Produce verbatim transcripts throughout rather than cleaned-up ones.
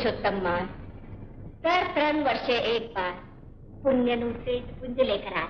पुरुषोत्तम मास દર ત્રણ વર્ષે એક વાર પુણ્યનું તેજ પુંજ લેકર આવે.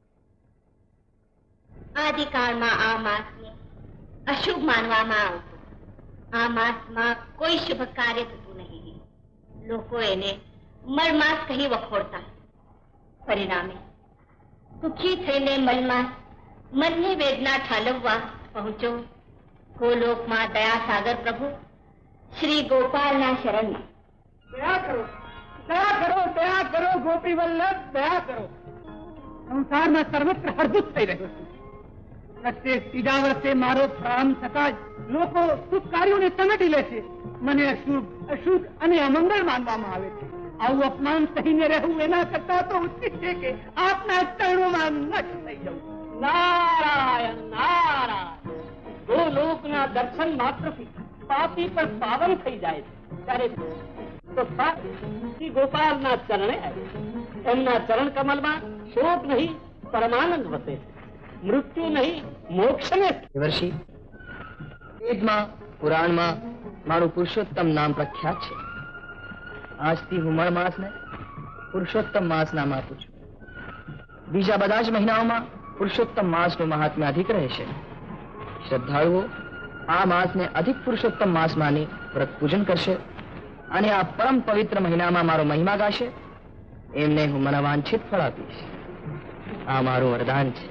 આદિકાળમાં આ માસને અશુભ માનવામાં આવતું. આ માસમાં કોઈ શુભ કાર્ય થતું નહીં. લોકો એને મળમાસ કહી વખોડતા. પરિણામે દુઃખી થઈને મળમાસ મનની વેદના ઠાલવવા પહોંચો ગોલોકમાં દયા સાગર પ્રભુ શ્રી ગોપાલના શરણમાં. દયા કરો, દયા કરો, દયા કરો ગોપી વલ્લભ, દયા કરો. સંસારમાં સર્વત્ર હરભૂત થઈ રહ્યો છે. પ્રત્યેક ત્રીજા વર્ષે મારો પ્રારંભ થતા જ લોકો શુભ કાર્યોને સમેટી લે છે. મને અશુભ અશુભ અને અમંગળ માનવામાં આવે છે. આવું અપમાન સહીને રહેવું એના કરતા તો ઉચિત છે કે આપના ચરણોમાં નષ્ટ થઈ જવું. નારાયણ નારાયણ. ગોલોકના દર્શન માત્રથી પાપી પર પાવન થઈ જાય છે. ત્યારે તો શ્રી ગોપાલના ચરણે આવે. એમના ચરણ કમલમાં શોક નહીં પરમાનંદ વસે છે. મૃત્યુ નહીં મોક્ષ ને. દેવર્ષિ, વેદમાં પુરાણમાં મારું પુરુષોત્તમ નામ પ્રખ્યાત છે. આજથી હું મળ માસ ને પુરુષોત્તમ માસ નામ આપું છું. બીજા બધા જ મહિનાઓમાં પુરુષોત્તમ માસનું મહાત્મ્ય અધિક રહેશે. શ્રદ્ધાળુઓ આ માસને અધિક પુરુષોત્તમ માસ માની વ્રત પૂજન કરશે અને આ પરમ પવિત્ર મહિનામાં મારો મહિમા ગાશે. એમને હું મનવાંછિત ફળ આપીશ. આ મારું વરદાન છે.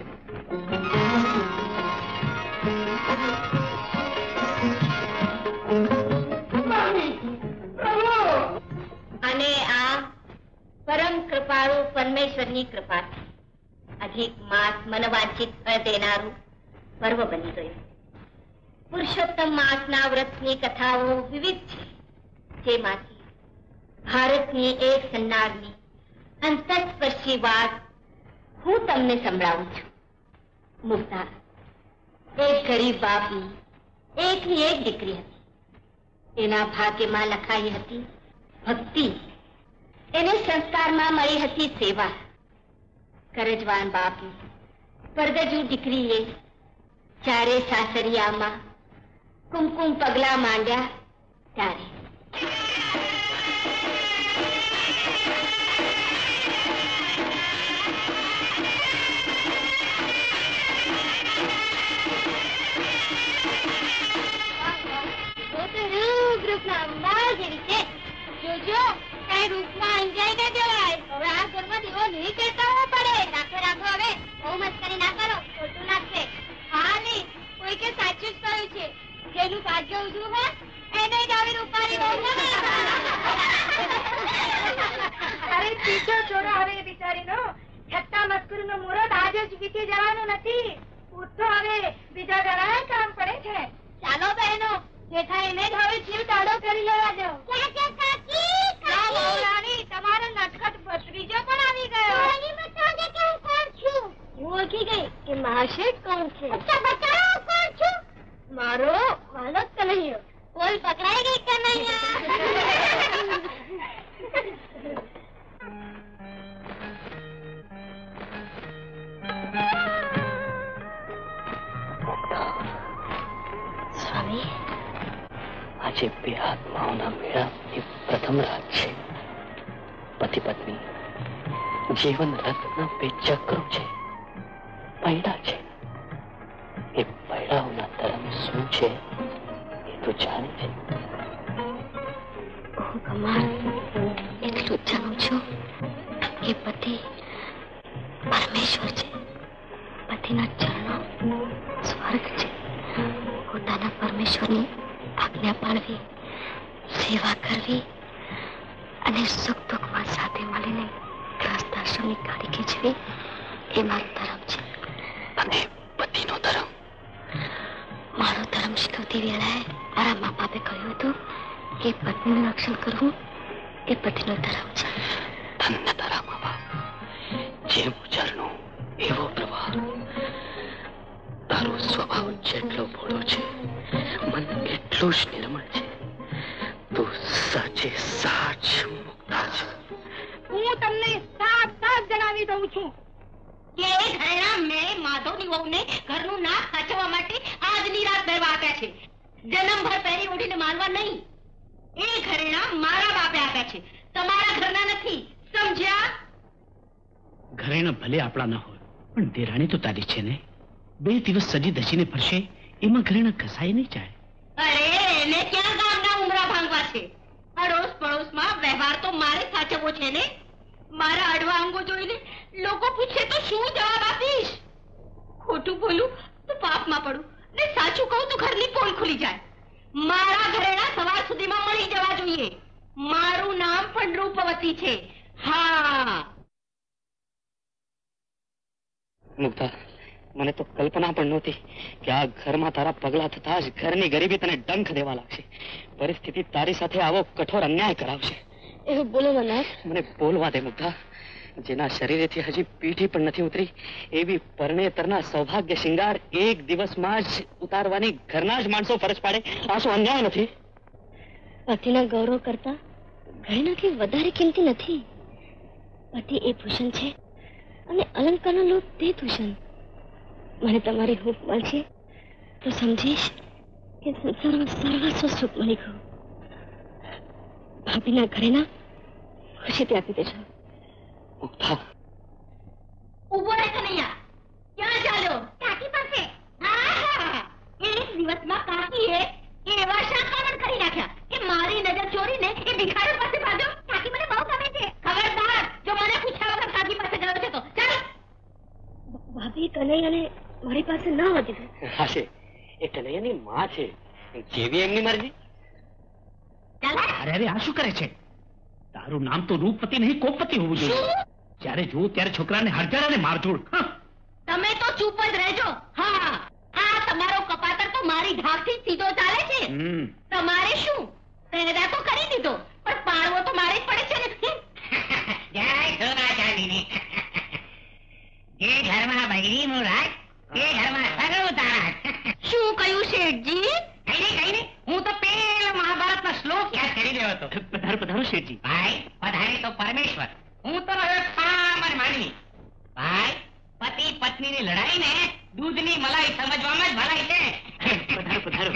અને આ પરમ કૃપાળુ પરમેશ્વરની કૃપા અધિક માસ મનવાંચિત ફળ દેનારું પર્વ બની ગયું. પુરુષોત્તમ માસના વ્રતની કથાઓ વિવિધ છે, જેમાંથી ભારતની એક સન્નારની અંતસ્પર્શી વાત હું તમને સંભળાવું છું. મુક્તા એક ગરીબ બાપની એકની એક દીકરી હતી. એના ભાગ્યમાં લખાઈ હતી ભક્તિ. એને સંસ્કારમાં મળી હતી સેવા. કરજવાન બાપની પરગજુ દીકરીએ ચારે સાસરિયામાં કુમકુમ પગલા માંડ્યા ત્યારે રૂપના અંબાર જેવી છે. જોજો કઈ રૂપમાં અંજાઈ ના જવાય. હવે આ ઘરમાં દીવો નહીં કરતા પડે. રાખો રાખો, હવે બહુ મસ્કરી ના કરો, ખોટું લાગશે. હા નહીં, કોઈ કે સાચું જ કહ્યું છે. જેનું ભાગ્ય ઉજવું હોય એને જ આવી રૂપારી બહુ. અરે પીછો છોડો હવે બિચારીનો. છઠ્ઠા મસ્કરી નો મુહૂર્ત આજે જ વીતી જવાનું નથી. ઉઠો હવે, બીજા જરાય કામ પડે છે. ચાલો બહેનો, જેઠા એને જ હવે જીવ ટાળો કરી લેવા દો. તમારો નટખટ ભત્રીજો પણ આવી ગયો. હું ઓળખી ગઈ કે મહાશેઠ કોણ છે. કોણ છું? મારો વાલો કનૈયો. કોઈ પકડાઈ ગઈ કનૈયા. સ્વામી, આજે બે આત્માઓના મેળાની પ્રથમ રાત છે. પતિ પત્ની જીવન રથના બે ચક્રો છે, પૈડા છે. એ પૈડાઓના ધર્મ શું છે એ તો જાણે છે. હું કમાલ એટલું જાણું છું કે પતિ પરમેશ્વર છે. પતિના ચરણો સ્વર્ગ છે. પોતાના પરમેશ્વરની આજ્ઞા પાળવી, સેવા કરવી અને સુખ દુઃખમાં સાથે મળીને ગ્રહસ્થાશ્રમની ગાડી ખીચવી એ મારો ધર્મ છે. અને પતિનો ધર્મ? મારો ધર્મ શીખવતી વેળાએ મારા મા બાપે કહ્યું હતું કે પત્નીનું રક્ષણ કરવું એ પતિનો ધર્મ છે. ધન્ય તારા મા બાપ. જેમ ઉચ્ચારનો એવો પ્રવાહ. તારો સ્વભાવ જેટલો ભોળો છે, મન એટલું જ નિર્મળ છે. તું સાચે સાચ મુક્તા છે. હું તમને સાફ સાફ જણાવી દઉં છું કે એ ઘરેણા મેં માધવની વહુને ઘરનું નાક સાચવવા માટે આજની રાત ગરબા આપ્યા છે. જન્મભર પહેરી ઓઢીને માનવા નહીં. એ ઘરેણા મારા બાપે આપ્યા છે, તમારા ઘરના નથી, સમજ્યા? ઘરેણા ભલે આપણા ન હોય, પણ દેરાણી તો તારી છે ને. બે દિવસ સજી ધસીને ફરશે, એમાં ઘરેણા ઘસાઈ નહીં જાય. અરે એને ક્યાં ગામના ઉમરા ભાંગવા છે? અડોશ પડોશમાં વ્યવહાર તો મારે સાચવવો છે ને. મારા અડવા અંગો જોઈને લોકો પૂછે તો શું જવાબ આપીશ? ખોટું બોલું તો પાપમાં પડું, ને સાચું કહું તો ઘરની પોલ ખુલી જાય. મારા ઘરેણા સવાર સુધીમાં મળી જવા જોઈએ. મારું નામ પણ રૂપવતી છે. હા મુગ્ધા, મને તો કલ્પના પણ નહોતી કે આ ઘરમાં તારા પગલા થતા જ ઘરની ગરીબી તને ડંખ દેવા લાગશે. પરિસ્થિતિ તારી સાથે આવો કઠોર અન્યાય કરાવશે. એવું બોલો મનાથ. મને બોલવા દે મુગ્ધા. જેના શરીરેથી હજી પીઠી પણ નથી ઉતરી એવી પરણેતરના સૌભાગ્ય શિંગાર એક દિવસમાં જ ઉતારવાની ઘરના જ માણસો ફરજ પાડે, આ શું અન્યાય નથી? પતિના ગૌરવ કરતા ઘરેણાથી વધારે કિંમતી નથી. પતિ એ ભૂષણ છે અને અલંકારનો લોભ તે ભૂષણ. મને તમારી હૂંફ મળશે તો સમજીશ કે સંસારમાં સર્વસ્વ સુખ મળી ગયું. ભાભીના ઘરેણા ખુશીથી આપી દેજો. મુગ્ધા, ઉભો રહે કનૈયા. ક્યાં ચાલ્યો? કાકી પાસે. આહા! એક દિવસમાં કાકીએ એવા શાકામણ કરી નાખ્યા કે મારી નજર ચોરીને એ ભિખારી પાસે ભાગ્યો. કાકી મને બહુ ગમે છે. ખબરદાર જો મને પૂછ્યા વગર કાકી પાસે ગયો છે તો ચાલ. ભાભી કનૈયાને મારી પાસે ના વધી ગઈ. હાશે, એ કનૈયાની માં છે, જેવી એમની મરજી. અરે અરે, આ શું કરે છે? તારું નામ તો રૂપપતિ નહીં કોપપતિ હોવું જોઈએ. જ્યારે જોઉં ત્યારે છોકરાને હરજારાને મારઝોડ. તમે તો ચૂપ જ રહેજો. હા, આ તમારો કપાતર તો મારી ધાકથી સીધો ચાલે છે. તમારે શું? પેદા તો કરી દીધો, પણ પાડવો તો મારે જ પડે છે ને. જય સોના ચાંદીની. જે ઘરમાં બૈરીનું રાજ, તે ઘરમાં સગળું તારાજ. શું કહ્યું શેઠજી? કઈ નહીં કઈ નહીં, હું તો પેલો મહાભારતનો શ્લોક યાદ કરી રહ્યો હતો. પધારો પધારો શેઠજી. ભાઈ પધારે તો પરમેશ્વર, હું તો રહ્યો સામાન્ય માનવી. ભાઈ, પતિ પત્નીની લડાઈને દૂધની મલાઈ સમજવામાં જ ભલાઈ છે. પધારો પધારો.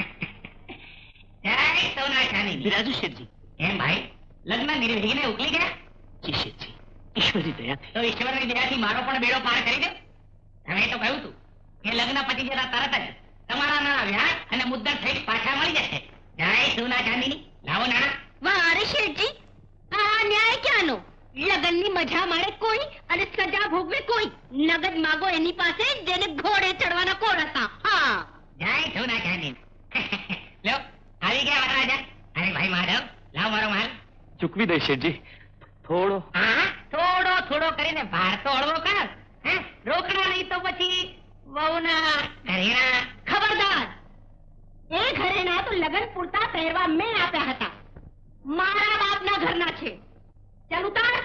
જય સોના ચાંદીની. બિરાજો શેઠજી. એમ ભાઈ, લગ્ન નિર્વિઘ્ને ઉકલી ગયા? જી શેઠજી, ઈશ્વરની દયાથી. તો ઈશ્વરની દયાથી મારો પણ બેડો પાર કરી દો. તમે તો કહ્યું તું કે લગ્ન પતી જતા તરત જ તમારા નાણાં વ્યાજ અને મુદ્દત સહિત પાછા મળી જશે. જય સોના ચાંદીની. લાવો નાણાં. વારે શેઠજી, આ ન્યાય ક્યાંનો? લગનની મજા મારે કોઈ અને સજા ભોગવે કોઈ. નગદ માગો એની પાસે જેને ઘોડે ચડવાના કોડ હતા. હા, જય સોના ચાંદીની. લો, આવી ગયા વરરાજા. અરે ભાઈ માધવ, લાવ મારો માલ. ચૂકવી દે શેઠજી. થોડો. હા, થોડો થોડો કરીને ભાર તો હળવો કર. હે, રોકડા નહીં તો પછી વહુના ઘરેણા. ખબરદાર! એ ઘરેણા તો લગન પૂરતા પહેરવા મેં આપ્યા હતા. મારા બાપના ઘરના છે. ચાલ ઉતાર,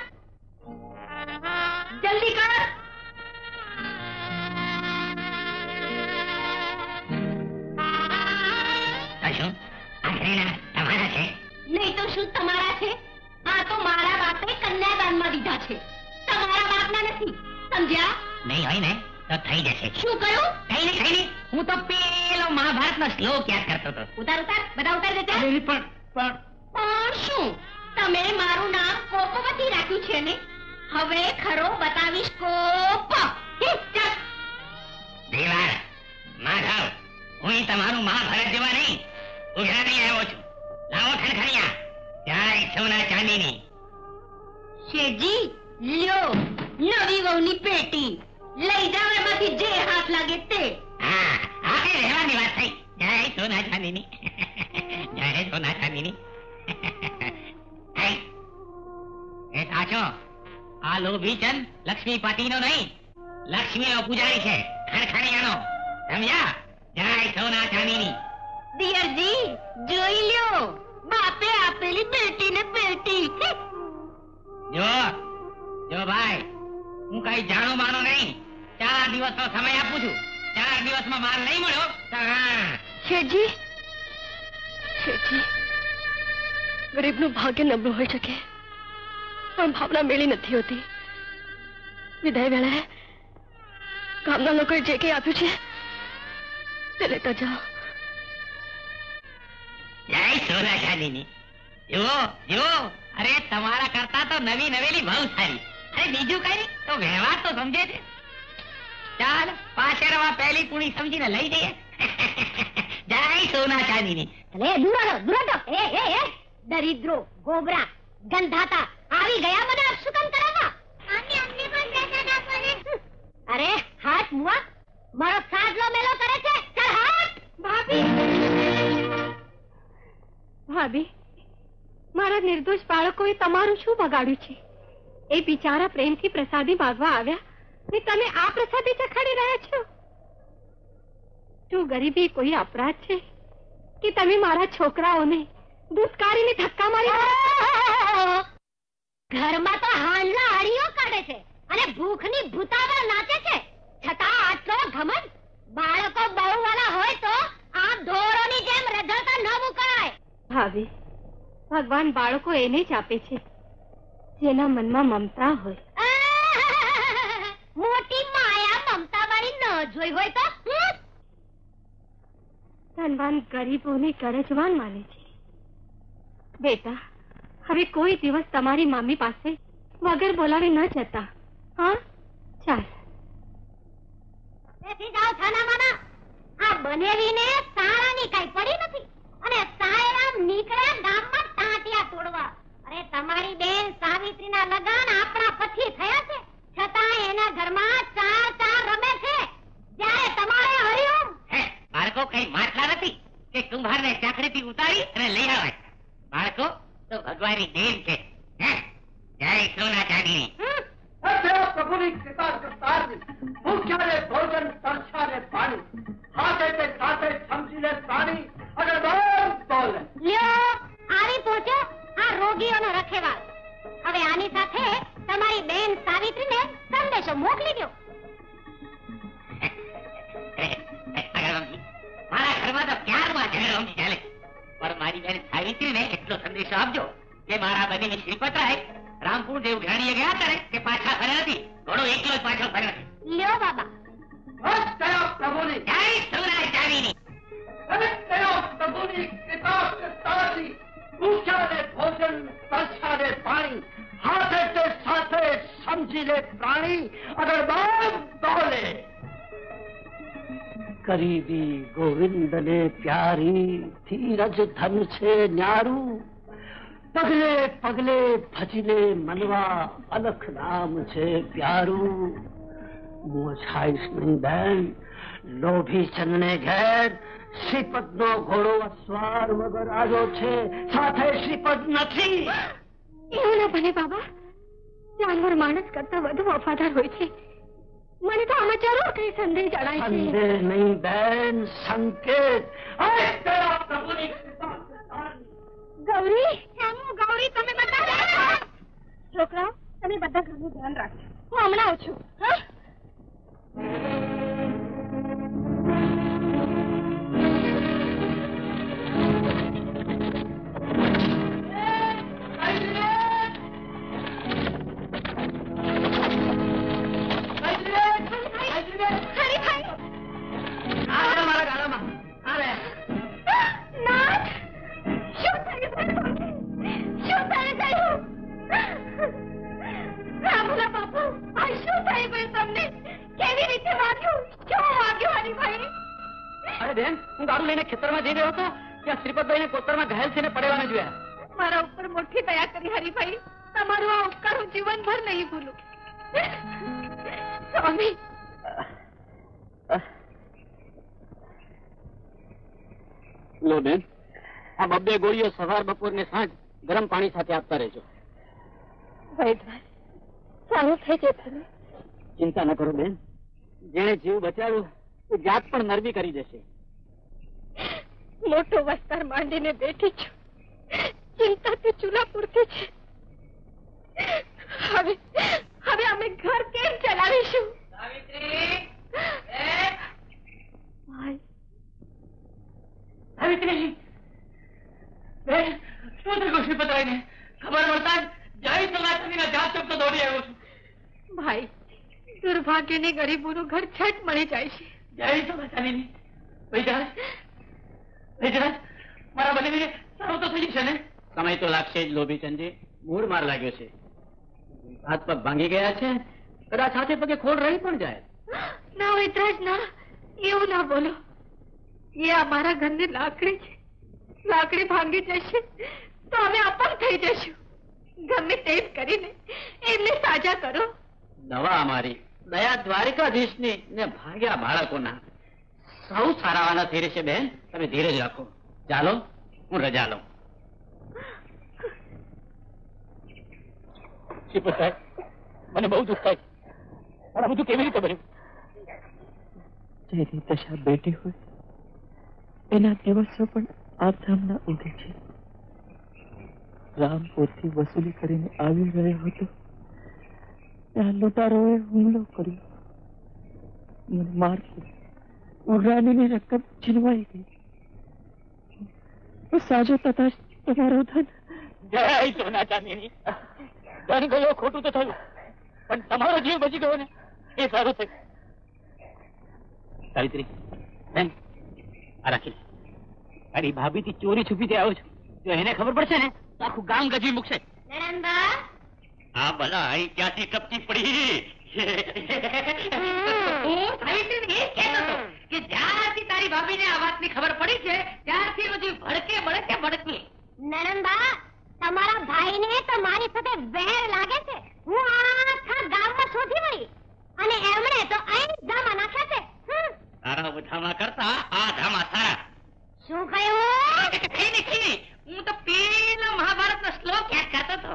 જલ્દી કર. શું આ ઘરેણા તમારા છે? નહીં તો શું તમારા છે? આ તો મારા બાપે કન્યાદાનમાં દીધા છે, તમારા બાપના નથી. સમજ્યા? નહીં હોય ને તો થઈ જશે. શું કહ્યું? કઈ નહીં કઈ નહીં, હું તો પેલો મહાભારતનો શ્લોક યાદ કરતો હતો. ઉતાર ઉતાર, બધા ઉતાર દેતા. પણ પણ પણ શું તમે મારું નામ કોપવતી રાખ્યું છે ને? હવે ખરો બતાવીશ કોપ. ચાલ. દેવાર માધવ, હું તમારું મહાભારત જેવા નહીં ઉઘરા નહીં આવ્યો છું. લાવો ખણખણિયા. જય સોના ચાંદીની. શેઠજી, લ્યો નવી વહુની પેટી. લઈ જાવ, એમાંથી જે હાથ લાગે તે. હા, આ કઈ રહેવાની વાત થઈ. જય સોના ચાંદીની. જય સોના ચાંદીની. એ સાચો, આ લોભીચંદ લક્ષ્મીપતિનો નહીં, લક્ષ્મીનો પૂજારી છે, ખણખણિયાનો. સમજ્યા? જય સોના ચાંદીની. દિયરજી, જોઈ લ્યો બાપે આપેલી બેટીને પેટી. જો જો ભાઈ, હું કઈ જાણો માનો નહીં. ચાર દિવસનો સમય આપું છું. ચાર દિવસમાં માલ નહીં મળ્યો તો હા. શેઠજી, શેઠજી, ગરીબનું ભાગ્ય નબળું હોઈ શકે, પણ ભાવના મેળી નથી હોતી. વિદાય વેળાએ ગામના લોકોએ જે કંઈ આપ્યું છે તે લેતા જાઓ. જય સોના ચાંદીની. જુઓ જુઓ, અરે તમારા કરતા તો નવી નવેલી બહુ સારી. અરે બીજું કઈ તો વ્યવહાર તો સમજે છે. ચાલ પાછળમાં પહેલી કુણી સમજીને લઈ જઈએ. જય સોના ચાંદીની. અરે દૂર રહો, દૂર રહો. એ એ એ દરિદ્રો, ગોબરા, ગંધાતા આવી ગયા મને અપશુકન કરાવવા. આને અમને પણ બેસાડા પડે. અરે હાથ મુઆ, મારો સાજલો મેલો કરે છે. ચાલ હાથ. ભાભી, ભાભી, મારા નિર્દોષ બાળકોએ તમારું શું બગાડ્યું છે? એ બિચારા પ્રેમથી પ્રસાદી માંગવા આવ્યા ને તમે આ પ્રસાદી ચખાડી રહ્યા છો. શું ગરીબી કોઈ અપરાધ છે કે તમે મારા છોકરાઓને દુષ્કારીને ધક્કા મારી? ઘરમાં તો હાંડલા હળીઓ કાઢે છે અને ભૂખની ભૂતાવળ નાચે છે, છતાં આટલો ઘમંડ. બાળકો બહુવાળા હોય તો આ ઢોરોની જેમ રઝળતા ન મુકાય. ભાભી, ભગવાન બાળકો એને જ આપે છે જેના મનમાં મમતા હોય. મોટી માયા મમતા વાળી ન જોઈ હોય તો ધનવાન ગરીબોને ગરજવાન માને છે. બેટા, હવે કોઈ દિવસ તમારી મામી પાસે વગર બોલાવે ન જતા. હા, ચાલ. બેસી જાઓ છાનામાના. આ બનેવીને સારાની કઈ પડી નથી અને સાયરામ નીકળ્યા ગામમાં ટાંટિયા તોડવા. અરે તમારી બેન સાવિત્રીના લગન આપણા પછી થયા છે, છતાં એના ઘરમાં ચાર ચાર રમે છે, જ્યારે તમારે હરિઓમ. બાળકો કઈ મારતા નથી કે કુંભારને ચાકડીથી ઉતારી અને લઈ આવે. બાળકો તો ભગવાનની દેન છે. જય સોના ચાંદીની. પ્રભુની કૃપા કરતારની ભૂખ્યા ને ભોજન, તરસ્યા ને પાણી, હાથે તે સાથે સમજી લે પ્રાણી, અગર બોલ બોલ. લ્યો, આવી પહોંચ્યો આ રોગીઓનો રખેવાળ. હવે આની સાથે તમારી બેન સાવિત્રીને સંદેશો મોકલી દો. મારા ઘરમાં તો ક્યારમાં ઝઘડો ચાલે, પણ મારી બેન સાવિત્રીને એટલો સંદેશો આપજો કે મારા બની શ્રીપતરાય રામપુર દેવ ઘાણીએ ગયા કરે કે પાછા ફર્યા નથી, ઘોડો એકલો જ પાછો ફર્યો છે. લ્યો બાબા. બસ કયો પ્રભુની જય સોના ચાંદીની. બસ કયો પ્રભુની કૃપા કરતારની ભૂખ્યા ને ભોજન, તરસ્યા ને પાણી, હાથે તે સાથે સમજી લે પ્રાણી, અગર બોલ બોલે. ગરીબી ગોવિંદ ને પ્યારી, ધીરજ ધન છે ન્યારું, પગલે પગલે ભજલે મનવા, અલખ નામ છે પ્યારું. મોછાઈશ નહીં બેન, લોભી ચંદને ઘેર શ્રીપદ નો ઘોડો અસવાર વગર આવ્યો છે, સાથે શ્રીપદ નથી. એવું ના બને બાબા, જાનવર માણસ કરતા વધુ વફાદાર હોય છે. મને તો આમાં જરૂર કઈ સંદેહ જણાય છે. સંદેહ નહીં બેન, સંકેત. ગૌરી, ગૌરી, તમે બધા છોકરાઓ, તમે બધા ઘરનું ધ્યાન રાખજો. હું હમણાં આવું છું. હા, ખેતરમાં જઈ રહ્યો હતો ત્યાં શ્રીપતભાઈ ને કોતરમાં ઘાયલ થઈને પડેલાને જોયા. મારા ઉપર મોટી દયા કરી હરિભાઈ. તમારું આ ઉપકાર હું જીવનભર નહીં ભૂલું. સ્વામી, લો બેન, આ બબ્બે ગોળીઓ સવાર બપોર ને સાંજ ગરમ પાણી સાથે આપતા રહેજો. વૈદ્યરાજ, સારું થઈ જશે ને? ચિંતા ન કરો બેન, જેને જીવ બચાવ્યો એ જાત પણ નરવી કરી દેશે. મોટો વસ્તાર માંડીને બેઠી છું, ચિંતા તો ચૂલા પૂરતી છે. હવે હવે અમે ઘર કેમ ચલાવીશું? સાવિત્રી, બેન, શું થયું શ્રીપતરાયને? ખબર મળતા જય સોનાચાંદીના જાત ચોક તો દોડી આવ્યો છું. ભાઈ, દુર્ભાગ્યને ગરીબોનું ઘર છટ મળી જાય છે. જય સોનાચાંદીની. વૈદ્યરાજ, વૈદ્યરાજ, મારા બનેવીને સારું તો થઈ જશે ને? સમય તો લાગશે જ લોભીચંદજી. મૂળ માર લાગ્યો છે, હાથ પગ ભાંગી ગયા છે, કદાચ હાથે પગે ખોડ રહી પણ જાય. ના વૈદ્યરાજ ના, એવું ના બોલો. એ અમારા ઘરની લાકડી છે, લાકડી ભાંગી જશે તો અમે અપંગ થઈ જશું. ગમે તેમ કરીને એમને સાજા કરો. દવા અમારી દયા દ્વારિકાધીશની ને ભાગ્યા બાળકોના. સૌ સારાવાના થઈ રહેશે બેન, તમે ધીરજ રાખો. ચાલો, હું રજા લઉં. શ્રીપત સાહેબ, મને બહુ દુઃખ થાય. પણ આ બધું કેવી રીતે બન્યું? જેની દશા બેટી હોય એના દિવસો પણ આ ધામના ઉગે છે. રામપુરથી વસૂલી કરીને આવી રહ્યો હતો ત્યાં લૂંટારોએ હુમલો કર્યો. મને મારતી ઉઘરાણીની રકમ છીનવાઈ ગઈ. સાજો તથા તમારો ધન. જય સોના ચાંદીની. ધન ગયો, ખોટું તો થયું, પણ તમારો જીવ બચી ગયો ને એ સારું થયું. સાવિત્રી બેન, આ રાખી લે. તારી ભાભી થી ચોરી છુપી આવ્યો છું. જો એને ખબર પડશે ને તો આખું ગામ ગજી મૂકશે. નણંદબા, હા ભલા, અહીં ક્યાંથી ટપકી પડી? હું સાવિત્રીને એ જ કહેતો હતો કે જ્યારથી તારી ભાભીને આ વાતની ખબર પડી છે ત્યારથી હજી ભડકે ભડકે ભડકે. નણંદબા, તમારા ભાઈને તો મારી સાથે વેર લાગે છે. હું આખા ગામમાં શોધી મળી અને એમણે તો અહીં ધામા નાખ્યા છે. હમ. તારા બધામાં કરતા આ ધામા સારા. શું કહ્યું? કઈ નથી, હું તો પેલો મહાભારતનો શ્લોક યાદ કરતો હતો.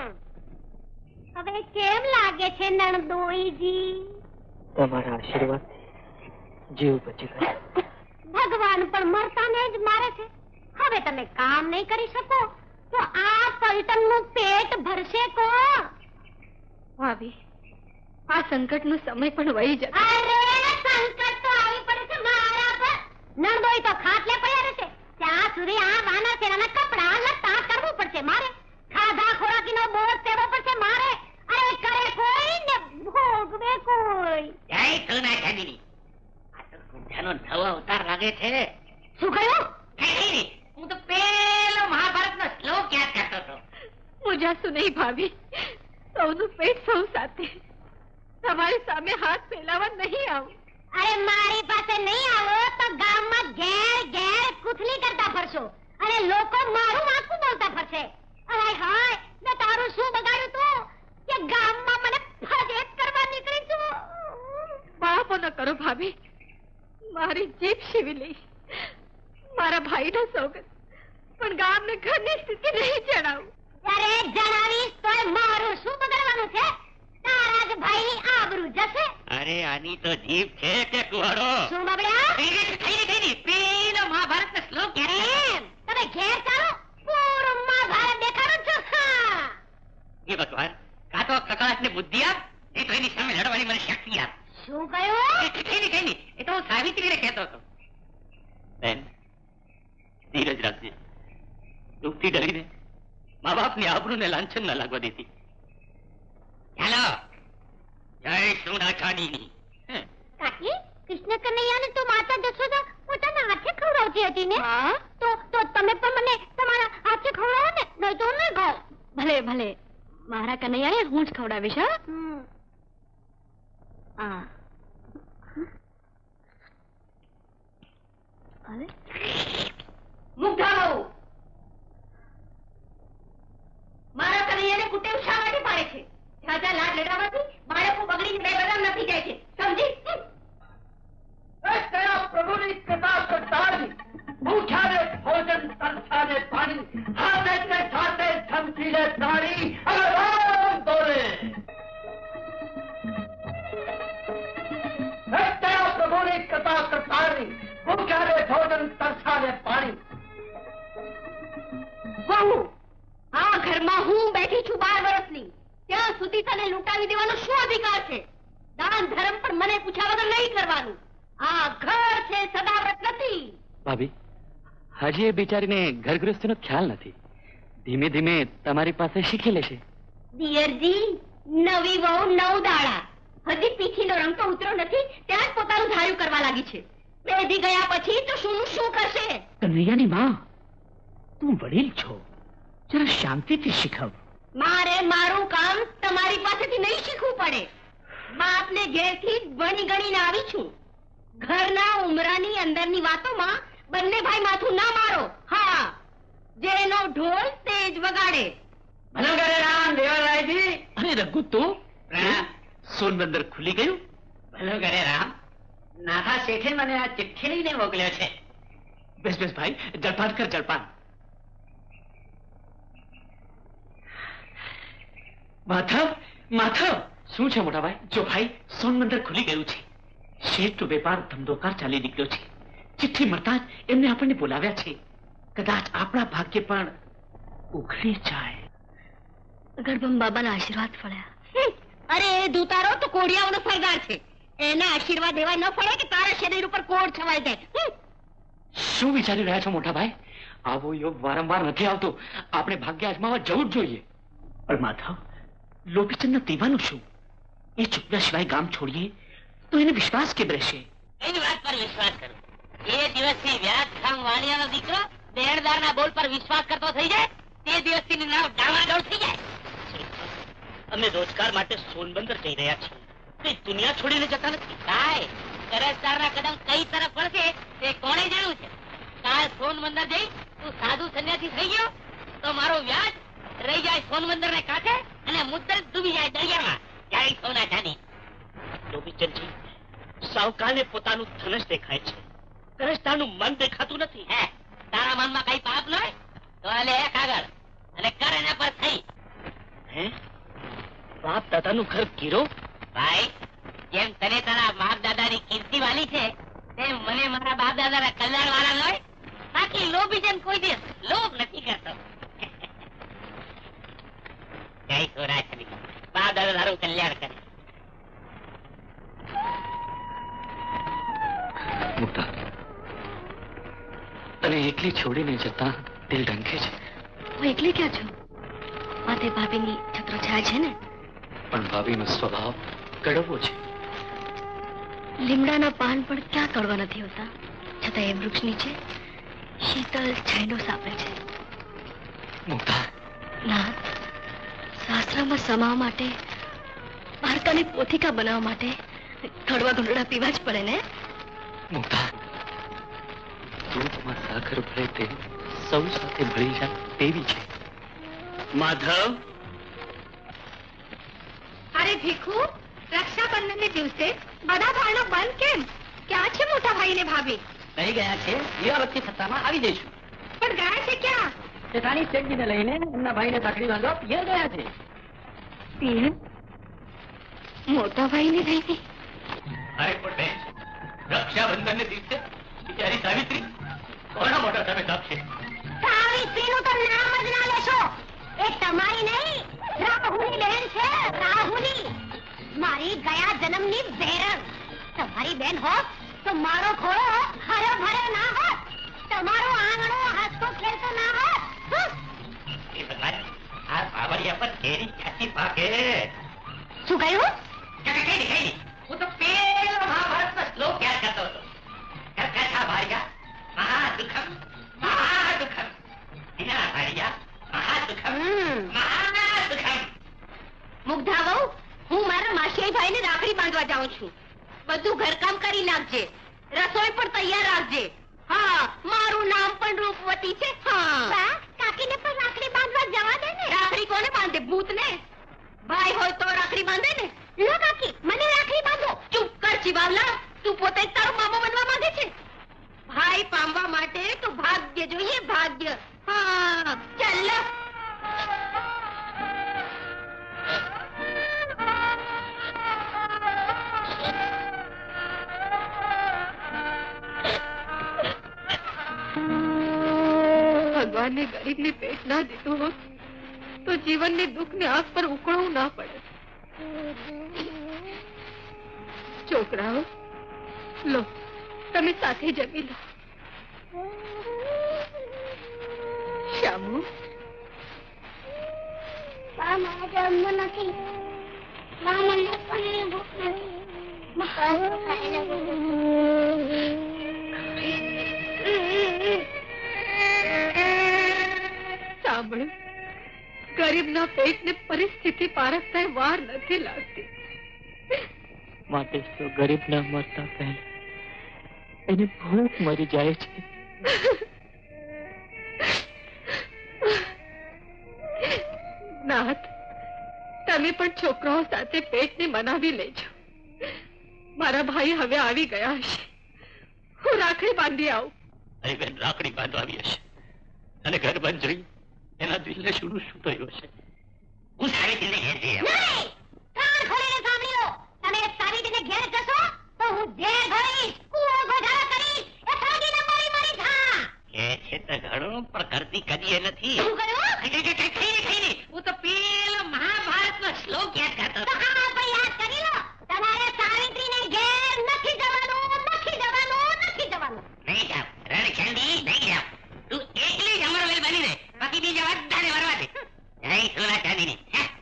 હવે કેમ લાગે છે નણદોઈજી? તમારા આશીર્વાદ જીવ બચી ગયો. ભગવાન પણ મરતાને જ મારે છે. હવે તમે કામ નહીં કરી શકો તો આ પલટનનું પેટ ભરશે કોણ? ભાભી, આ સંકટનો સમય પણ વહી જશે. અરે સંકટ તો આવી પડે છે મારા પર. નણદોઈ તો ખાટલે પડ્યા રહેશે ત્યાં સુધી આ વાના સેનાના કપડા લત્તા કરવું પડશે મારે. ખાધા ખોરાકીનો બોજ સેવો પડશે મારે. અરે કરે કોઈ ને ભોગવે કોઈ. જય સોના ચાંદીની. આ તો ગુંજાનો નવો અવતાર લાગે છે. શું કહ્યું? કઈ નહીં, હું તો પેલો મહાભારતનો શ્લોક યાદ કરતો હતો. મુજાશું નહીં ભાભી, સૌનું પેટ સૌ સાથે. તમારી સામે હાથ ફેલાવા નહીં આવું. અરે મારી પાસે નહીં આવો તો ગામમાં ઘેર ઘેર કુથલી કરતા ફરશો અને લોકો મારું વાંકું બોલતા ફરશે. અરે હાય, મેં તારું શું બગાડ્યું તું કે ગામમાં મને ફજેત કરવા નીકળી છું? બાપો ન કરો ભાભી, મારી જીભ શીવી લઈશ. મારા ભાઈનો સોગંદ, પણ ગામને ઘરની સ્થિતિ નહીં જણાવું. અરે જણાવીશ તોય મારું શું બગાડવાનું છે? તારા જ ભાઈની આબરૂ જશે. અરે આની તો જીભ છે કે કુવાડો. શું બબડ્યા? કઈ નહીં, કઈ નહીં, કઈ નહીં, પેલો મહાભારતનો શ્લોક યાદ કરતો હતો. એમ તમે ઘેર ચાલો, પૂરું મહાભારત દેખાડું છું. હા, એ ભગવાન, કાં તો કકળાટને બુદ્ધિ આપ, નહીં તો એની સામે લડવાની મને શક્તિ આપ. શું કહ્યું? કઈ નહીં, કઈ નહીં, એ તો હું સાવિત્રીને કહેતો હતો. બેન, ધીરજ રાખજે. દુઃખથી ડરીને મા બાપની આબરૂને લાંછન ન લાગવા દેતી. ચાલો. જય સોના ચાંદીની. કાકી, કૃષ્ણ કનૈયાને તો માતા જશોદા પોતાના હાથે ખવડાવતી હતી ને? તો તો તમે પણ મને તમારા હાથે ખવડાવો ને, નહીં તો નહીં ખાવ. ભલે ભલે, મારા કનૈયાને હું જ ખવડાવીશ. હા, હમ. હા. અરે મુગ્ધા વહુ, મારા કનૈયાને કુટેવ શા માટે પાડે છે? ઝાઝા લાડ લેડાવાથી બાળકો બગડીને બે બદામ નથી જાય છે, સમજી? પ્રભુની કૃપા કરતાની ભૂખ્યાને ભોજન, તરસાને પાણી, હાથે ને સાથે ધમકીને પ્રાણી અને રામ દોરે. પ્રભુની કૃપા કરતાની ભૂખ્યાને ભોજન, તરસાને પાણી. વહુ, આ ઘરમાં હું બેઠી છું બાર વર્ષની, ત્યાં સુધી તને લૂંટાવી દેવાનો શું અધિકાર છે? દાન ધર્મ પણ મને પૂછ્યા વગર નહીં કરવાનું. આ ઘર છે, સદાવ્રત નથી. ભાભી, હજી એ બિચારીને ઘર ગૃહસ્થીનો ખ્યાલ નથી. ધીમે ધીમે તમારી પાસે શીખી લેશે. દિયરજી, નવી વહુ નવ દાડા. હજી પીઠીનો રંગ તો ઉતરો નથી ત્યાં જ પોતાનું ધાર્યું કરવા લાગી છે. બેધી ગયા પછી તો શું શું કરશે? કનૈયાની માં, તું વડીલ છો, જરા શાંતિથી શીખવ. મારે મારું કામ તમારી પાસેથી નહીં શીખવું પડે. બાપને ઘેરથી ભણી ગણીને આવી છું. ઘરના ઉમરાની અંદરની વાતોમાં બંને ભાઈ માથું ના મારો. હા, જેનો ઢોલ તે જ વગાડે. ભલો કરે રામ દેવરાયજી. અરે રઘુ તું સોનબંદર ખુલી ગયું? ભલો કરે રામ. નાથા શેઠે મને આ ચિઠ્ઠી લઈને મોકલ્યો છે. બેસ બેસ ભાઈ, જળપાન કર જળપાન. માધવ માધવ. શું છે મોટા ભાઈ? જો ભાઈ, સોનબંદર ખુલી ગયું છે. શેઠનો વેપાર ધંધોકાર ચાલી નીકળ્યો છે. ચિઠ્ઠી મળતા જ એમને આપણને બોલાવ્યા છે. કદાચ આપણા ભાગ્ય પણ ઉઘડી જાય. ગણપમ બાબાના આશીર્વાદ ફળ્યા. અરે એ દુતારો તો કોડિયાઓનો સરદાર છે. એના આશીર્વાદ એવા ન પડે કે તારા શરીર ઉપર કોડ છવાઈ જાય. શું વિચારી રહ્યા છો મોટા ભાઈ? આવો યોગ વારંવાર નથી આવતો. આપણે ભાગ્ય અજમાવવા જવું જ જોઈએ. પણ માધવ, લોભીચંદના દીવાનું શું? એ ચૂક્યા સિવાય ગામ છોડીએ તો એને વિશ્વાસ કેમ રહેશે? એની વાત પર વિશ્વાસ કરો. એ દિવસથી વ્યાજ ખામ વાણિયાનો દીકરો દેણદારના બોલ પર વિશ્વાસ કરતો થઈ જાય, તે દિવસથી નામ ડામાડોળ થઈ જાય. અમે રોજગાર માટે સોનબંદર જઈ રહ્યા છીએ. કઈ દુનિયા છોડીને જતા નથી. કાય કરજદારના કદમ કઈ તરફ પડશે તે કોણે જાણ્યું છે? કાલ સોનબંદર જઈ તું સાધુ સંન્યાસી થઈ ગયો તો મારો વ્યાજ રહી જાય સોનબંદર ને કાંઠે અને મુદ્દલ ડૂબી જાય દરિયામાં. જાય સોના ચાંદી. લોભીચંદજી, સાવકારને પોતાનું ધનસ દેખાય છે, કરજદારનું મન દેખાતું નથી. હે, તારા મનમાં કઈ પાપ ન હોય તો લે કાગળ અને કર એના પર થઈ. હે? બાપ દાદાનું ઘર ગીરો? ભાઈ, જેમ તને તારા બાપ દાદાની કીર્તિ વાલી છે તેમ મને મારા બાપ દાદાના કલ્યાણ વાળા ન હોય. બાકી લોભીજન કોઈ દિવસ લોભ નથી કરતો. જય સોરાચરી. બાપ દાદા તારું કલ્યાણ કરે. મોટા, તને એકલી છોડીને જતા દિલ ઢંકે છે. હું એકલી ક્યાં છું? માથે ભાભીની છત્રછાયા છે ને. પણ ભાભીનો સ્વભાવ કડવો છે. લીમડાના પાન પણ ક્યાં કડવા નથી હોતા, છતાં એ વૃક્ષ નીચે શીતળ છાંયડો સાપે છે. મોટા, ના, શાસ્ત્રમાં સમાવા માટે, વાર્તાની પોથિકા બનાવવા માટે કડવા ઘૂંટડા પીવા જ પડે ને. મોટા, દૂધમાં સાકર ભળે તે સૌ સાથે ભળી જાય તેવી છે. માધવ. અરે ભીખુ, રક્ષાબંધન ને દિવસે બધા ભાઈનો બંધ કેમ? ક્યાં છે મોટા ભાઈ ને ભાભી? રહી ગયા છે, દીવાબત્તી થતામાં આવી જઈશું. પણ ગયા છે ક્યાં? શેઠાણી શેઠજીને લઈને એમના ભાઈને રાખડી બાંધવા પિયર ગયા છે. પિયર? મોટા ભાઈ ને લઈને? અરે પણ બેન, રક્ષાબંધન ને દિવસે બિચારી સાવિત્રી કોના મોટા તમે આપશે? સાવિત્રીનું તો નામ જ ના લેશો. એ તમારી નહીં, રાહુની બહેન છે. રાહુની, મારી ગયા જન્મની બહેરણ. તમારી બેન હોત તો મારો ખોળો હરો ભરો ના હોત, તમારો આંગણો હસતો ખેલતો ના હોત. આ બાવળિયા પર કેરી ક્યાંથી પાકે? શું કહ્યું? હું તો પેલો મહાભારતનો શ્લોક યાદ કરતો હતો. કર્કશા ભાર્યા મહાદુઃખમ મહાદુઃખમ, વિના ભાર્યા મહાદુઃખમ મહાદુઃખમ. મુગ્ધા વહુ, હું મારા માસીયાઈ ભાઈને રાખડી બાંધવા જાઉં છું. બધું ઘરકામ કરી નાખજે, રસોઈ પણ તૈયાર રાખજે. હા, મારું નામ પણ રૂપવતી છે. હા, કાકીને પણ રાખડી બાંધવા જવા દે ને. રાખડી કોને બાંધે? ભૂતને. ભાઈ હોય તો રાખડી બાંધે ને. લો કાકી, મને રાખડી બાંધો. ચૂપ કર ચીવાવલા, તું પોતે જ તારો મામો બનવા માંગે છે. ભાઈ પામવા માટે તો ભાગ્ય જોઈએ, ભાગ્ય. હા, ચાલ. ભગવાનને ગરીબને પેટ ના દીધું હોત તો જીવનની દુઃખને આંખ પર ઉકળવું ના પડે. છોકરાઓ, લો, તમે સાથે જમી લો. શ્યામુ, બા, મારે જમવું નથી. બા, મને પણ ભૂખ નથી. ખાઈ સાંભળો, ગરીબના પેટને પરિસ્થિતિ પારખતા વાર નથી લાગતી. માટે તો ગરીબના મરતા પહેલા એને ભૂખ મરી જાય છે. નાથ, તમે પણ છોકરાઓ સાથે પેટને મનાવી લેજો. મારા ભાઈ હવે આવી ગયા હશે. હું રાખડી બાંધી આવું. અરે બેન, રાખડી બાંધવા આવી હશે અને ઘર બંધ જોઈ એના દિલને શું શું થયું હશે. હું સાવિત્રીને ઘેર જઈ આવું. નહીં! કાન ખોલીને સાંભળી લો. તમે સાવિત્રીને ઘેર જશો તો હું ઝેર ભરીશ, કૂવો ગોધારો કરીશ, એ સાગીને મરી મરી થા. એ છે તો ઘણું પણ કરતી કદી નથી. શું કહ્યું? ખાઈને ખાઈને હું તો પેલો મહાભારતનો શ્લોક યાદ કરતો તો આ પણ યાદ કરી લો. તમારે સાવિત્રીને ઘેર નથી જવાનું, નથી જવાનું, નથી જવાનું. નહીં જાવ રણચંડી, નહીં જાવ. તું એકલી જ અમરવેલ બની રહે, બાકી બીજા બધાને મરવા દે. જય સોના ચાંદીની.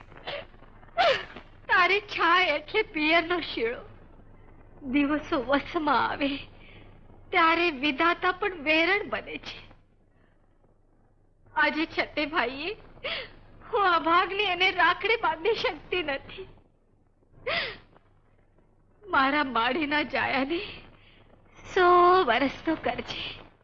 તારી છાય એટલે પિયરનો શીળો. દિવસો વસમાં આવે ત્યારે વિધાતા પણ વેરણ બને છે. આજે છતે ભાઈએ હું આ ભાગની એને રાખડી બાંધી શકતી નથી. મારા માડીના જાયાને સો વર્ષનો કરજે.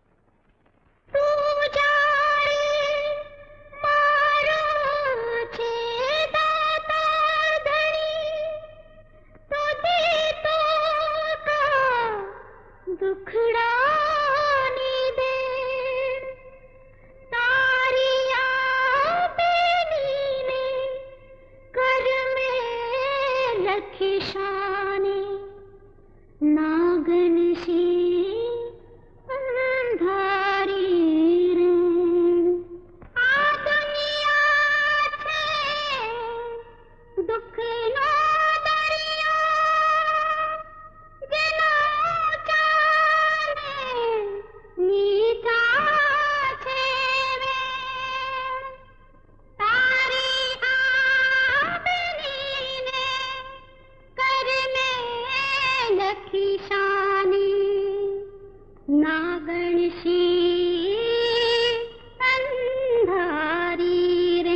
તું જાણે મારો છે દાતા ધણી, તો દે તો કા દુખડાની દે. તારી આ બેનીને કર મેં લખી શાને, નાગન સી અંધારી રે. આ દુનિયા છે દુઃખનો દરિયો, જેનો ચાલે મીઠા છે વેણ. તારી આ બેનીને કર મેં લખી શાની, નાગણ સી અંધારી રે.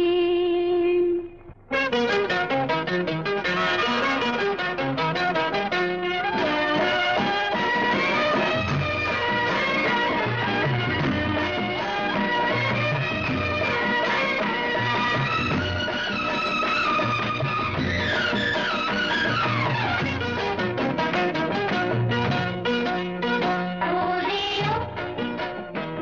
ઓરે ઓ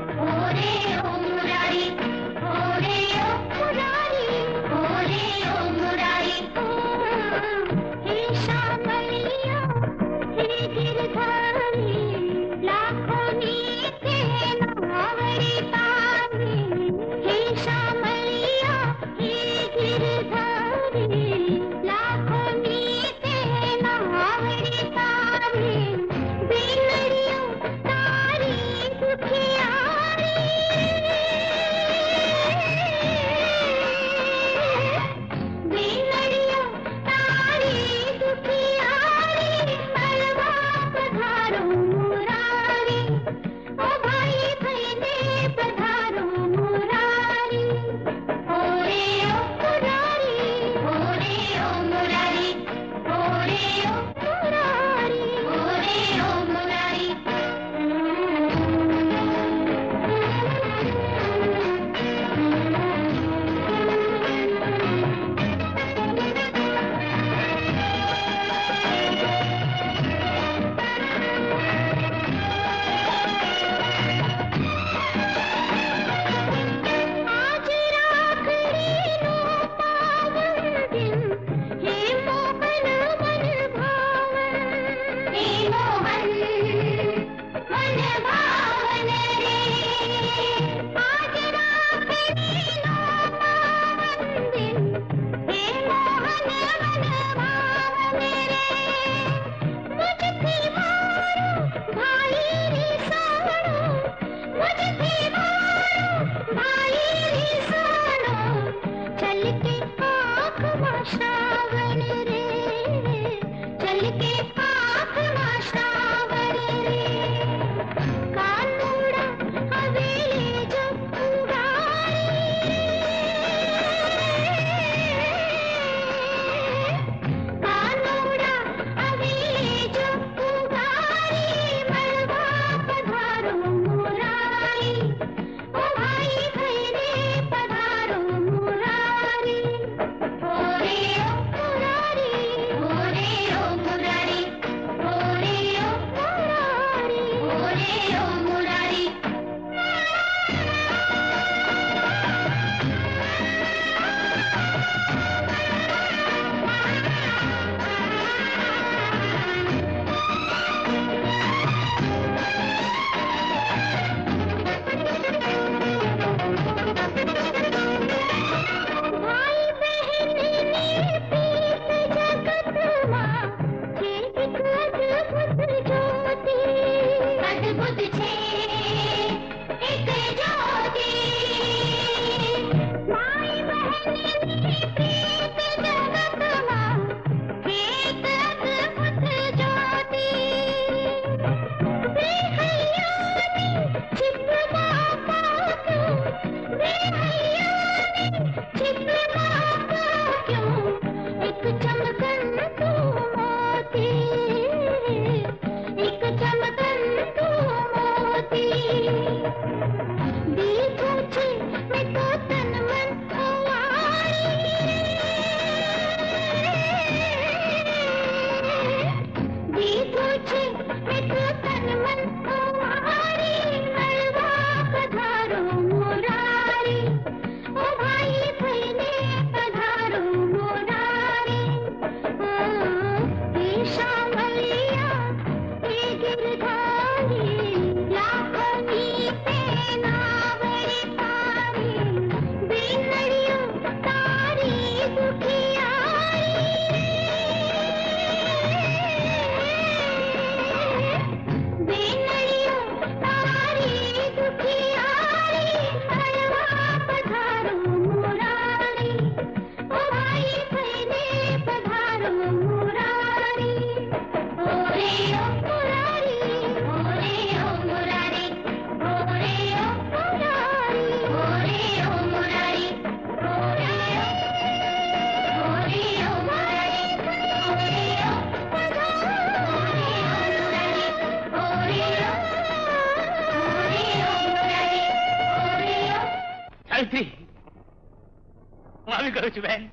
બેન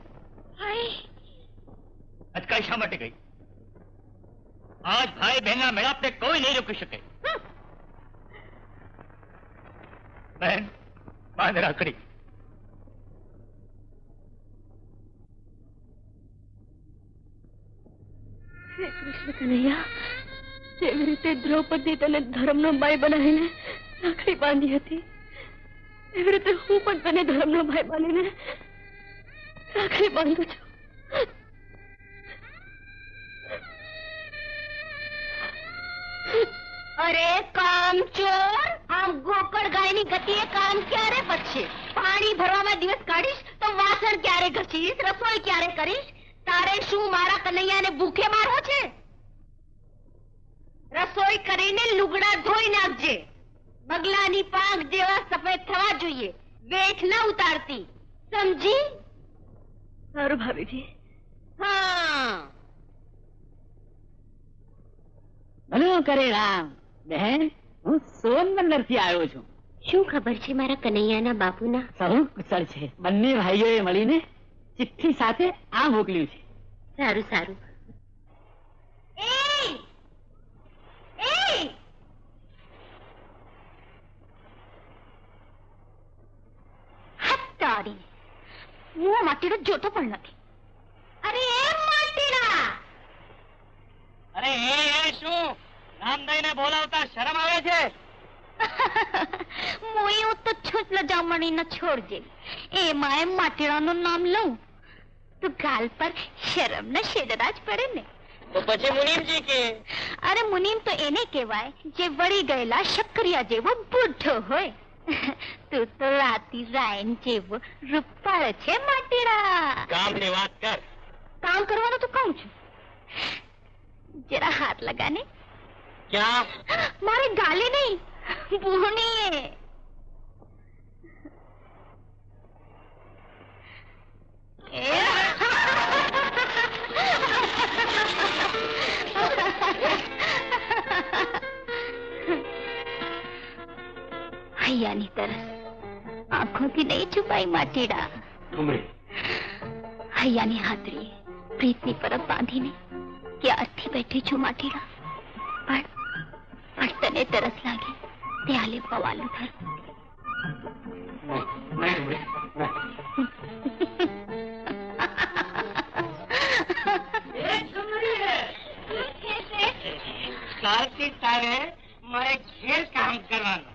અચકાઈ શા માટે ગઈ? આજ ભાઈ બહેનના મેળાપને કોઈ નહીં રોકી શકે. બહેન બાંધ રાખડી. શ્રી કૃષ્ણ કનૈયા, જેવી રીતે દ્રૌપદી તને ધર્મનો ભાઈ બનાવીને રાખડી બાંધી હતી, એવી રીતે હું પણ તને ધર્મનો ભાઈ બાંધીને રાખડી બાંધું છું. અરે કામચોર, આમ ગોકળ ગાયની ગતિએ કામ ક્યારે પતશે? પાણી ભરવામાં દિવસ કાઢીશ તો વાસણ ક્યારે ઘસીશ, રસોઈ ક્યારે કરીશ? તારે શું મારા કનૈયાને ભૂખે મારવો છે? રસોઈ કરીને લુગડા ધોઈ નાખજે. બગલાની પાંખ જેવા સફેદ થવા જોઈએ, વેઠ ન ઉતારતી, સમજી? સારું ભાભીજી. હા. ભલો કરે રામ. બહેન, હું સોનબંદર થી આવ્યો છું. શું ખબર છે મારા કનૈયાના બાપુના? સહુ કુશળ છે. બંને ભાઈઓએ મળીને ચિઠ્ઠી સાથે આ મોકલ્યું છે. સારું સારું. હું માટીડો જોતો પણ નથી. અરે એ માટીડા! અરે એ શું નામ દઈને બોલાવતા શરમ આવે છે? હું તો છું લજામણી ન છોડજે. એમાં એમ માટીડાનું નામ લઉં તો ગાલ પર શરમ ન શેડરાજ પડે ને. તો પછી મુનીમજી કે? અરે મુનીમ તો એને કહેવાય જે વળી ગયેલા શક્કરિયા જેવો બુઢો હોય. તું તો રાતી રાયન જેવો રૂપાળ છે માટીડા. કામની વાત કર. કામ કરવાનું તો કહું છું. જરા હાથ લગાને. ક્યાં? મારે ગાલે નહીં, બુહણીએ. હૈયાની તરસ આંખોથી નહીં છુપાઈ માટીડા. હૈયાની હાથરીએ પ્રીતની પરબ બાંધીને ક્યારથી બેઠી છું માટીડા. પણ પણ તને તરસ લાગે ત્યારે પવાલું ધર. કાલથી તારે મારે ઘેર કામ કરવાનું.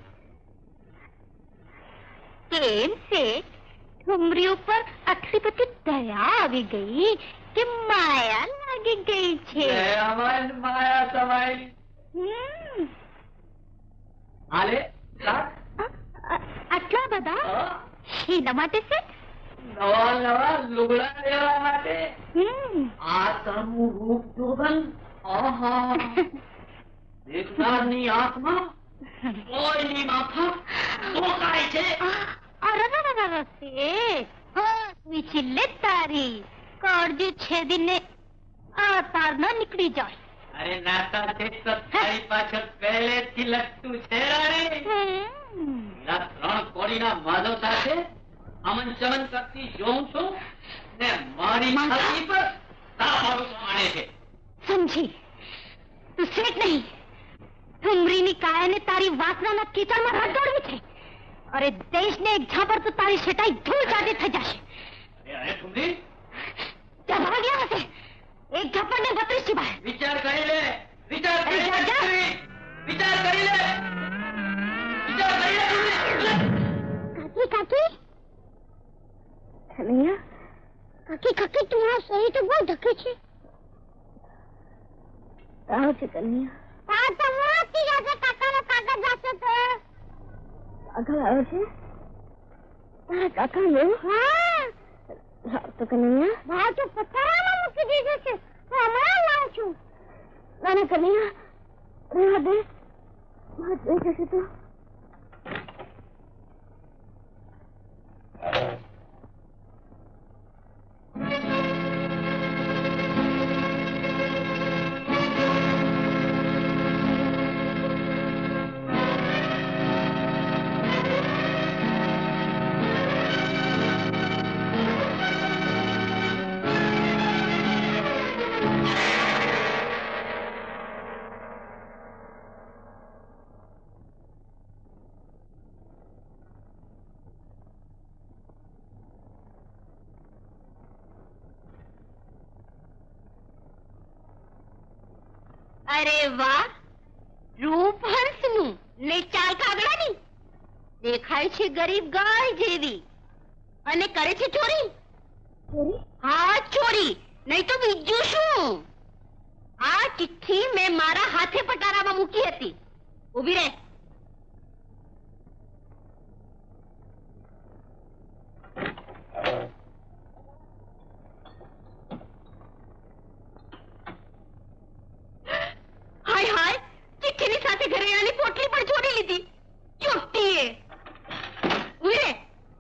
કેમ છે? ઠુમરી ઉપર આટલી બધી દયા આવી ગઈ કે માયા લાગી ગઈ છે? માયા તમારી. આટલા બધા શેના માટે છે? નવા નવા લુગડા લેવા માટે. આ તારું રૂપ જોગન દેખનારની આંખમાં કોઈની માથા ધોકાય છે. વિચિલ્લે તારી કાળજી છેદીને આ તાર ન નીકળી જાય. અરે નાતા તે તો તારી પાછળ પહેલેથી લગતું છે રાણી. છોડીના માધવ સાથે અમન ચમન કરતી જોઉં છું ને મારી છાતી પર તાપ આણે છે. સમજી, તું શેઠ નહીં, ઠુમરીની કાયાને તારી વાસનાના કીચડમાં રડોડવી છે. અરે દેશને એક ઝાપર તો તારી શેટાઈ ધૂળ ચાટી થઈ જશે. અરે ઠુમરી, ત્યાં ભાગ્યા હશે. એક ઝાપર ને બત્રીસ થી બહાર. વિચાર કરી લે, વિચાર કરી લે, વિચાર કરી લે, વિચાર કરી લે. કાકી કાકી કનૈયા, કાકી કાકી તમારા શરીર તો બહુ ધકે છે. આવો છે કન્યા. આ તો મોતી જશે, કાકાનો કાકા જશે તો. કાકા આવે છે? તારા કાકા ને? હા તો કન્યા, ભાવ તો પથ્થરમાં મૂકી દીધો છે. હું હમણાં લાવું છું. નાના કન્યા, રહેવા દે. વાત થઈ જશે તો. અરે વાહ, રૂપ હંસનું ને ચાલ કાગડાની. દેખાય છે ગરીબ ગાય જેવી અને કરે છે ચોરી. હા ચોરી, નહીં તો બીજું શું. આ ચિઠ્ઠી મેં મારા હાથે પટારામાં મૂકી હતી. ઉભી રહે. હાય હાય, ચિઠ્ઠીની સાથે ઘરેણાની પોટલી પણ ચોરી લીધી ચોટ્ટીએ. ઉભી રહે.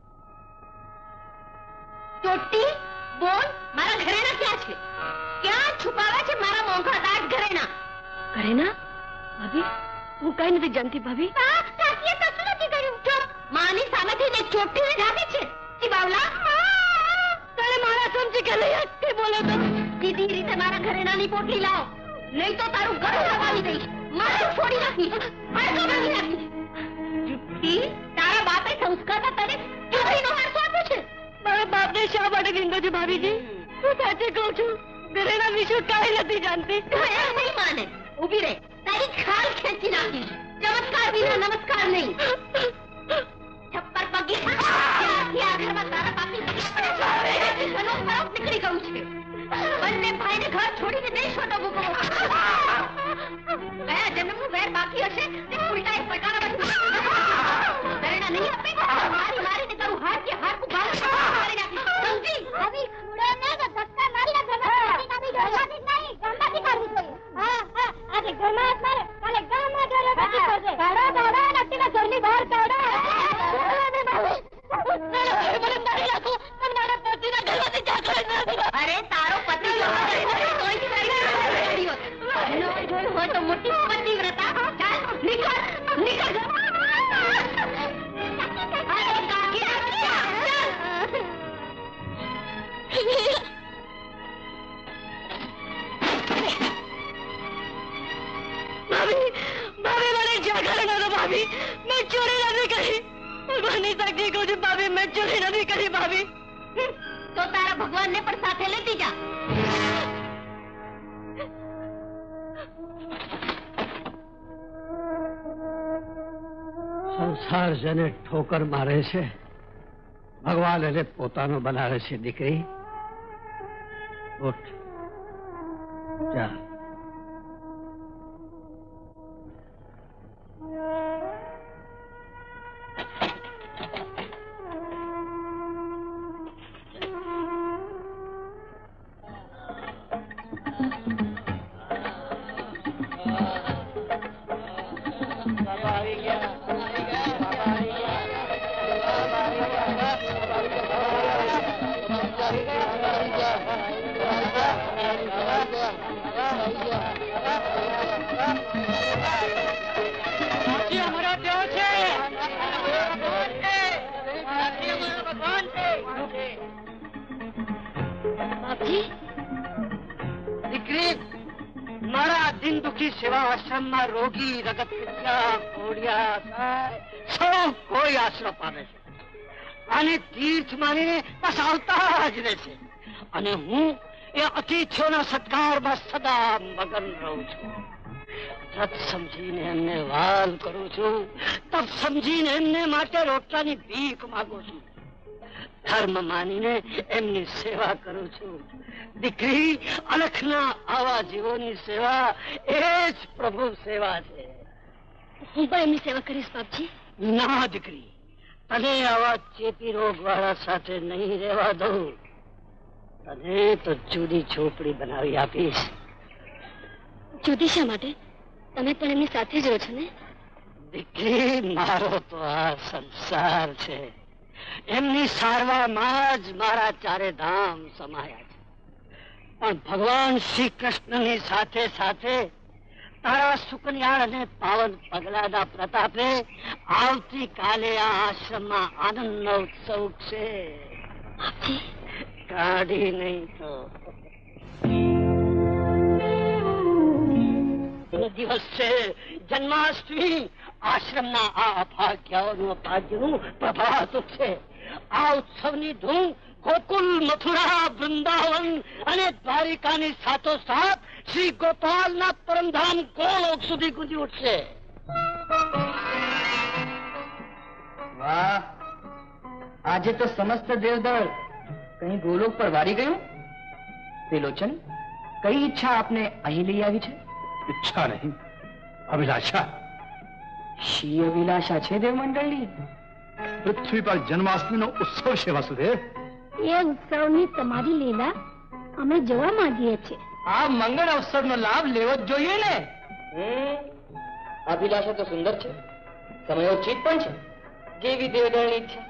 ચોટ્ટી, બોલ, મારા ઘરેણા ક્યાં છે? ક્યાં છુપાવ્યા છે મારા મોંઘા દાટ ઘરેણા? ઘરેણા? ભાભી, હું કઈ નથી જાણતી ભાભી. કાકીએ કશું નથી કર્યું. ચૂપ. માની સામેથી ને ચોટ્ટીને ઢાકે છે. ઈ બાવલા, તારે મારા સમજી કે નહીં કે બોલો તો. સીધી રીતે મારા ઘરેણાની પોટલી લાવો, નહીં તો તારું ગળું દબાવી દઈશ. મારું છોડી નાખીશ, હાડકાં ભાંગી નાખીશ. જુઠ્ઠી, તારા બાપે સંસ્કારમાં તને ચોરીનો હારસો આપ્યો છે. મારા બાપને શા માટે નિંદો છે ભાભીજી? હું સાચે કહું છું, ઘરેણા વિશે કાંઈ નથી જાણતી. એમ નહીં માને. ઊભી રહે, તારી ખાલ ખેંચી નાખીશ. ચમત્કાર વિના નમસ્કાર નહીં. છપ્પર પગી ત્યાંથી આ ઘરમાં તારા બાપની નીકળી ગયું છે. બંને ભાઈને ઘર છોડીને નહીં છોટો મૂકો. ગયા જન્મનું વેર બાકી હશે તે ઉલટા એક પટારામાંથી ઘરેણા નહીં આપે. મારી મારીને તારું હાથ કે હાડકું બહાર કાઢી નાખીશ. સમજી? આવી ખુડાને તો ધક્કા મારીને ઘરમાં કાઢી નાખી. ઘરમાંથી નહીં, ગામમાંથી કાઢવી જોઈએ. હા હા, આજે ઘરમાં જ મારે, કાલે ગામમાં ઘરે નથી કરશે. કાઢો કાઢો, નક્કીના ઘરની બહાર કાઢો. મને મારી નાખો, પણ મારા પતિના ઘરમાંથી જાગરણ. અરે તારો પતિ જોયું હોય તો મોટી પતિવ્રતા. ચાલ નીકળ નીકળ. ભાભી, ભાભી મને જાગરણ હતો. ભાભી, મેં ચોરી નથી કરી. ભગવાનની સાક્ષી કહું છું ભાભી, મેં ચોરી નથી કરી. ભાભી, તો તારા ભગવાનને પણ સાથે લેતી જા. સંસાર જેને ઠોકર મારે છે, ભગવાન એને પોતાનો બનાવે છે. દીકરી, ઉઠ, જા. दिन दुखी सेवा आश्रम में रोगी रगत पित्या घोड़िया સૌ કોઈ આશરો પામે છે અને તીર્થ માનીને બસ આવતા જ રહે છે અને હું એ અતિથિઓના સત્કારમાં સદા મગન રહું છું. તપ સમજીને એમને વાલ કરું છું, તપ સમજીને એમને માટે રોટલાની ભીખ માંગુ છું, ધર્મ માનીને એમની સેવા કરું છું. દીકરી અલખના આવા જીવોની સેવા એ જ પ્રભુ સેવા છે. હું પણ એમની સેવા કરીશ બાપજી. ના દીકરી, તને આવા ચેપી રોગ વાળા સાથે નહીં રહેવા દઉં. તને તો જુદી ઝોપડી બનાવી આપીશ. જુદી શા માટે? તમે પણ એમની સાથે જ રહો છો ને? દીકરી, મારો તો આ સંસાર છે. એમની સારવારમાં જ મારા ચારે ધામ સમાયા છે. પણ ભગવાન શ્રી કૃષ્ણની સાથે સાથે તારા સુકન્યાળ અને પાવન પગલાના પ્રતાપે આવતીકાલે આ આશ્રમમાં આનંદનો ઉત્સવ છે. કાઢી નહીં તો દિવસ છે જન્માષ્ટમી. આશ્રમના આ અભાગ્યાઓનું અભાગ્યનું પ્રભાત છે. આ ઉત્સવની ધૂમ ગોકુલ, મથુરા, વૃંદાવન અને દ્વારિકાની સાથોસાથ શ્રી ગોપાલના પરમધામ ગોલોક સુધી ગુંજી ઉઠશે. વાહ, આજે તો સમસ્ત દેવદળ કहीं ગોલોક પર વારી ગયું. ત્રિલોચન, કઈ ઈચ્છા આપને અહીં લઈ આવી છે? ઈચ્છા નહીં, અભિલાષા. શી અભિલાષા છે દેવ મંડળની? પૃથ્વી પર જન્માષ્ટમીનો ઉત્સવ છે વાસુદેવ. એ ઉત્સવની તમારી લીલા અમે જોવા માંગીએ છીએ. આ મંગળ અવસરનો લાભ લેવો જ જોઈએ ને. અભિલાષા તો સુંદર છે, સમયોચિત પણ છે, જેવી દેવદળની ઈચ્છા.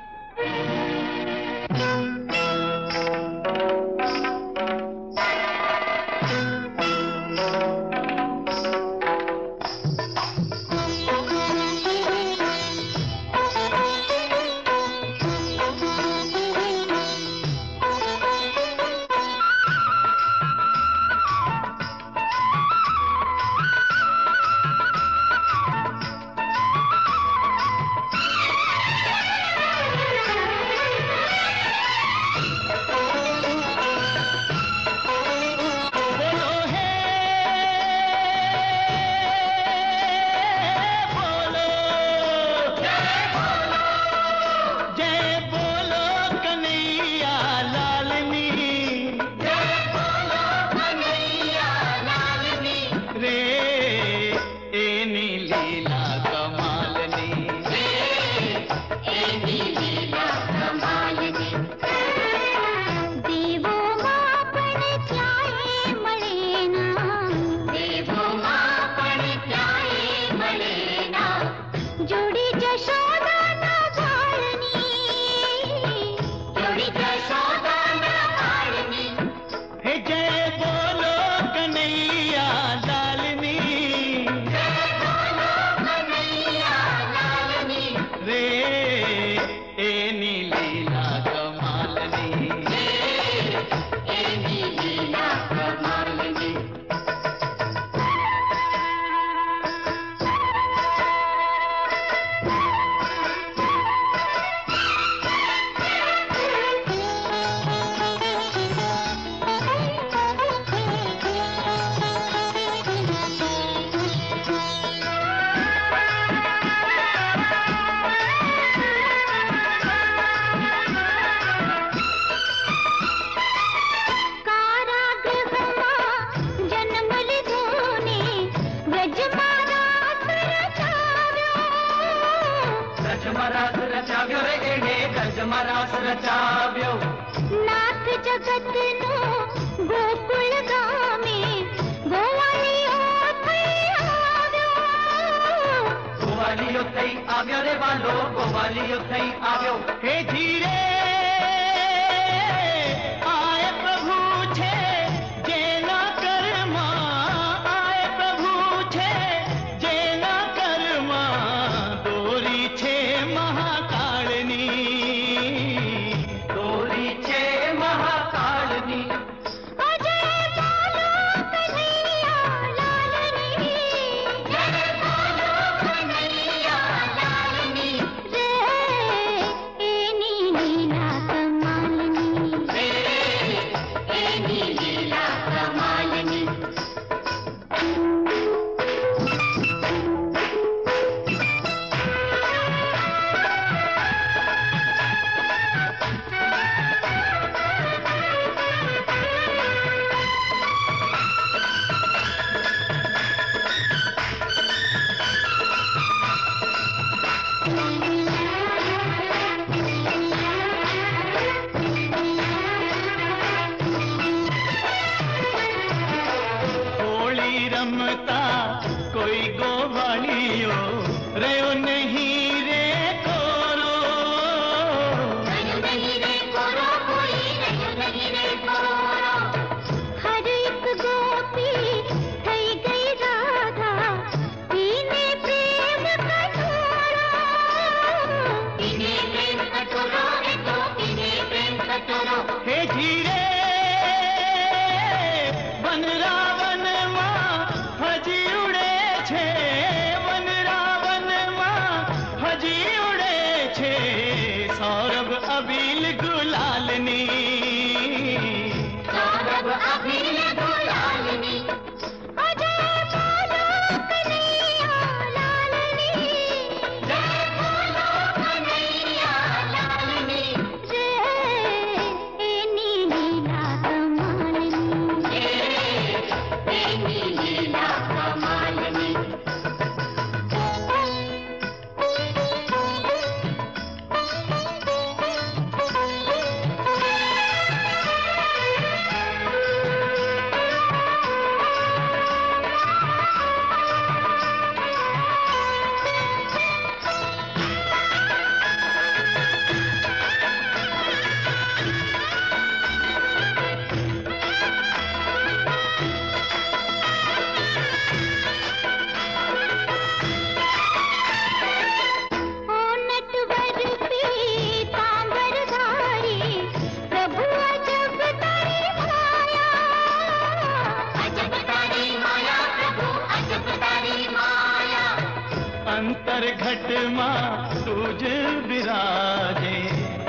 અજય બોલો કનૈયા લાલની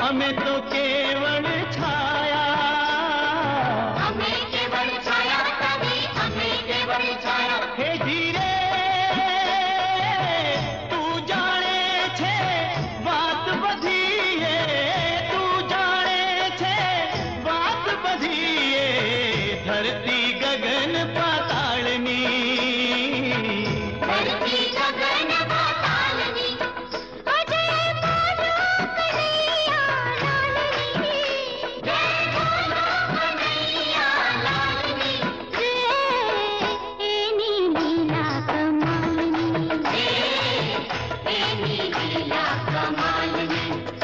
हमें तो केवल छाया, हमें केवल छाया कभी, हमें केवल छाया। हे धीरे तू जाने छे बात बधीए, तू जाने छे बात बधीए, धरती गगन पातालनी, धरती गगन पातालनी। अजय बोलो कन्हैया लालनी, जय बोलो कन्हैया लालनी। रे एनी लीला कमालनी, रे एनी लीला कमालनी।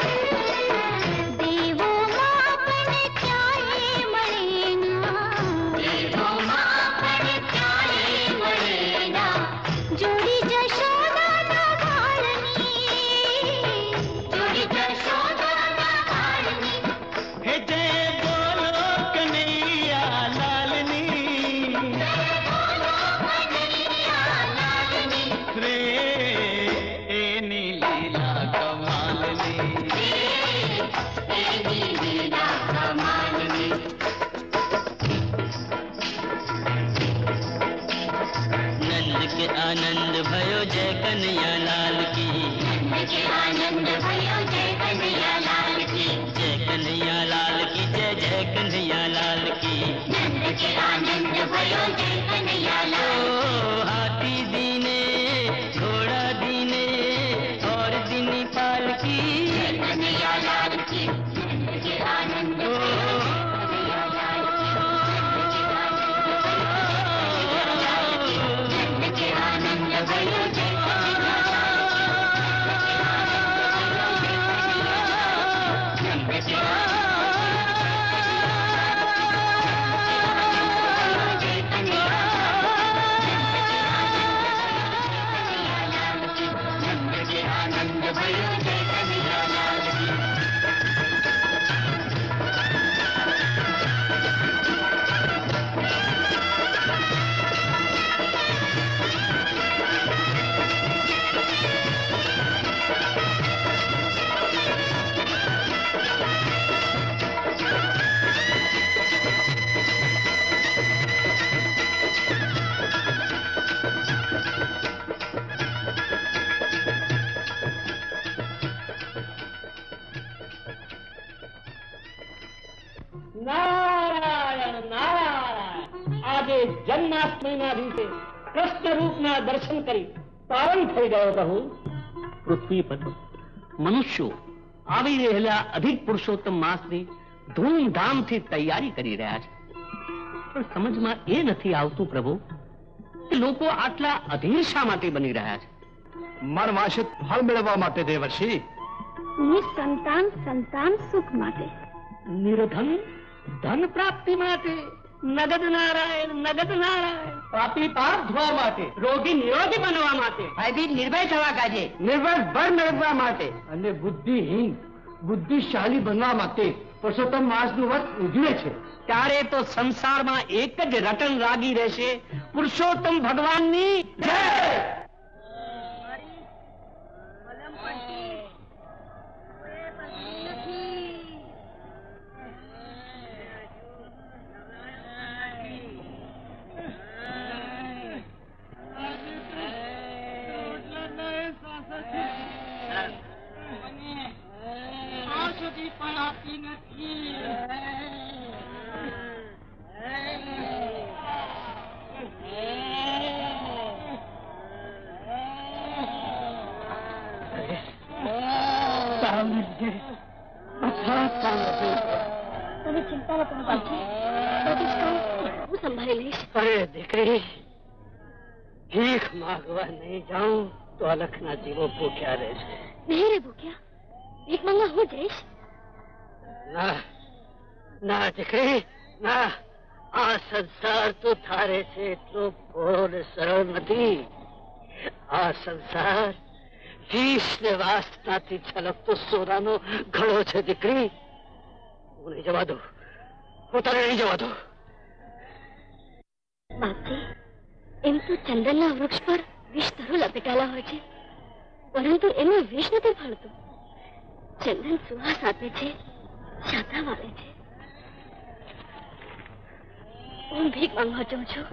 देवो मापन चाहे मरेना, देवो मापन चाहे मरेना। जोड़ी जशोदा ना बाळनी, जोड़ी जशोदा ना बाळनी। हे जय बोलो कन्हैया लालनी, जय बोलो कन्हैया लालनी। रे एनी लीला कमालनी। एनी लीला कमालनी। नंद के आनंद भयो जय कन्हैया लाल की, नंद के आनंद भयो जय कन्हैया लाल की, जय कन्हैया लाल की, जय जय कन्हैया लाल की। नंद के आनंद भयो जय कन्हैया ओ लाल हाथी दीने घोड़ा दीने और दीनी पालकी, जय कन्हैया लाल की। नंद के आनंद भयो जय कन्हैया लाल की, नंद के आनंद भयो जय कन्हैया નારાયણ નારાયણ આજે જન્માષ્ટમીના દિવસે કૃષ્ણ રૂપના દર્શન કરી પાવન થઈ ગયો કહું. પૃથ્વી પર મનુષ્યો આવી રહેલા અધિક પુરુષોત્તમ માસની ધૂમધામથી તૈયારી કરી રહ્યા છે, પણ સમજમાં એ નથી આવતું પ્રભુ કે લોકો આટલા અધીર શા માટે બની રહ્યા છે. મનવાંછિત ફળ મેળવવા માટે દેવર્ષિ. નિસંતાન સંતાન સુખ માટે, નિર્ધન ધન પ્રાપ્તિ માટે, નગદ નારાયણ નગદ નારાયણ, પાપી પાપ ધોવા માટે, રોગી નિરોગી બનવા માટે, ભયભીત નિર્ભય થવા કાજે, નિર્ભર બળ મેળવવા માટે અને બુદ્ધિહીન બુદ્ધિશાળી બનવા માટે પુરુષોત્તમ માસનું વ્રત ઉજવે છે. ત્યારે તો સંસારમાં એક જ રટણ લાગી રહેશે, પુરુષોત્તમ ભગવાનની જય. તમે ચિંતા ન કરો બાપજી, હું સંભાળી લઈશ. અરે દીકરી, ભીખ માંગવા નહીં જાઉં તો અલખના જીવો ભૂખ્યા રહેશે. નહીં રે ભૂખ્યા, ભીખ માંગવા હું જઈશ. ના ના દીકરી ના, આ સંસાર તો થારે છે એટલો ભોળો ને સરળ નથી. આ સંસાર વિષ ને વાસનાથી છલકતો સોનાનો ઘડો છે દીકરી. હું નહીં જવા દઉં, હું તને નહીં જવા દઉં. બાપજી, એમ તો ચંદનના વૃક્ષ પર વિષ તરુ લપેટાલા હોય છે, પરંતુ એમાં વિષ નથી ફળતું. ચંદન સુવાસ આપે છે, શાંતામ આવે છે. હું ભીખ માંગવા જાઉં છું.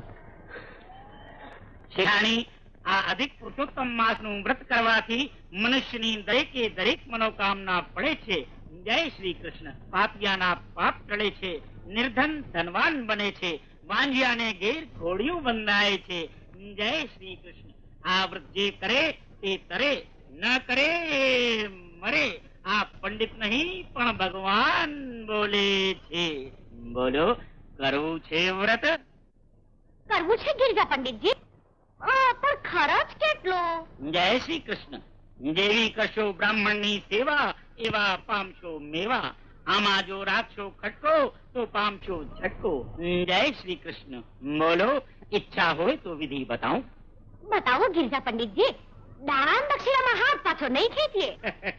શેઠાણી, આ અધિક પુરુષોત્તમ માસનું વ્રત કરવાથી મનુષ્યની દરેકે દરેક મનોકામના પડે છે. જય શ્રી કૃષ્ણ. પાપિયાના પાપ ટળે છે, નિર્ધન ધનવાન બને છે, વાંજિયાને ઘેર ઘોડિયું બંધાય છે. જય શ્રી કૃષ્ણ. આ વ્રત જે કરે તે તરે, ન કરે મરે. આ પંડિત નહીં પણ ભગવાન બોલે છે. બોલો, કરવું છે વ્રત? કરવું છે ગિરજા પંડિતજી, પણ ખર્ચ કેટલો? જય શ્રી કૃષ્ણ. જેવી કરશો બ્રાહ્મણની સેવા એવા પામશો મેવા. આમાં જો રાખશો ખટકો તો પામશો ઝટકો. જય શ્રી કૃષ્ણ. બોલો, ઈચ્છા હોય તો વિધિ બતાવું? બતાવો ગિરજા પંડિતજી. દાન દક્ષિણામાં હાથ પાછો નહીં ખેંચીએ.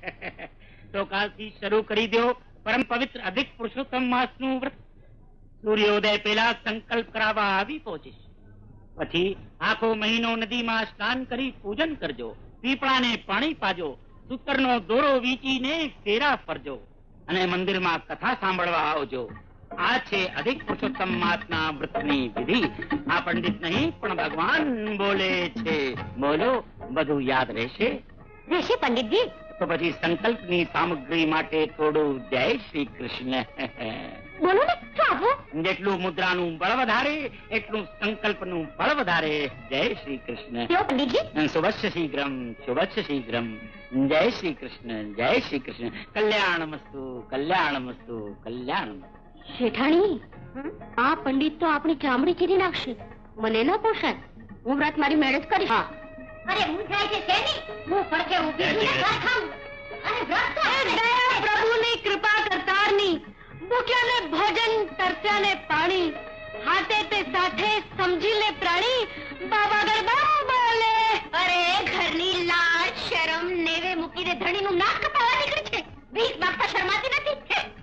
તો કાલથી શરૂ કરી દો પરમ પવિત્ર અધિક પુરુષોત્તમ માસનું વ્રત. સૂર્યોદય પહેલા સંકલ્પ કરાવવા આવી પહોંચીશ. પછી આખો મહિનો નદીમાં સ્નાન કરી પૂજન કરજો, પીપળાને પાણી પાજો, સૂતરનો દોરો વીંચીને ફેરા ફરજો અને મંદિરમાં કથા સાંભળવા આવજો. આ છે અધિક પુરુષોત્તમ માસના વ્રતની વિધિ. આ પંડિત નહીં પણ ભગવાન બોલે છે. બોલો, બધું યાદ રહેશે? રહેશે પંડિતજી. તો પછી સંકલ્પની સામગ્રી માટે થોડું જય શ્રી કૃષ્ણ. બોલો ને, સાબુ. જેટલું મુદ્રાનું બળ વધારે એટલું સંકલ્પનું બળ વધારે. જય શ્રી કૃષ્ણ. પંડિતજી, શુભસ્ય શીઘ્રમ, શુભસ્ય શીઘ્રમ. જય શ્રી કૃષ્ણ, જય શ્રી કૃષ્ણ. કલ્યાણમસ્તુ, કલ્યાણમસ્તુ, કલ્યાણમસ્તુ. શેઠાણી, આ પંડિત તો આપણી ચામડી ચીરી નાખશે. મને ન પોષાય. હું વ્રત મારી મેળે જ કરીશ. અરે હું થાય છે તેની હું પડખે ઊભી છું ને ખાઉં. અને વ્રત તો દયા પ્રભુની કૃપા કરતારની, ભૂખ્યાને ભોજન, તરસ્યાને પાણી, હાથે તે સાથે સમજી લે પ્રાણી. બાબા ગરબા બોલે. અરે ઘરની લાજ શરમ નેવે મૂકીને ધણીનું નાક કપાવા નીકળી છે. ભીખ માંગતા શરમાતી નથી.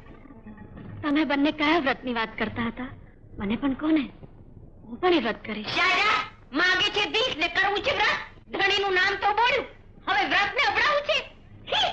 તમે બંને કયા વ્રતની વાત કરતા હતા? મને પણ કોને? હું પણ એ વ્રત કરીશ. શાયરા માગે છે ભીખ ને કરવું છે વ્રત. ધણીનું નામ તો બોલ્યું, હવે વ્રત ને અપડાવું છે. છી!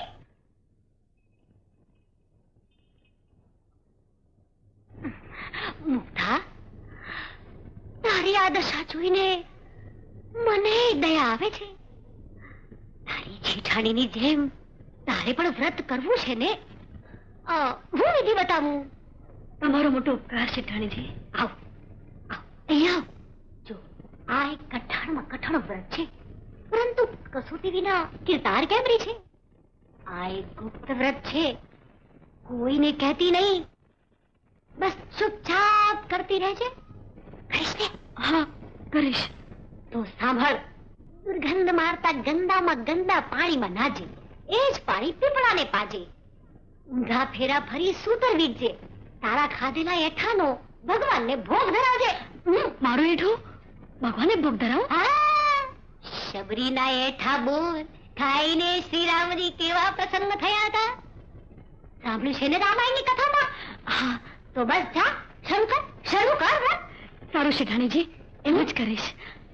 મુગ્ધા, તારી આ દશા જોઈને મને દયા આવે છે. તારી જેઠાણીની જેમ તારે પણ વ્રત કરવું છે ને? અ, હું વિધિ બતાવું? તમારો મોટો ઉપકાર શેઠાણીજી. આવ આવ, અહીંયા આવ. જો, આ એક કઠણ કઠણ વ્રત છે, પરંતુ કસોટી વિના કીર્તાર કેમ રહી છે? આ એક ગુપ્ત વ્રત છે, કોઈને કહેતી નહીં. બસ ચૂપચાપ કરતી રહેજે. કરીશ ને? હા, કરીશ. તો સાંભળ, દુર્ગંધ મારતા ગંદામાં ગંદા પાણીમાં નાજે, એ જ પાણી પીપળાને પાજે. ઊંધા ફેરા ફરી સૂતર વીજજે. તારા ખાધેલા એઠાનો ભગવાનને ભોગ ધરાવજે. મારું એઠું ભગવાને ભોગ ધરાવ? હા, શબરીના એઠા બોલ ખાઈને શ્રી રામજી કેવા પ્રસન્ન થયા હતા. સાંભળ્યું છે ને રામાયણની કથામાં? હા, તો બસ જા, શરૂ કર, શરૂ કર વ્રત. સારું શેઠાણીજી, એવું જ કરીશ.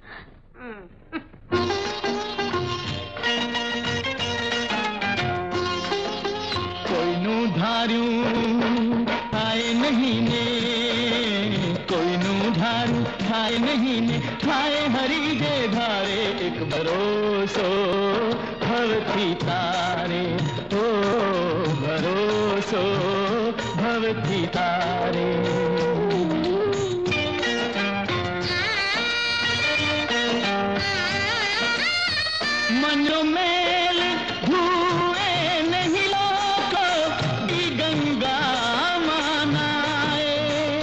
કોઈનું ધાર્યું થાય નહીં ને, કોઈનું ધાર્યું થાય નહીં ને, થાય હરી જે ધારે એક ભરોસો ભવથી તારે. ઓ ભરોસો ભવથી તારે. મનો મેલ ધુએ નહીં લોકો દી ગંગા માનાએ.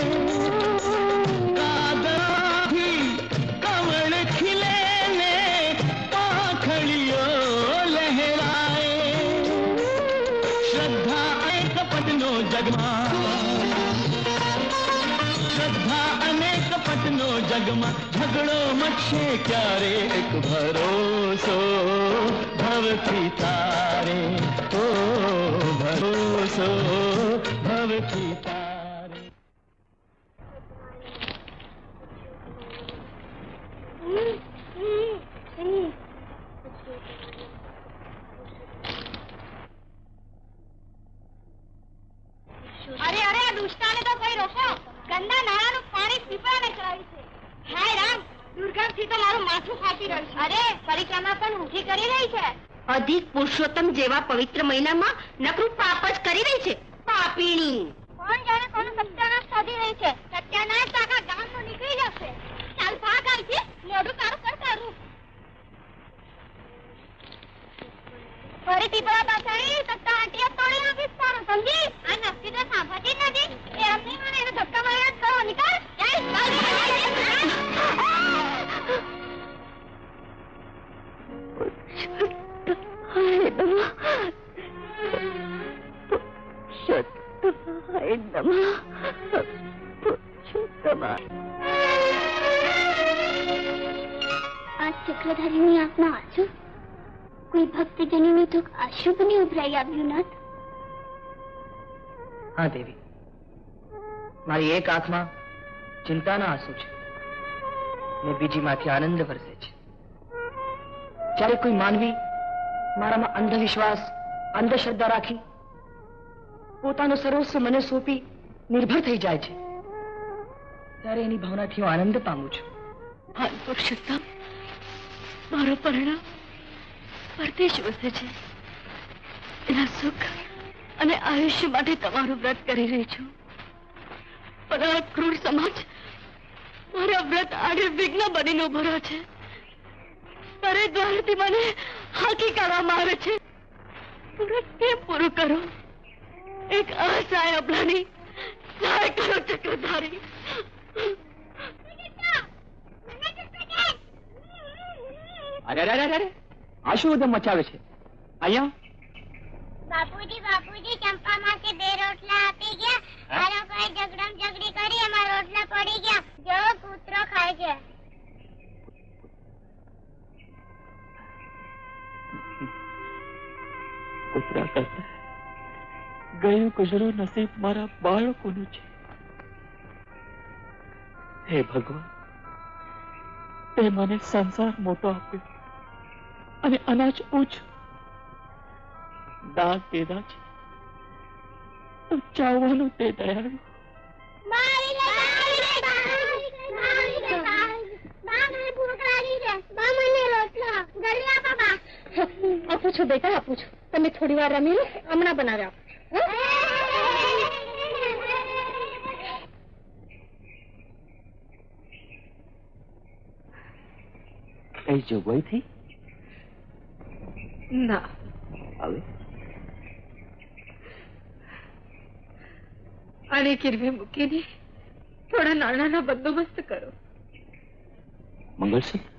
કાદરથી કમળ ખીલે ને પાંખડીઓ લહેરાએ. શ્રદ્ધા અને કપટનો જગમાં, શ્રદ્ધા અને કપટનો જગમાં ઝઘડો મચશે ક્યારે એક ભરોસો ભવથી તારે. ઓ ભરોસો ભવથી તારે. કોઈ રોકો. ગંદા નાળાનું પાણી પીપળાને ચડાવ્યું છે. હાય રામ, દુર્ગંધથી તો મારું માથું ફાટી રહ્યું છે. અરે પરિક્રમા પણ ઊંધી કરી રહી છે. અધિક પુરુષોત્તમ જેવા પવિત્ર મહિનામાં નકરું પાપ જ કરી રહી છે. પાપીણી. કોણ જાણે કોનું સત્યાનાશ સાધી રહી છે. સત્યાનાશ તો આખા ગામનો નીકળી જશે. ચાલ ભાગ અહીંથી, મોઢું તારું કર તારું. ફરી પીપળા પાછળ સત્તા આંટીઓ તોડી નાખીશ તારું, સમજી? આ નક્કી તો સાંભળતી જ નથી. એ અમને મને એને ધક્કા માર્યા જ કરો. નીકળ. આ ચક્રધારીની આંખમાં આંસુ, કોઈ ભક્તજનોનું દુઃખ અશુભને ઉભરાઈ આવ્યું નાથ. હા દેવી, મારી એક આંખમાં ચિંતાના આંસુ છે ને બીજી માંથી આનંદ વરસે છે. જ્યારે કોઈ માનવી મારામાં અંધવિશ્વાસ, અંધશ્રદ્ધા રાખી પોતાનો સર્વસ્વ મને સોંપી નિર્ભર થઈ જાય છે, ત્યારે એની ભાવનાથી હું આનંદ પામું છું. હા પુરુષોત્તમ, મારો પરિણામ પરદેશ વસે છે. એના સુખ અને આયુષ્ય માટે તમારું વ્રત કરી રહી છું. પણ આ ક્રૂર સમાજ મારા વ્રત આડે વિઘ્ન બનીને ઉભો રહ્યો છે. દરે દ્વારથી મને હાકી કાઢવામાં આવે છે. વ્રત કેમ પૂરું કરું? એક અસહાય અબલાની સહાય કરો ચક્રધારી. અરે અરે અરે આ શું ઉધમ મચાવે છે અહીંયા? બાપુજી બાપુજી ચંપા માં કે બે રોટલા આપી ગયા. આ લોકોએ ઝગડમ ઝગડી કરી, એમાં રોટલા પડી ગયા. જો કૂતરો ખાય છે. કૂતરા કરતા ગયું ગુજરું નસીબ મારા બાળકોનું છે. હે ભગવાન, તે મને સંસાર મોટો આપ્યો અને અનાજ ઓછું. દાગ દીધા છે તો ચાવવાનું તે દયાળુ. મારી લે મારી લે મારી લે બા મને ભૂખ લાગી છે. બા મને રોટલા જલ્દી આપો બા. આપું છું બેટા, આપું છું. તમે થોડી વાર રમી લો, હમણાં બનાવી આપું. કઈ જોગવાઈ થઈ? ના. હવે આને ગીરવે મૂકીને થોડા નાણાંનો બંદોબસ્ત કરો. મંગળસુત્ર,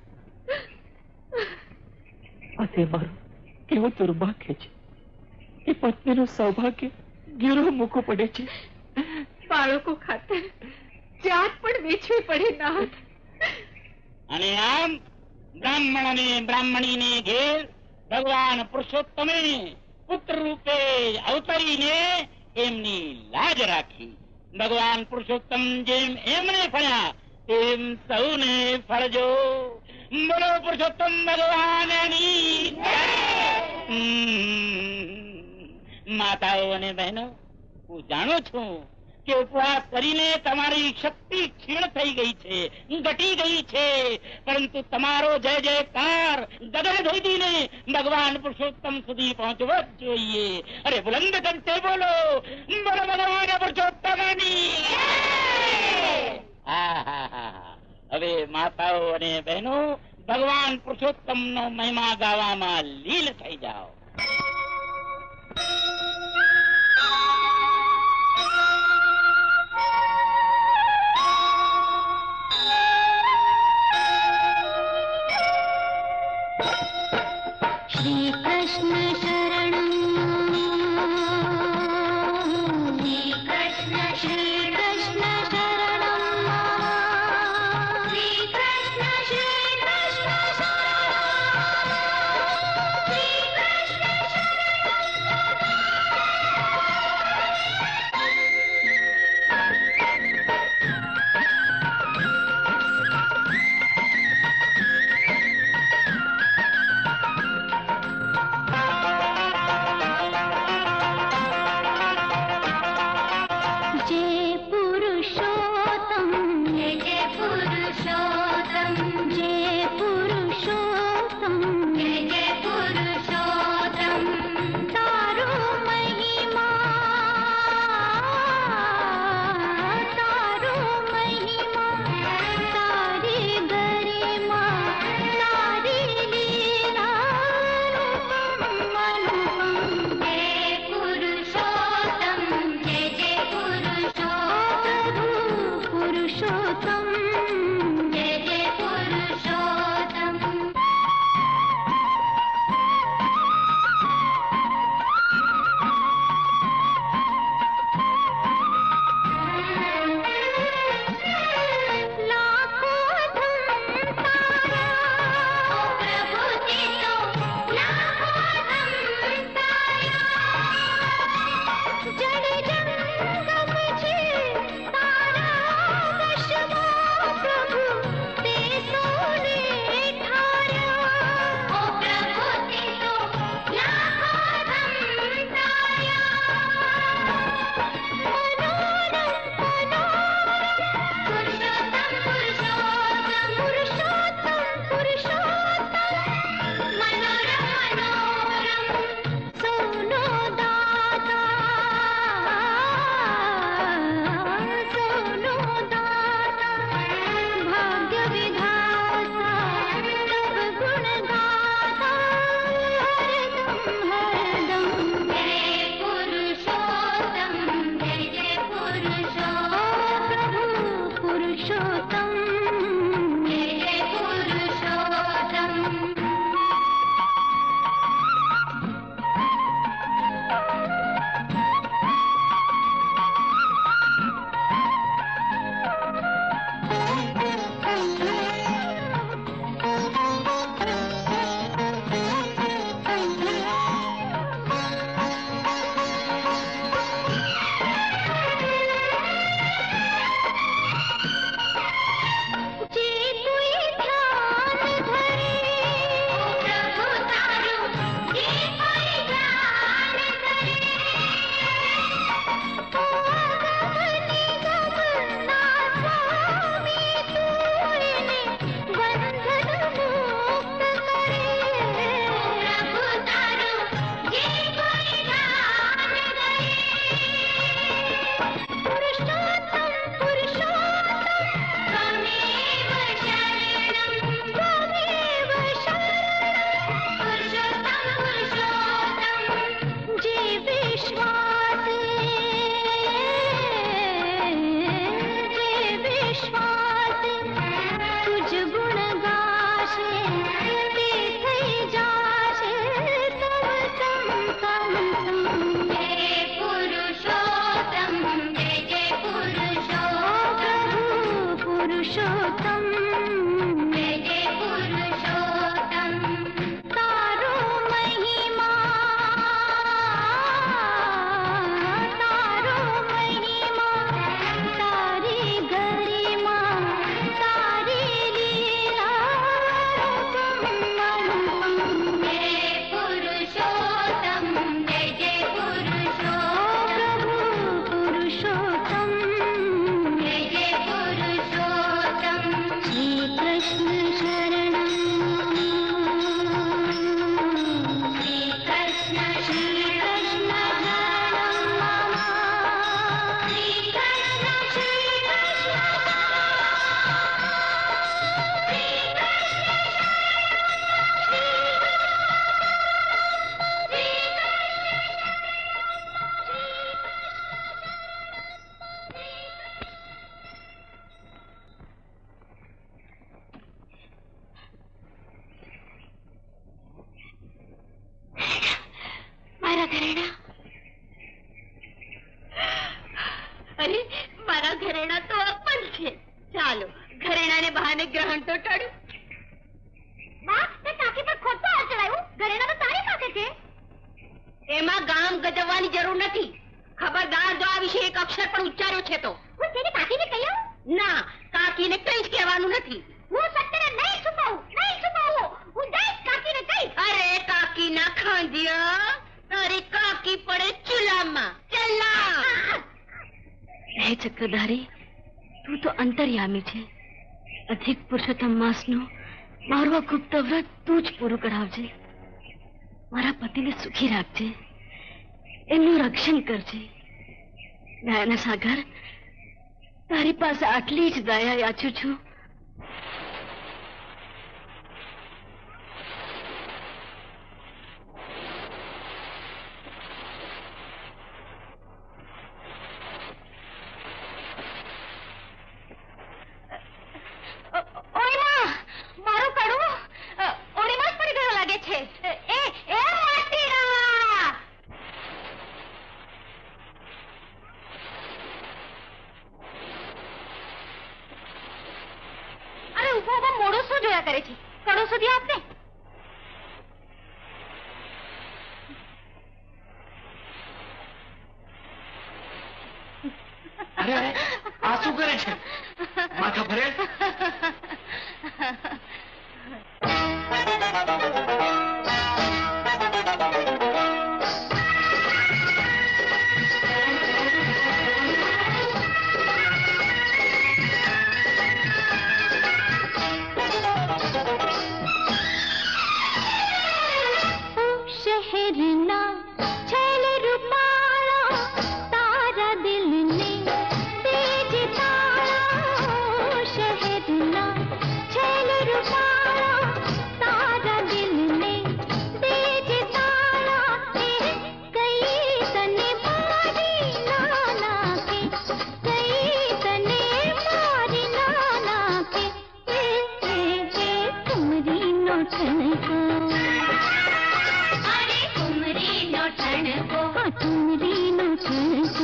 આ તે મારું કેવું દુર્ભાગ્ય છે કે પત્નીનું સૌભાગ્ય ગીરો મૂકવું પડે છે. બાળકો ખાતર જાત પણ વેચવી પડે નાથ. અને આમ બ્રાહ્મણ અને બ્રાહ્મણીને ઘેર ભગવાન પુરુષોત્તમે પુત્ર રૂપે અવતરીને એમની લાજ રાખી. ભગવાન પુરુષોત્તમ જેમ એમને ફળ્યા તેમ સૌને ફળજો. બોલો પુરુષોત્તમ ભગવાનની માતાઓ અને બહેનો, હું જાણું છું કે ઉપવાસ કરીને તમારી શક્તિ ક્ષીણ થઈ ગઈ છે, ઘટી ગઈ છે, પરંતુ તમારો જય જયકાર ગગન ધોઈને ભગવાન પુરુષોત્તમ સુધી પહોંચવો જ જોઈએ. અરે બુલંદ કંઠે બોલો, બોલો ભગવાન પુરુષોત્તમની. હવે માતાઓ અને બહેનો, ભગવાન પુરુષોત્તમ નો મહિમા ગાવામાં લીલ થઈ જાઓ. श्री कृष्ण शरणं श्री कृष्ण श्री कृष्ण शरणं श्री कृष्ण श्री कृष्ण शरणं श्री कृष्ण शरणं ધણ તો ટળ્યું. બા તે કાકી પર ખોટું હાથ ચડાયું. ઘરેણા તો તારી પાસે છે. એમાં ગામ ગજવવાની જરૂર નથી. ખબરદાર જો આ વિશે એક અક્ષર પણ ઉચ્ચાર્યો છે તો હું તેની કાકીને કહી આવું? ના, કાકીને કંઈ જ કહેવાનું નથી. હું સત્યને નહીં છુપાવું, નહીં છુપાવું. હું જઈશ કાકીને કહીશ. અરે કાકી ના ખાંધિયા, તારી કાકી પડે ચૂલામાં. ચલ્લા હે ચક્રધારી, તું તો અંતર્યામી છે. અધિક પુરુષોત્તમ માસનું મારું આ ગુપ્ત વ્રત તું જ પૂરું કરાવજે. મારા પતિને સુખી રાખજે, એમનું રક્ષણ કરજે. દયાના સાગર, તારી પાસે આટલી જ દયા યાચું છું. મારું કડવું ઓળીમાં જ પડી ગયો લાગે છે. એ એ માટીડા! અરે ઉભો ઉભો મોડો શું જોયા કરે છે? કડો સુધી આપને. અરે અરે, આ શું કરે છે? માથા ભરે? शहरना छल रूपाला तारा दिल ने तेज तारा. शहरना छल रूपाला तारा दिल ने तेज तारा. कई तने मारी नाना के, कई तने मारी नाना के. तुमरी नोटन को तुमरी नोटन को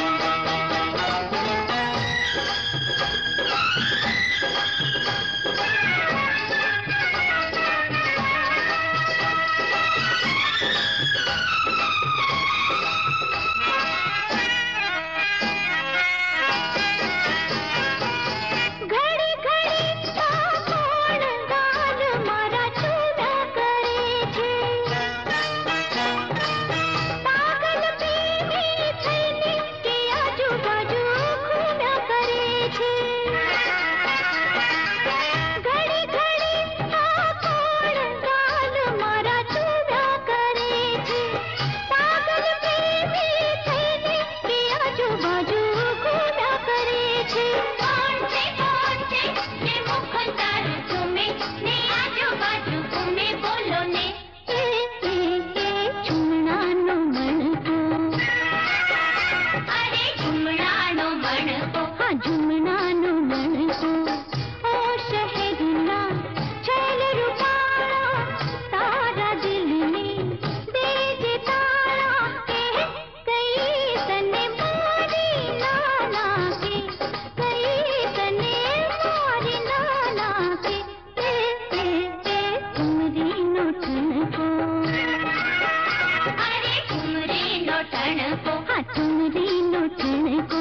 घड़ी घड़ी कोण गाल मारा चूड़ा करे छे. पागल पीनी थईने के आजूबाजू घूम्या करे छे. घड़ी घड़ी कोण गाल मारा चूड़ा करे छे. पागल पीनी थईने के आजूबाजू घूम्या करे छे. કોણ છે કોણ છે જે મુખ તારું ઘૂમે ને આજુબાજુ ઘૂમે બોલો ને. એ એ એ ઝુમણાનો મણકો. અરે ઝુમણાનો મણકો. હા ઝુમણાનો મણકો. ઓ શહેરના છલ રૂપાળા તારા દિલને દેજ તાળા. કઈ તને મારી નાના કે, કઈ તને મારી નાના કે. तुमरी नोटन को अरे तुमरी नोटन को हाँ तुमरी नोटन को.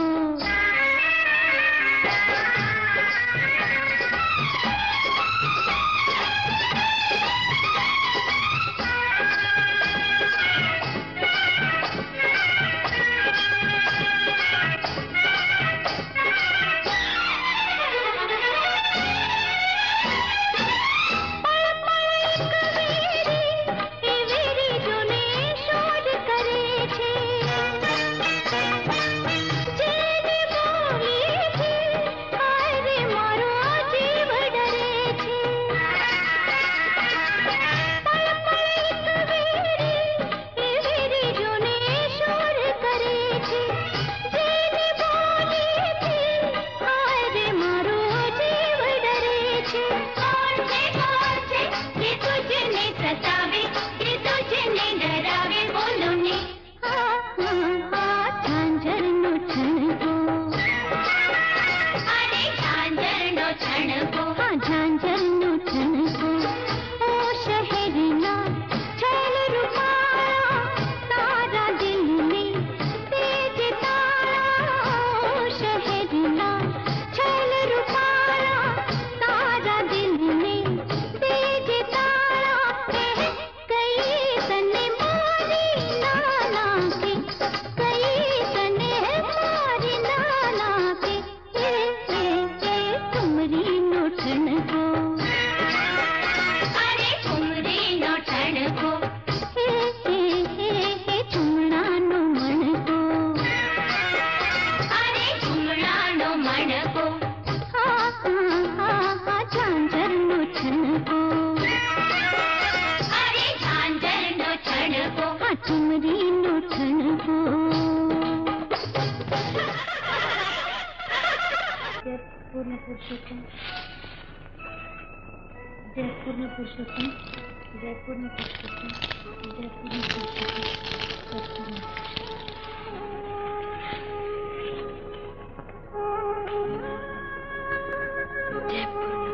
એ વેરી જોને શોધ કરે છે. જે मारी लुठन को जय पूर्ण पुरुषोत्तम जय पूर्ण पुरुषोत्तम जय पूर्ण पुरुषोत्तम जय पूर्ण पुरुषोत्तम जय पूर्ण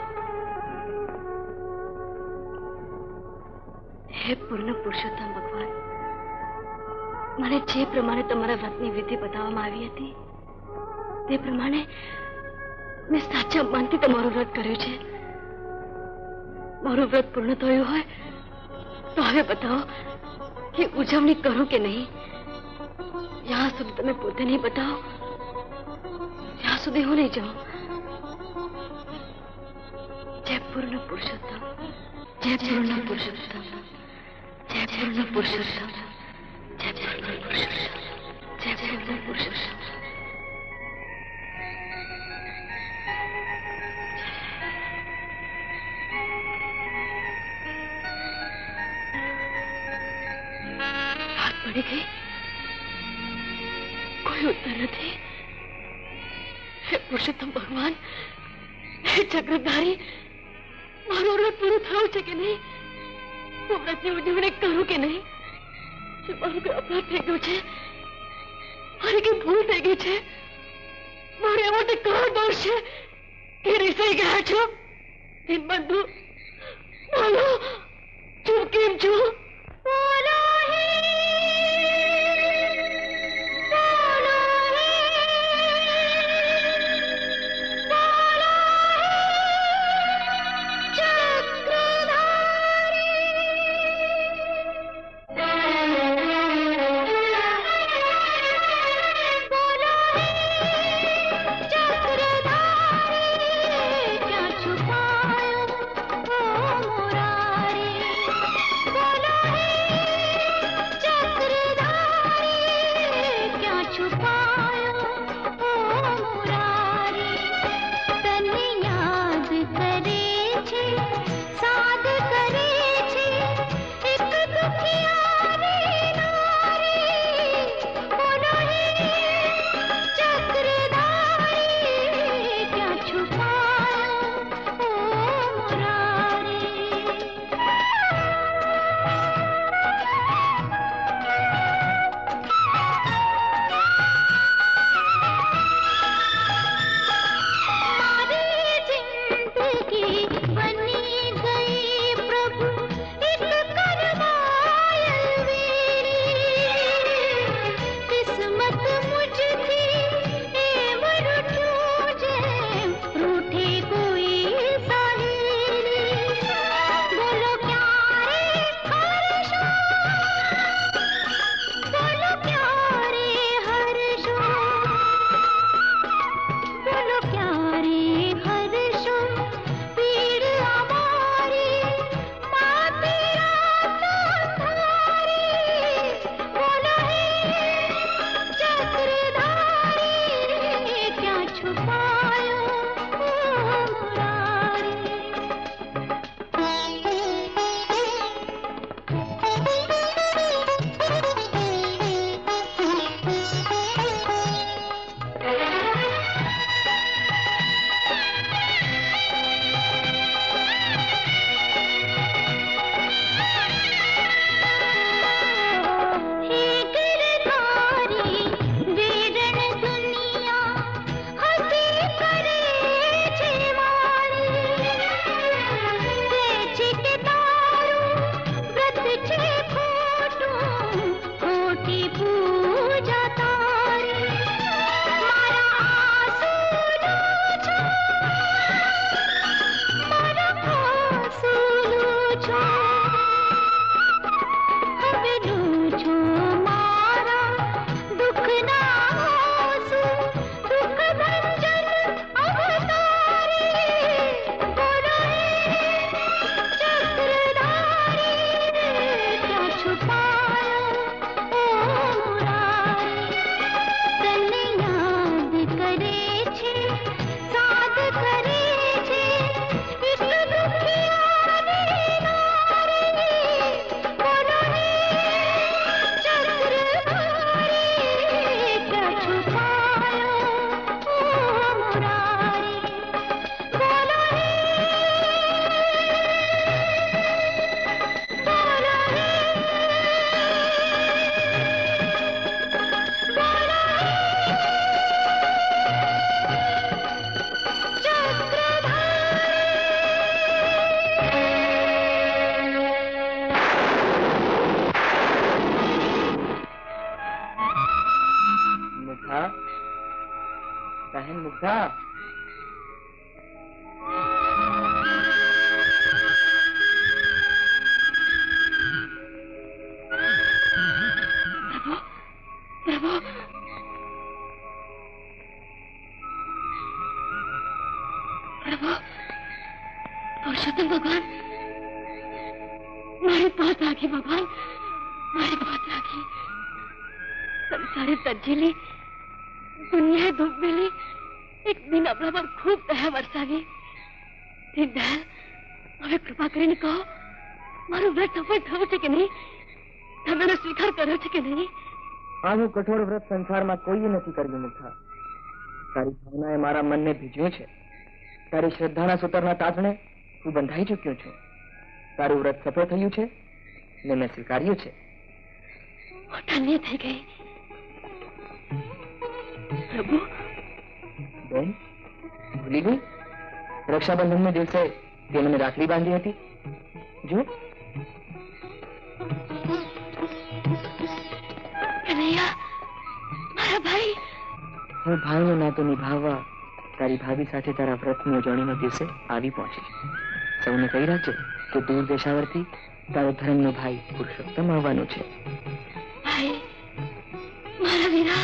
हे પૂર્ણ પુરુષોત્તમ ભગવાન મને જે પ્રમાણે તમારા વ્રતની વિધિ બતાવવામાં આવી હતી તે પ્રમાણે મેં સાચા મનથી તમારું વ્રત કર્યું છે મારું વ્રત પૂર્ણ થયું હોય તો હવે બતાવો કે ઉજવણી કરું કે નહીં જ્યાં સુધી તમે પોતે નહીં બતાવો ત્યાં સુધી હું નહીં જાઉં જય પૂર્ણ પુરુષોત્તમ જય પૂર્ણ પુરુષોત્તમ जय पूर्ण पुरुषोत्तम जय पूर्ण पुरुषोत्तम जय पूर्ण पुरुषोत्तम रात पड़ी गई कोई उत्तर नहीं हे पुरुषोत्तम भगवान हे चक्रधारी मारो व्रत पूરું થયું છે કે નહીં હું વ્રતની ઉજવણી કરું કે નહીં જે મારું કઈ અપરાધ થઈ ગયો છે મારી કઈ ભૂલ થઈ ગઈ છે મારે એવો તે કયો દોષ છે કે રીસાઈ ગયા છો દીનબંધુ બોલો ચૂપ કેમ છો બોલો હે બોલો હે બોલો હે मुग्धा, बहन मुग्धा। प्रभु, प्रभु, पुरुषोत्तम भगवान, मारी बहुत राखी भगवान, मारी बहुत राखी। संसारे तज्जेली, दुनिया धूप मेली, एक दिन अपना पर खूब दया वरसावी। દીનદયાલ, હવે કૃપા કરીને કહો, મારું વ્રત સફળ થયું છે કે નહીં? તમે એનો સ્વીકાર કર્યો છે કે નહીં? આવું કઠોર વ્રત સંસારમાં કોઈએ નથી કર્યું મુગ્ધા. તારી ભાવનાએ મારા મનને ભીજ્યું છે. તારી શ્રદ્ધાના સૂતરના તાતણે હું બંધાઈ ચૂક્યો છું. તારું વ્રત સફળ થયું છે ને મેં સ્વીકાર્યું છે. ધન્ય થઈ ગઈ પ્રભુ. બેન, ભૂલી ગઈ? રક્ષાબંધનના દિવસે તે મને રાખડી બાંધી હતી. જો કનૈયા, મારા ભાઈ. હું ભાઈનું નાતું નિભાવવા તારી ભાભી સાથે તારા વ્રતની ઉજવણીના દિવસે આવી પહોંચી. સૌને કહી રાખજો કે દૂર દેશાવરથી તારો ધર્મનો ભાઈ પુરુષોત્તમ આવવાનો છે. ભાઈ, મારા વીરા.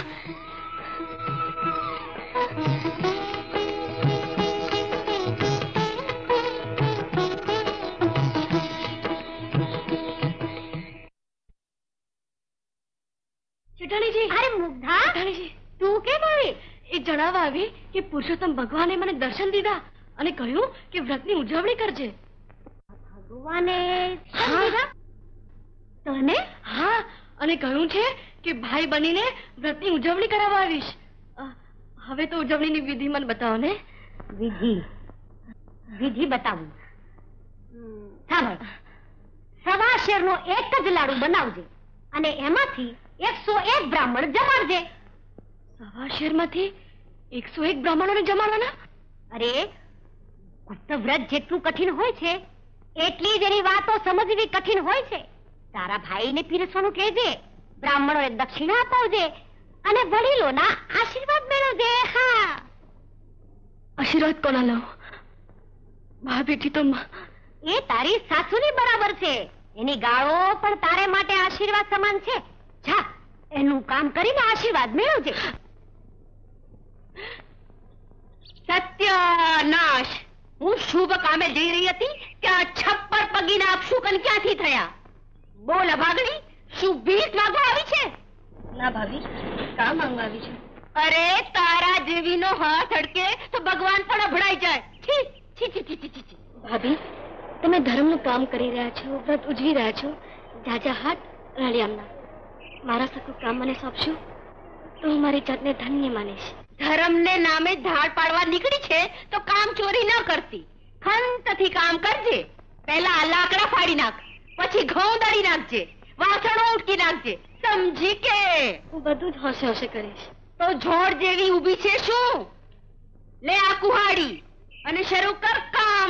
ચટાણીજી. અરે મુગ્ધા, ચટાણીજી, તું કેમ આવી? એ જણાવવા આવી કે પુરુષોત્તમ ભગવાને મને દર્શન દીધા અને કહ્યું કે વ્રતની ઉજવણી કરજે. ભગવાને હા. દીધા? તને? હા, અને કહ્યું છે કે ભાઈ બનીને વ્રતની ઉજવણી કરાવવા આવીશ. અ, હવે તો ઉજવણીની વિધિ મને બતાવો ને. વિધિ વિધિ બતાવું. સાંભળ, સવા શેરનો એક જ લાડુ બનાવજે અને એમાંથી એકસો એક બ્રાહ્મણ જમાડજે. સવા શેરમાંથી એકસો એક બ્રાહ્મણોને જમાડવાના? અરે, ગુપ્ત વ્રત જેટલું કઠિન હોય છે એટલી જ એની વાતો સમજવી કઠિન હોય છે. તારા ભાઈને પીરસવાનું કહેજે, બ્રાહ્મણોને દક્ષિણા અપાવજે અને વડીલોના આશીર્વાદ મેળવજે. હા. આશીર્વાદ કોના લઉં? મા બેટી તો મ- એ તારી સાસુની બરાબર છે. એની ગાળો પણ તારે માટે આશીર્વાદ સમાન છે. જા, એનું કામ કરીને આશીર્વાદ મેળવજે. સત્યનાશ! હું શુભ કામે જઈ રહી હતી ત્યાં છપ્પર પગીના અપશુકન ક્યાંથી થયા? બોલ અભાગણી, શું ભીખ માંગવા આવી છે? ના ભાભી, કામ માંગવા આવી છે. અરે, તારા જેવીનો હાથ અડકે તો ભગવાન પણ અભડાઈ જાય. છી છી છી છી છી છી. ભાભી, તમે ધર્મનું કામ કરી રહ્યા છો, વ્રત ઉજવી રહ્યા છો. જાજા હાથ રાળિયામના. મારા સખું કામ મને સોંપશો તો હું મારી જાતને ધન્ય માનીશ. ધર્મને નામે ધાડ પાડવા નીકળી છે તો કામ ચોરી ન કરતી. ખંતથી કામ કરજે. પહેલા આ લાકડા ફાડી નાખ, પછી ઘઉં દળી નાખજે, વાસણો ઉટકી નાખજે. સમજી કે? હું બધું જ હોશે હોશે કરીશ. તો જોડ જેવી ઊભી છે શું? લે આ કુહાડી અને શરૂ કર કામ.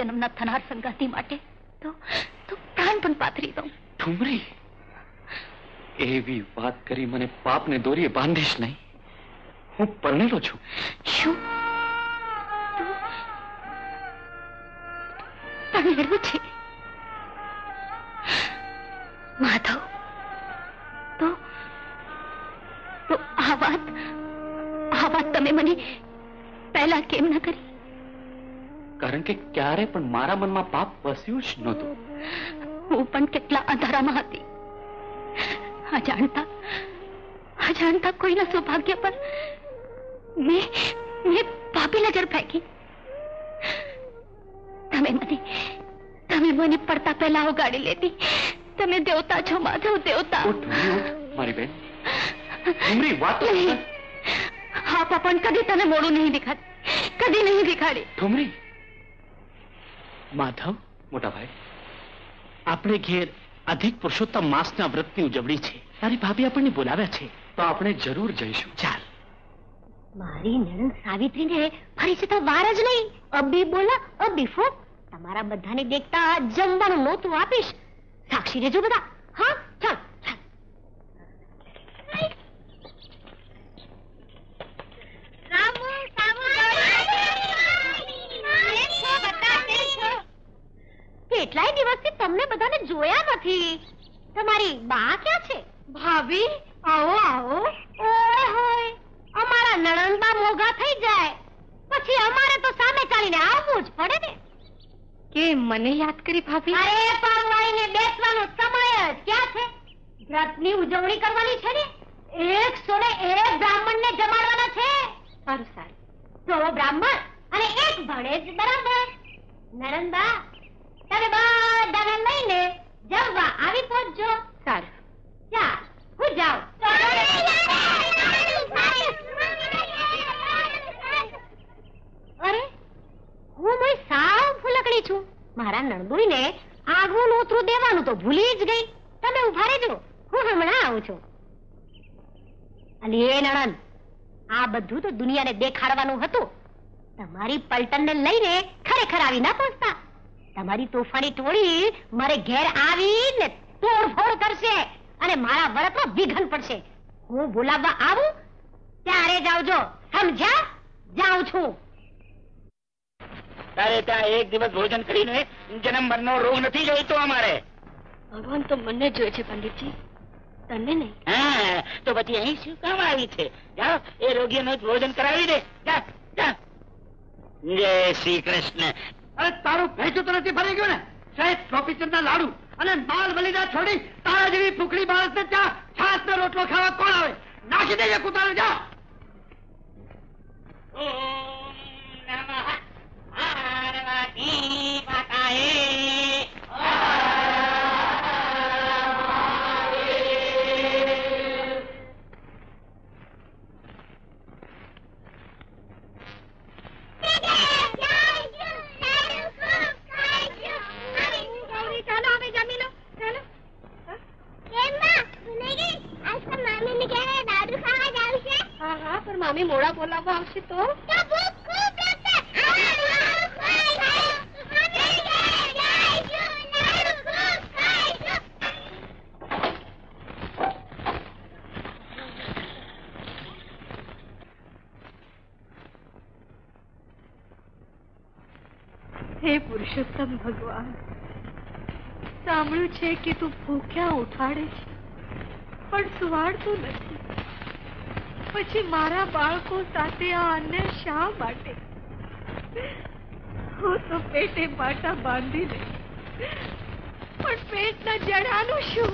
જન્મના થનાર સંગાતી માટે તો તો પ્રાણ પણ પાથરી દઉં. ઠુમરી, એવી વાત કરી મને પાપને દોરીએ બાંધીશ નહીં. હું પરણેલો છું. શું પરણેલો છે? માધવ, તો તો આ વાત આ વાત તમે મને પહેલા કેમ ન કરી? કારણ કે ક્યારે પણ મારા મનમાં પાપ વસ્યું જ નહોતું. હું પણ કેટલા અંધારામાં હતી. અજાણતા અજાણતા કોઈના સૌભાગ્ય પર મેં મેં પાપી નજર ફેંકી. તમે મને તમે મને પડતા પહેલા ઉગાડી લેતી. તમે દેવતા છો માધવ, દેવતા. મારી બેન, ઠુમરી વાત હા પણ કદી તને મોડું નહીં દેખાડી, કદી નહીં દેખાડી. ઠુમરી, માધવ, મોટા ભાઈ, આપણે ઘેર અધિક પુરુષોત્તમ માસના વ્રતની ઉજવણી છે. તારી ભાભી આપણને બોલાવ્યા છે, તો આપણે જરૂર જઈશું. ચાલ. મારી નણંદ સાવિત્રીને ફરી જતા વાર જ નહીં. અબી બોલા અબી ફો. તમારા બધાને દેખતા જમવાનું નહોતું આપીશ. સાક્ષી રહેજો બધા. હા, ચાલ ચાલ. કેટલાય દિવસથી તમને બધાને જોયા નથી. તમારી બા ક્યાં છે? ભાભી, આવો આવો. ઓય હોય, અમારા નણંદબા મોગા થઈ જાય પછી અમારે તો સામે ચાલીને આવવું જ પડે ને. કે મને યાદ કરી ભાભી? અરે પાવવાઈને બેસવાનો સમય જ ક્યાં છે? વ્રતની ઉજવણી કરવાની છે ને. એકસો ને એક બ્રાહ્મણને જમાડવાના છે. સારું સારું. તો બ્રાહ્મણ અને એક ભણેજ બરાબર. નણંદબા, તમે બધાને લઈને જમવા આવી પહોંચજો. સારું. ચાલ, હું જાઉં. અરે, હું મોય સાવ ફૂલકડી છું. મારા નણદોઈને આગવું નોતરું દેવાનું તો ભૂલી જ ગઈ. તમે ઉભા રહેજો, હું હમણાં આવું છું. અલી એ નણંદ, આ બધું તો દુનિયાને દેખાડવાનું હતું. તમારી પલટણને લઈને ખરેખર આવી ના પહોંચતા. તમારી તોફાની ટોળી મારે ઘેર આવીને તોડફોડ કરશે અને મારા વ્રતમાં વિઘન પડશે. હું બોલાવવા આવું ત્યારે જ આવજો, સમજ્યા? જાઉં છું. તારે ત્યાં એક દિવસ ભોજન કરીને જન્મ મરનો રોગ નથી જોઈતો અમારે. ભગવાન તો મને જોઈએ છે પંડિતજી, તને નહીં. હા, તો પછી અહીં શું કામ આવી છે? જાઓ, એ રોગીનું ભોજન કરાવી દે. જા જા. જય શ્રી કૃષ્ણ. અરે તારું ભેજું તો નથી ભરી ગયું ને? સાહેબ ગોપીચંદ ના લાડુ અને માલ બલિદા છોડી તારા જેવી ભૂખડી બાળકને ત્યાં છાસ નો રોટલો ખાવા કોણ આવે? નાખી દેજે કૂતરાને. જા. ઓમ નમઃ પાર્વતી માતાએ. મામી મોડા બોલાવવા આવશે તો? હે પુરુષોત્તમ ભગવાન, સાંભળ્યું છે કે તું ભૂખ્યા ઉઠાડે છે પણ સુવાડતું નથી. પછી મારા બાળકો સાથે આ અન્યાય શા માટે? હું તો પેટે પાટા બાંધી દે, પણ પેટના જડાનું શું?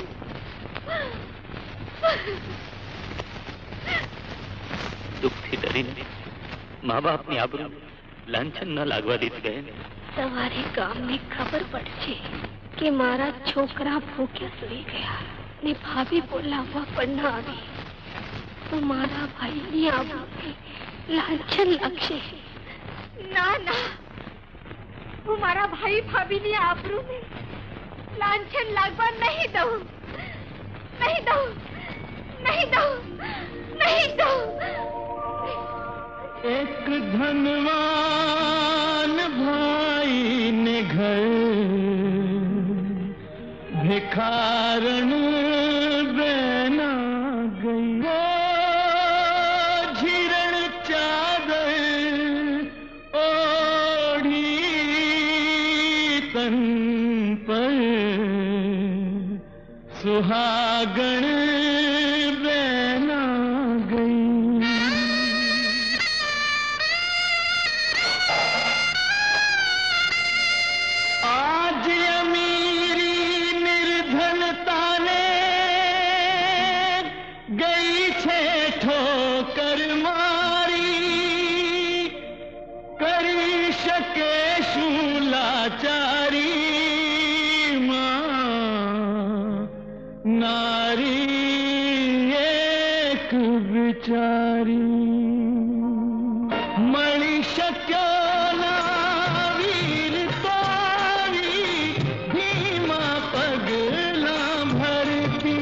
દુઃખથી ડરીને મા બાપની આબરૂ લાંછન ન લાગવા દીધી બહેન. તમારી ગામની ખબર પડશે કે મારા છોકરા ભૂખ્યા સુઈ ગયા ને ભાભી બોલાવવા પણ ન આવી તો મારા ભાઈની આબરૂને લાંછન લાગશે. ના ના, હું મારા ભાઈ ભાભીની આબરૂને લાંછન લાગવા નહીં દઉં, નહીં દઉં, નહીં દઉં, નહીં દઉં. एक धनवान भाई ने भिखारण बहना गई वो झिरण चादर ओढ़ी तन पर सुहागण बहना गई। आज अमीरी निर्धनता ने गई छे ठोकर मारी करी શકે શું લાચારી नारी एक बिचारी मणि शक्यो ना वीर तारी भीमा पगला भरती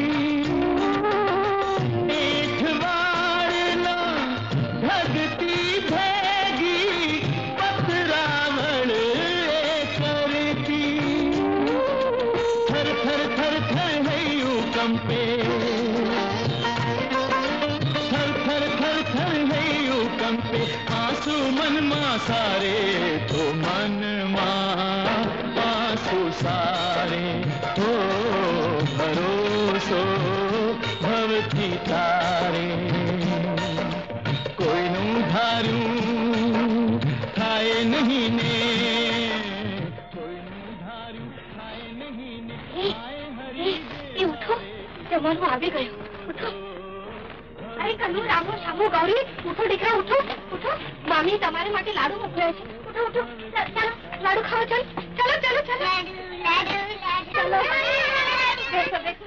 एक बार ना भगती भेगी पतरावल करती थर थर थर थर कंपे थर थर थर थर है यू कंपे आंसू मन मा सारे तो मन मा आंसू सारे हो भरोसो भवती तारे कोई नू धारू थाए नहीं ने कोई नू धारू थाए नहीं ने आए हरी उठो जमવાનું આવી ગયું ઉઠો અરે કનુ રામો શામો ગૌરી ઉઠો દીકરા ઉઠો ઉઠો મામી તમારે માટે લાડુ મોકલ્યા છે ઉઠો ઉઠો ચાલો લાડુ ખાઓ ચાલો ચાલો ચાલો ચાલો લાડુ લાડુ બેસો બેસો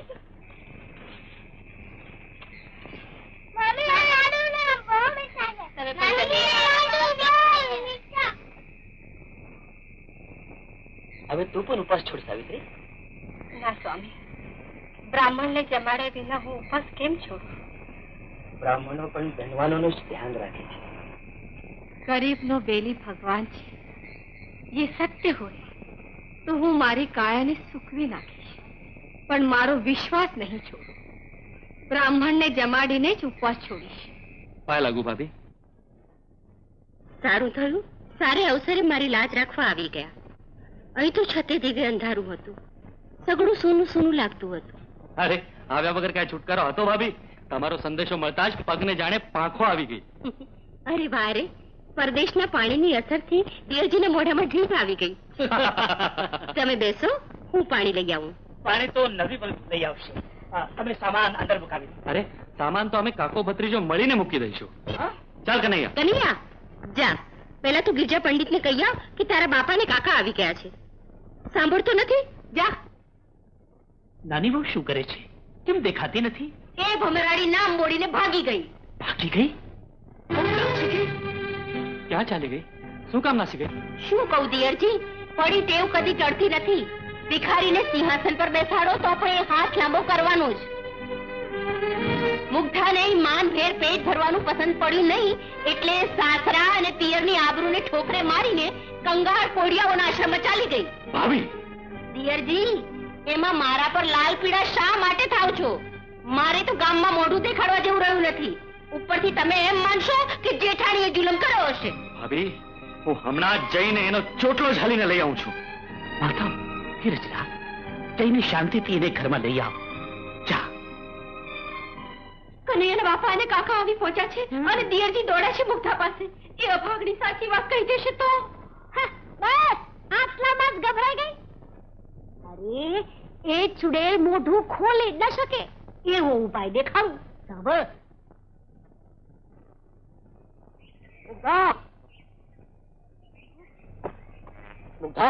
મમ્મી આ લાડુ ના બહુ મીઠા છે મમ્મી લાડુ દો હવે તું પણ ઉપવાસ છોડ સાવિત્રી. ના સ્વામી બ્રાહ્મણ ને જમાડ્યા વિના હું ઉપવાસ કેમ છોડું? બ્રાહ્મણો પણ ધનવાનોનું જ ધ્યાન રાખે છે. ગરીબ નો બેલી ભગવાન છે એ સત્ય હોય તો હું મારી કાયાને સુકવી નાખીશ પણ મારો વિશ્વાસ નહીં છોડું. બ્રાહ્મણ ને જમાડીને જ ઉપવાસ છોડીશ. પાય લાગુ ભાભી. સારું થયું સારે અવસરે મારી લાજ રાખવા આવી ગયા. અહીં તો છતે દીવે અંધારું હતું સગડું સૂનું સૂનું લાગતું હતું. અરે આવ્યા વગર કઈ છુટકારો હતો ભાભી? તમારો સંદેશો મળતા જ પગને જાણે પાંખો આવી ગઈ. અરે વાહ રે પરદેશના પાણીની અસરથી દિયરજીના મોઢામાં જીભ આવી ગઈ. તમે બેસો હું પાણી લઈ આવું. પાણી તો નવી લઈ આવશે. તમે સામાન અંદર મુકાવી. અરે સામાન તો અમે કાકો ભત્રીજો મળીને મૂકી દઈશું. ચાલ કનૈયા. કનૈયા જા પેલા તું ગિરજા પંડિત ને કહી આવ કે તારા બાપા ને કાકા આવી ગયા છે. સાંભળતો નથી? જા. નાની બહુ શું કરે છે? કેમ દેખાતી નથી? એ ભમરાડી નામ મોડીને ભાગી ગઈ. ભાગી ગઈ? ક્યાં ચાલી ગઈ? શું કામ નાસી ગઈ? શું કહું દિયરજી પડી ટેવ કદી ચડતી નથી. ભિખારીને સિંહાસન પર બેસાડો તો પણ એ હાથ લાંબો કરવાનો જ. મુગ્ધાને માન ભેર પેટ ભરવાનું પસંદ પડ્યું નહીં એટલે સાસરા અને પિયરની આબરૂને ઠોકરે મારીને કંગાળ કોડિયાઓના આશ્રમમાં ચાલી ગઈ. ભાભી દિયરજી એમાં મારા પર લાલ પીળા શા માટે થાવ છો? મારે તો ગામમાં મોઢું દેખાડવા જેવું રહ્યું નથી. ઉપરથી તમે એમ માનશો કે જેઠાણીએ જુલમ કર્યો હશે. ભાભી હું હમણાં જ જઈને એનો ચોટલો ઝાલીને લઈ આવું છું. માધવ ધીરજરા જઈને શાંતિથી એને ઘરમાં લઈ આવ. જા. કનૈયાના બાપા અને કાકા આવી પહોંચ્યા છે અને દિયરજી દોડ્યા છે મુગ્ધા પાસે. એ અભાગણી સાચી વાત કહી દેશે તો? બસ આટલામાં જ ગભરાઈ ગઈ. અરે એ ચુડેલ મોઢું ખોલી ન શકે એવો ઉપાય દેખાડું. સાંભળ મુગ્ધા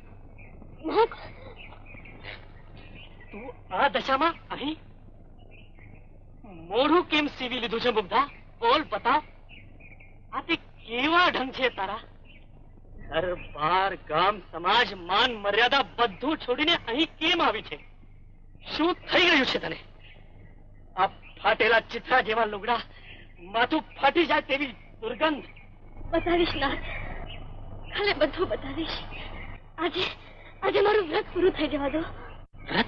તું આ દશામાં અહીં મોઢું કેમ સીવી લીધું છે? મુગ્ધા બોલ બતાવ. આ તે કેવા ઢંગ છે તારા? ઘર બાર ગામ સમાજ માન મર્યાદા બધું છોડીને અહીં કેમ આવી છે? શું થઈ ગયું છે તને? આ ફાટેલા ચિત્રા જેવા લુગડા માથું ફાટી જાય તેવી દુર્ગંધ. બતાવીશ નાથ કાલે બધું બતાવીશ. આજે આજે મારું વ્રત પૂરું થઈ જવા દો. વ્રત?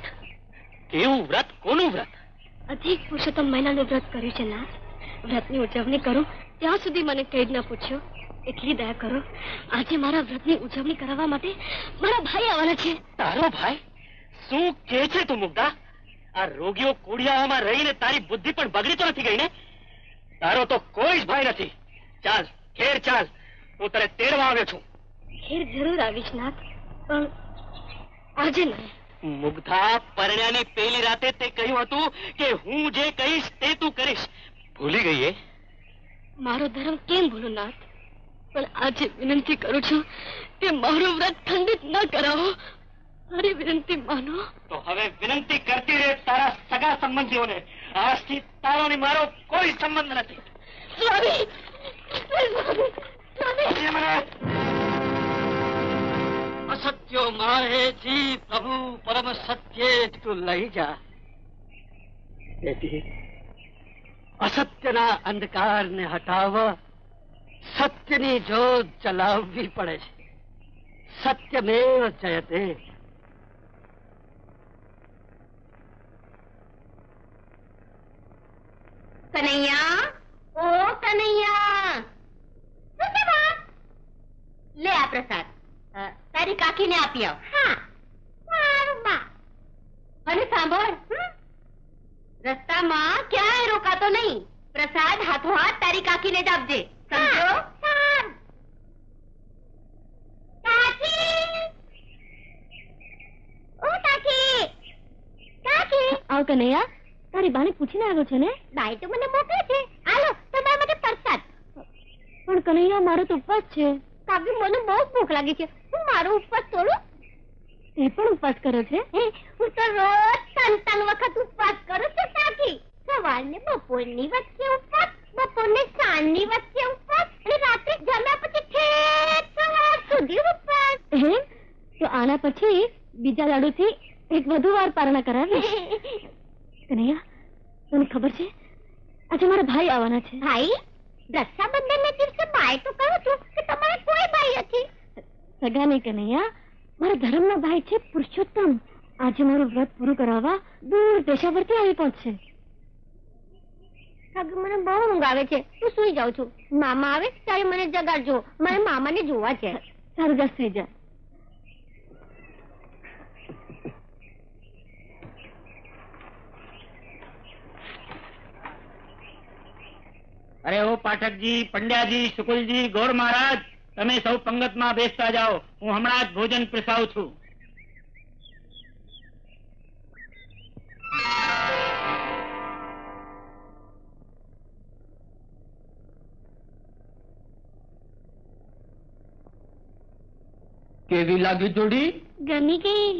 કેવું વ્રત? કોનું વ્રત? અધિક પુરુષોત્તમ મહિનાનું વ્રત કર્યું છે નાથ. વ્રતની ઉજવણી કરું ત્યાં સુધી મને કઈ જ ન પૂછ્યો. એટલી દયા કરો, આજે મારા વ્રતની ઉજવણી કરવા માટે મારા ભાઈ આવવાના છે. તારો ભાઈ? શું કે છે તું મુગ્ધા? આ રોગીઓ કુડિયામાં રહીને તારી બુદ્ધિ પણ બગડી તો નથી ગઈ ને? તારો તો કોઈ જ ભાઈ નથી. ચાલ ઘેર ચાલ, હું તને તેડવા આવ્યો છું. ઘેર જરૂર આવીશ નાથ, પણ આજે નહીં. મુગ્ધા, પરણ્યાની પહેલી રાતે તે કહ્યું હતું કે હું જે કહીશ તે તું કરીશ. ભૂલી ગઈ એ? મારો ધર્મ કેમ ભૂલું નાથ? પણ આજે વિનંતી કરું છું કે મારું વ્રત ખંડિત ન કરાવો. મારી વિનંતી માનો. તો હવે વિનંતી કરતી રહે તારા સગા સંબંધીઓને. આજથી તારો ને મારો કોઈ સંબંધ નથી. સ્વામી, સ્વામી. અસત્યો મારે જી પ્રભુ પરમ સત્ય તું લઈ જા. બેટી, અસત્યના અંધકારને હટાવવા સત્યની જ્યોત જલાવવી પડે છે. સત્યમેવ જયતે. કનૈયા, ઓ કનૈયા, લે આ પ્રસાદ. તારી કાકીને આપી આવ. હા, સારું બા. અને સાંભળ, રસ્તામાં ક્યાંય રોકાતો નહીં. પ્રસાદ હાથો હાથ તારી કાકીને જ આપજે, સમજો? આવ કનૈયા, તારી બાને પૂછીને આવ્યો છે ને? બાઈ તો મને મોકલે છે. હાલો તમારા માટે પ્રસાદ. પણ કનૈયા, મારો તો ઉપવાસ છે. કાકી, મને બહુ ભૂખ લાગી છે. હું મારો ઉપવાસ તોડું? તે પણ ઉપવાસ કર્યો છે? હું તો રોજ સંતાન વખત ઉપવાસ કરું છું કાકી. સવારને બપોરની વચ્ચે ઉપવાસ, બપોરને સાંજની વચ્ચે ઉપવાસ, અને રાત્રે જમ્યા પછી ઠેઠ સવાર સુધી ઉપવાસ. એમ? તો આના પછી બીજા લાડુથી એક વધુ વાર પારણા કરાવીશ. કનૈયા, તને ખબર છે આજે મારા ભાઈ આવવાના છે? ભાઈ? રક્ષાબંધનના દિવસે બાઈ તો કહું છું કે તમારે કોઈ ભાઈ નથી. સગા નહીં કનૈયા, મારા ધર્મના ભાઈ છે પુરુષોત્તમ. આજે મારું વ્રત પૂરું કરાવવા દૂર દેશાવરથી આવી પહોંચશે. કાકી, મને બહુ ઊંઘ આવે છે. હું સુઈ જાઉં છું. મામા આવે ત્યારે મને જગાડજો. મારે મામાને જોવા છે. સારું, દસ થઈ જાય. અરે ઓ પાઠકજી, પંડ્યાજી, શુકુલજી, ગોર મહારાજ, તમે સૌ પંગતમાં બેસતા જાઓ. હું હમણાં જ ભોજન પીરસાવું છું. કેવી લાગી જોડી? ગમી ગઈ.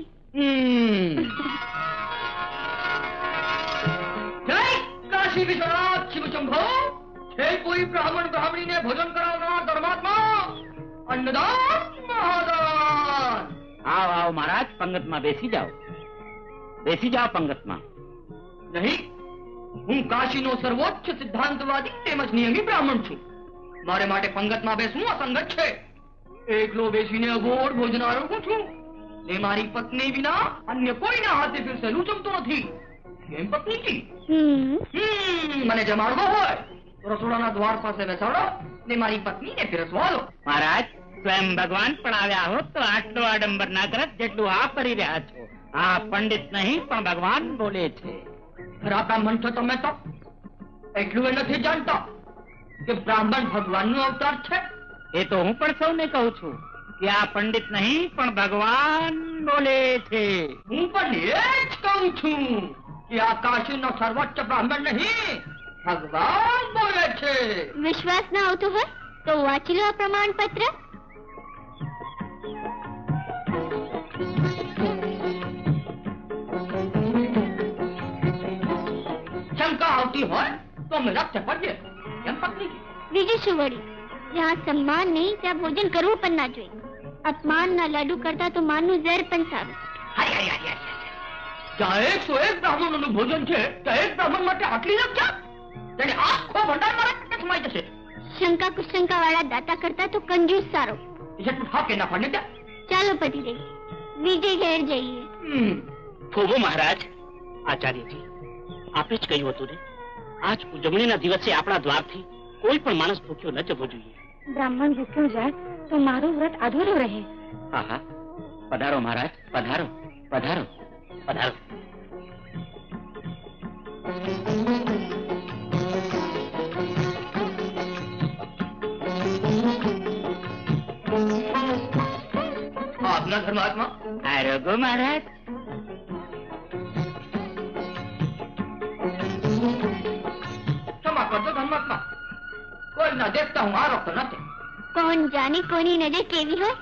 જય કાશી વિશ્વનાથ શિવ શંભો. છે કોઈ બ્રાહ્મણ બ્રાહ્મણીને ભોજન કરાવનાર ધર્માત્મા? અન્નદાન મહાદાન. આવ આવ મહારાજ, પંગતમાં બેસી જાઓ. બેસી જાઓ પંગતમાં. નહીં, હું કાશીનો સર્વોચ્ચ સિદ્ધાંતવાદી તેમજ નિયમી બ્રાહ્મણ છું. મારે માટે પંગતમાં બેસવું અસંગત છે. એકલો બેસીને અગોળ ભોજન આરોગું છું. ને મારી પત્ની વિના અન્ય કોઈના હાથે પીરસેલું જમતો નથી. કેમ પત્નીજી? મને જમાડવો હોય તો રસોડાના દ્વાર પાસે બેસાડો ને મારી પત્નીને પીરસવા દો. મહારાજ, સ્વયં ભગવાન પણ આવ્યા હોત તો આટલો આડંબર ના કરત જેટલું આ કરી રહ્યા છો. આ પંડિત નહીં પણ ભગવાન બોલે છે. ખરા બ્રાહ્મણ છો તમે તો. એટલું એ નથી જાણતા કે બ્રાહ્મણ ભગવાનનો અવતાર છે. એ તો હું પણ સૌને કહું છું કે આ પંડિત નહીં પણ ભગવાન બોલે છે. હું પણ એ જ કહું છું કે આ કાશીનો સર્વોચ્ચ બ્રાહ્મણ નહીં, ભગવાન બોલે છે. વિશ્વાસ ના આવતો હોય તો વાંચી લો આ પ્રમાણપત્ર. શંકા આવતી હોય તો અમે રસ્તે પડીએ. કેમ પત્ની? બીજું શું વળી? જ્યાં સન્માન નહીં ત્યાં ભોજન કરવું પણ ના જોઈએ. અપમાન ના લાડુ કરતા તો માનનું ઝેર પણ સારું. જ્યાં એકસો એક બ્રાહ્મણોનું ભોજન છે ત્યાં એક બ્રાહ્મણ માટે આટલી લક્ષા? તેને આખો ભંડાર મારા પેટે સમાઈ જશે. શંકા કુશંકા વાળા દાતા કરતા તો કંજૂસ સારો. જેટલું હાકે ના પડને ત્યાં. ચાલો પતિ રહી બીજે ઘેર જઈએ. થોભો મહારાજ, આચાર્યજી, આપે જ કહ્યું હતું ને, આજ ઉજવણીના દિવસે આપણા દ્વારથી કોઈ પણ માણસ ભૂખ્યો ન જવો જોઈએ. બ્રાહ્મણ ભૂખ્યો જાય તો મારું વ્રત અધૂરું રહે. હા હા, પધારો મહારાજ, પધારો પધારો પધારો. આપના ધર્માત્મા. આરોગો મહારાજ. ક્ષમા કરજો ધર્માત્મા, કોઈ ના દેખતા હું આરોપ તો નથી. કોણ જાણે કોની નજર કેવી હોય.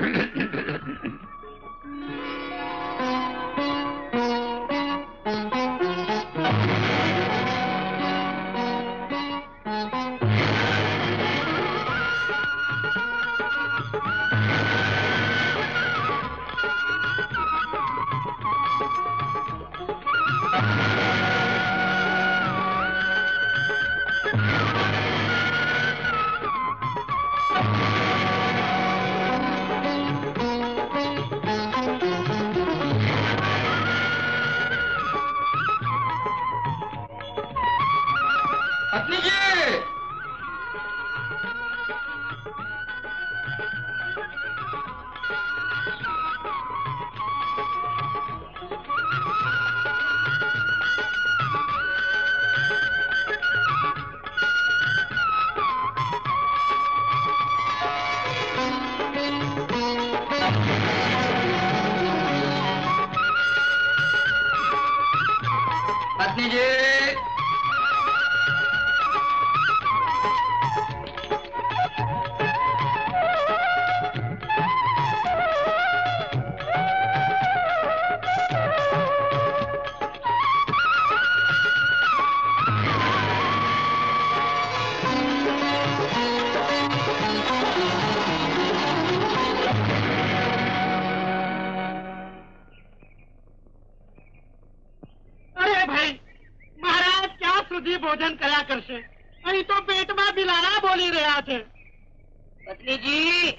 ભોજન કર્યા કરશે, અહીં તો પેટમાં બિલાડા બોલી રહ્યા છે. પત્નીજી,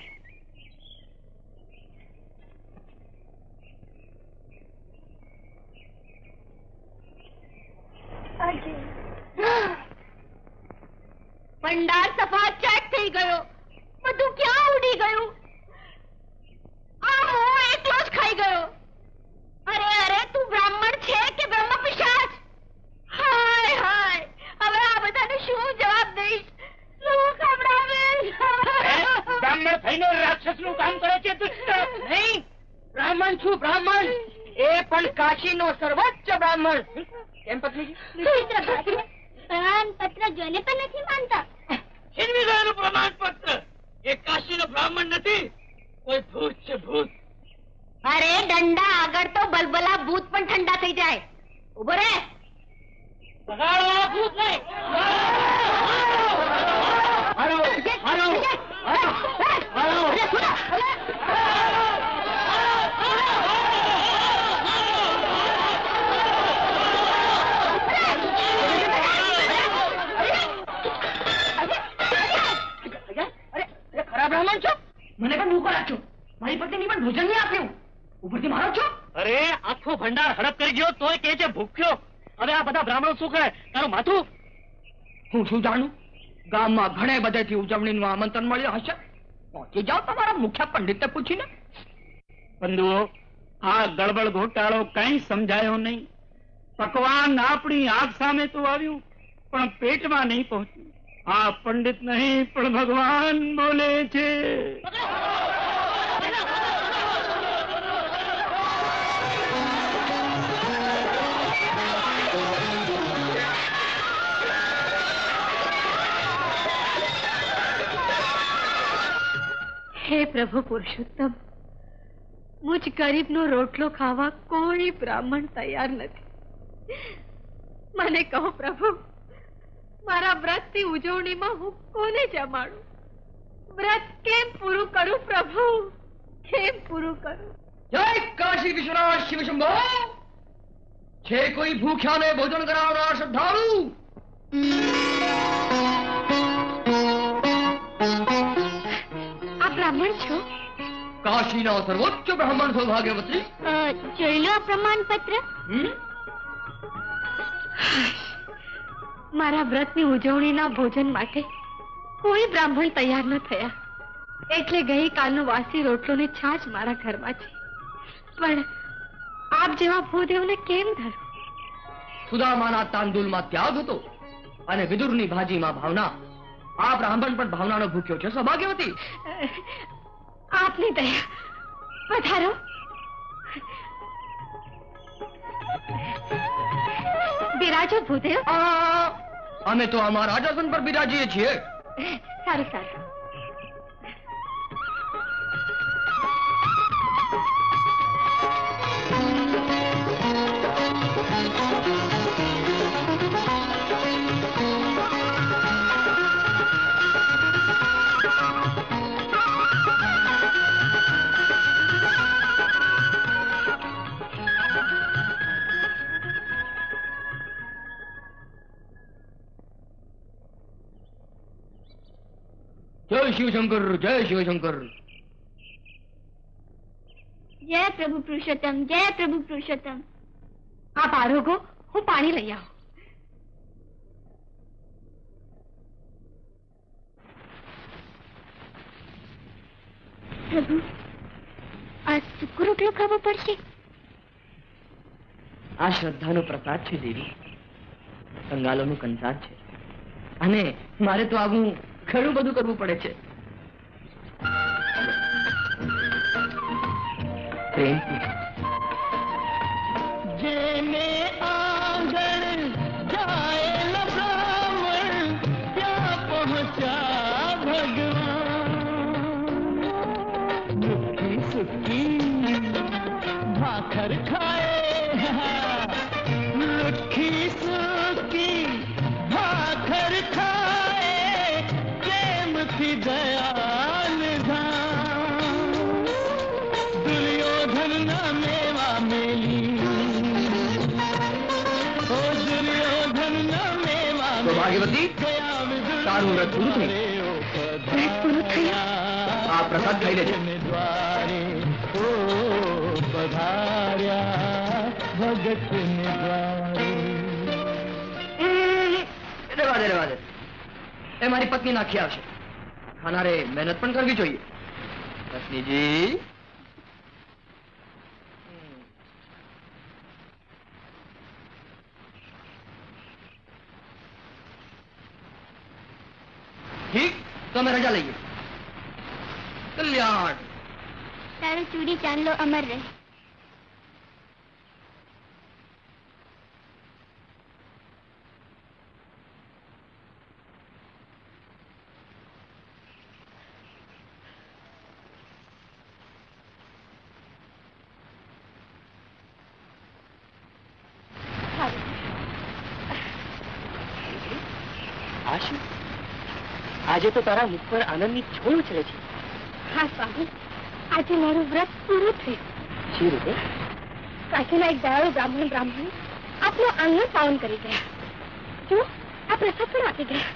ભંડાર સફા ચેક થઈ ગયો, બધું ક્યાં ઉડી ગયું? આ હું એકલો જ ખાઈ ગયો. અરે અરે, તું બ્રાહ્મણ છે કે બ્રહ્મ પિશાચ? હાય હાય, હવે આ બધાને શું જવાબ દઈશ? શું ખવડાવીશ? બ્રાહ્મણ થઈને રાક્ષસ નું કામ કરે છે દુષ્ટ. નહીં, બ્રાહ્મણ છું બ્રાહ્મણ, એ પણ કાશી નો સર્વોચ્ચ બ્રાહ્મણ. કેમ પત્નીજી? પ્રમાણપત્ર જોઈને પણ નથી માનતા. છીનવી ગયેલું પ્રમાણપત્ર એ કાશી નો બ્રાહ્મણ નથી, કોઈ ભૂત છે ભૂત. અરે દંડા, આગળ તો બલબલા ભૂત પણ ઠંડા થઈ જાય. ઉભો રે. બગાડો આ ભૂત નહીં. હાલો હાલો હાલો. બ્રાહ્મણ છો, મને પણ ભૂખો રાખજો. મારી પત્ની પણ ભોજન નહીં આપ્યું, ઉપરથી મારો છો. અરે આખો ભંડાર હડપ કરી ગયો તોય કે છે ભૂખ્યો. હવે આ બધા બ્રાહ્મણો શું કરે? તારું માથું. હું શું જાણું, ગામમાં ઘણે બધેથી ઉજવણીનું આમંત્રણ મળ્યું હશે. પહોંચી જાઓ તમારા મુખ્ય પંડિતને પૂછીને. બંધુઓ, આ ગડબડ ઘોટાળો કઈ સમજાયો નહીં. પકવાન આપણી આંખ સામે તો આવ્યું, પણ પેટમાં નહીં પહોંચ્યું. આ પંડિત નહીં પણ ભગવાન બોલે છે. હે પ્રભુ પુરુષોત્તમ, મુझ ગરીબનો રોટલો ખાવા કોઈ બ્રાહ્મણ તૈયાર નથી. મને કહો પ્રભુ, મારા વ્રતની ઉજવણીમાં હું કોને જમાડું? વ્રત કેમ પૂરું કરું પ્રભુ, કેમ પૂરું કરું? જય કાશી વિશ્વનાથ શિવ શંભો. છે કોઈ ભૂખ્યાને ભોજન કરાવનાર શ્રદ્ધાળુ? આ બ્રાહ્મણ છો? કાશીના સર્વોચ્ચ બ્રાહ્મણ સૌભાગ્યવતી. જોઈ લો આ પ્રમાણપત્ર. મારા વ્રતની ઉજવણીના ભોજન માટે કોઈ બ્રાહ્મણ તૈયાર ન થયા, એટલે ગઈકાલનો વાસી રોટલો ને છાશ મારા ઘરમાં છે. પણ આપ જેવા ભૂદેવને કેમ ધરો? સુદામાના તાંદુલમાં ત્યાગ હતો અને વિદુરની ભાજીમાં ભાવના. આ બ્રાહ્મણ પણ ભાવનાનો ભૂખ્યો છે. સૌભાગ્યવતી, આપની દયા. પધારો. બિરાજો ભૂદેવ. અમે તો અમારા રાજાસન પર બિરાજીએ છીએ. સારું સારું. जय शिव शंकर, जय शिव शंकर. जय प्रभु पुरुषोत्तम, जय प्रभु पुरुषोत्तम. आप आरोगो, હું પાણી લઈ આવું. પ્રભુ, આ સૂકો રોટલો ખાવો પડશે? આ શ્રદ્ધાનો પ્રસાદ છે દેવી. કંગાલોનું કંસાર છે અને મારે તો આવું ઘણું બધું કરવું પડે છે. जेने आंगन जाए न ब्राह्मण, क्या पहुंचा भगवान. दुखी सुखी भाकर खाए, दुखी सुखी भाकर खाए, प्रेम की दयाल धाम. दुर्योधन न मेवा मेली, ओ दुर्योधन न मेवा सौभाग्यवती, તારું વ્રત પૂરું થયું. વ્રત પૂરું થયું. આ પ્રસાદ ખાઈ લેજો. द्वारे ओ पधार्या भगत ने द्वारे. રેવા દે રેવા દે. એ મારી પત્ની નાખી આવશે. ખાનારે મહેનત પણ કરવી જોઈએ. પત્નીજી, ઠીક તો અમે રજા લઈએ. કલ્યાણ. તારો ચૂડી ચાંદલો અમર રહે. આશુ, આજે તો તારા મુખ પર આનંદની છોડ ઉછળે છે. હા સ્વામી, આજે મારું વ્રત પૂરું થયું. શી રીતે? કાશીના એક દયાળુ બ્રાહ્મણ બ્રાહ્મણ આપનો આંગણ પાવન કરી ગયા. જો આ પ્રસાદ પણ આપી ગયા.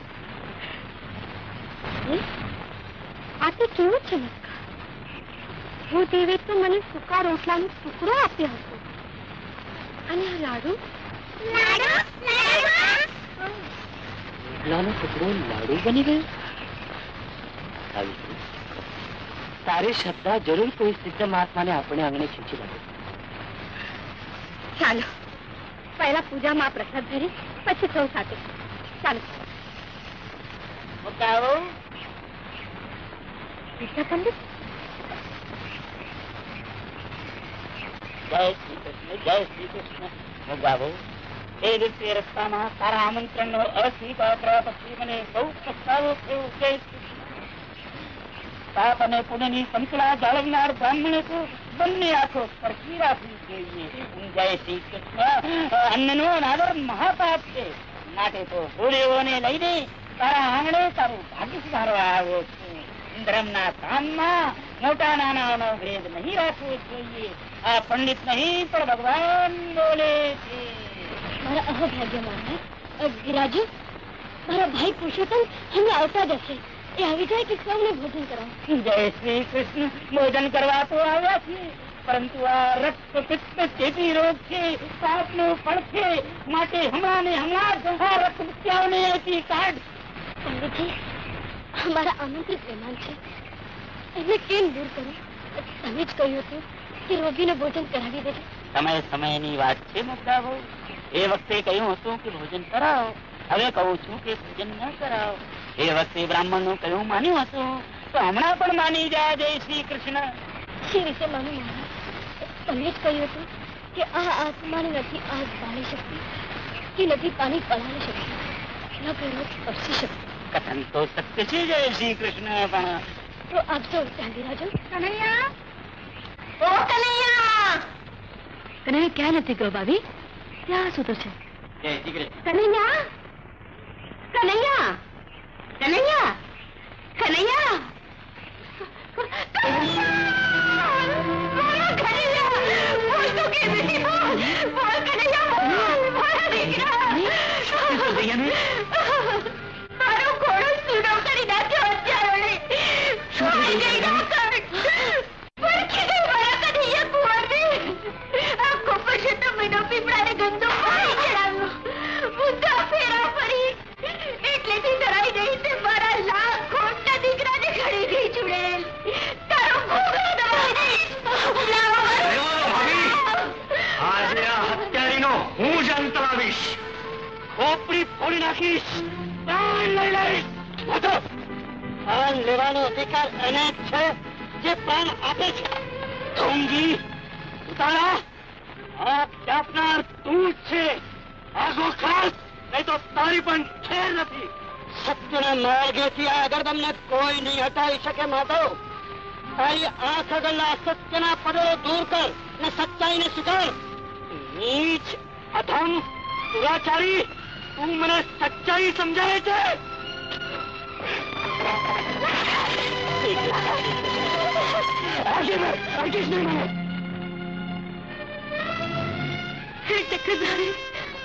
આ તે કેવો ચમત્કાર! હું દેવે તો મને સૂકા રોટલાનો ટુકડો આપ્યો હતો, અને આ લાડુ લાડુ લાડુ રોટલાનો ટુકડો લાડુ બની ગયો. સાવિત્રી, તારી શ્રદ્ધા જરૂર કોઈ સિદ્ધ મહાત્માને આપણે આંગણે ખીચી લાગે. ચાલો પહેલા પૂજામાં આ પ્રસાદ ધરી, પછી સૌ સાથે. ચાલો. બતાવો. વિદ્યા પંડિત, જય શ્રી કૃષ્ણ, જય શ્રી કૃષ્ણ. ભોગાવો, એ રીતે રસ્તામાં તારા આમંત્રણનો અસ્વીકાર કરવા પછી મને બહુ પસ્તાવો થયો. જય શ્રી પાપ અને પુણ્યની સંકળા જાળવનાર બ્રાહ્મણે તો બંને આંખો સરખી રાખવી જોઈએ. જય શ્રી કૃષ્ણ. અન્નનો અનાદર મહાપાપ છે, માટે તો ભૂલેઓને લઈને તારા આંગણે તારું ભાગ્ય સુધારવા આવ્યો છું. ધર્મના કામમાં મોટા નાનાનો ભેદ નહીં રાખવો જોઈએ. આ પંડિત નહીં પણ ભગવાન બોલે છે. મારા અહોભાગ્યમાં વિરાજુ, મારા ભાઈ પુરુષોત્તમ હમણાં આવતા જ હશે. એ આવી જાય કે સૌને ભોજન કરાવો. જય શ્રી કૃષ્ણ. ભોજન કરવા તો આવ્યા છીએ, પરંતુ આ રક્ત પિત્ત ચેપી રોગ છે, પાપનો ફળ છે, માટે હમણાં ને હમણાં જ આ રક્ત બુટિયાઓને અહીંથી કાઢ. પંડિતજી, અમારા આમંત્રિત મહેમાન છે, એમને કેમ દૂર કરું? તમે જ કહ્યું હતું કે રોગીને ભોજન કરાવી દેજો. સમય સમયની વાત છે મુગ્ધા બહુ. એ વખતે કહ્યું હતું કે ભોજન કરાવો, હવે કહું છું કે ભોજન ન કરાવો. એ વખતે બ્રાહ્મણ નું કહ્યું માન્યું હતું, તો હમણાં પણ માની જાય. જય શ્રી કૃષ્ણ. શી રીતે માનું મહારાજ? તમે જ કહ્યું હતું કે આ આત્માને નથી આગ બાળી શકતી, કે નથી પાણી પલાળી શકતી, ન પેલો સ્પર્શી શકતી. કથન તો સત્ય છે. જય શ્રી કૃષ્ણ. પણ તો આપજો ચાંદીરાજો. કનૈયા, ઓ કનૈયા! કનૈયા ક્યાં નથી ગયો ભાભી? ત્યાં સૂતો છે. જય શ્રી કૃષ્ણ. કનૈયા, કનૈયા, કનૈયા, કનૈયા! બોલો કનૈયા! બોલ તો કે નહીં, બોલ! બોલ કનૈયા! બોલ દીકરા! મારો ઘોડો સૂડો કરી નાખ્યો અત્યારે. બોલ દીકરા! પડખી ગઈ મારા કનૈયા કુંવરને. આખો પછી તો મીનો પીપળાને ગંદો પાણી ચડાવ્યો. બુદ્ધા ફેરા ફરી એટલેથી ધરાઈ ગઈ તે મારા લાખ ખોટના દીકરાને ઘડી ગઈ ચુડેલ. તારો ભોગો દબાઈ દઈશ. આજે આ હત્યારીનો હું જ અંત લાવીશ. ખોપરી ફોડી નાખીશ. પ્રાણ લઈ લઈશ. પ્રાણ લેવાનો અધિકાર એને જ છે જે પ્રાણ આપે છે. ઢોંગી તારા આપ આપનાર તું જ છે. આગો ખાસ, નહીં તો તારી પણ ખેર નથી. સત્યના માર્ગેથી આગળ તમને કોઈ નહીં હટાવી શકે. માધવ, તારી આંખ આગળના સત્યના પદો દૂર કર ને સચ્ચાઈને સ્વીકાર. નીચ, અધમ, દુરાચારી, તું મને સચ્ચાઈ સમજાવે છે? હે ચક્રધારી,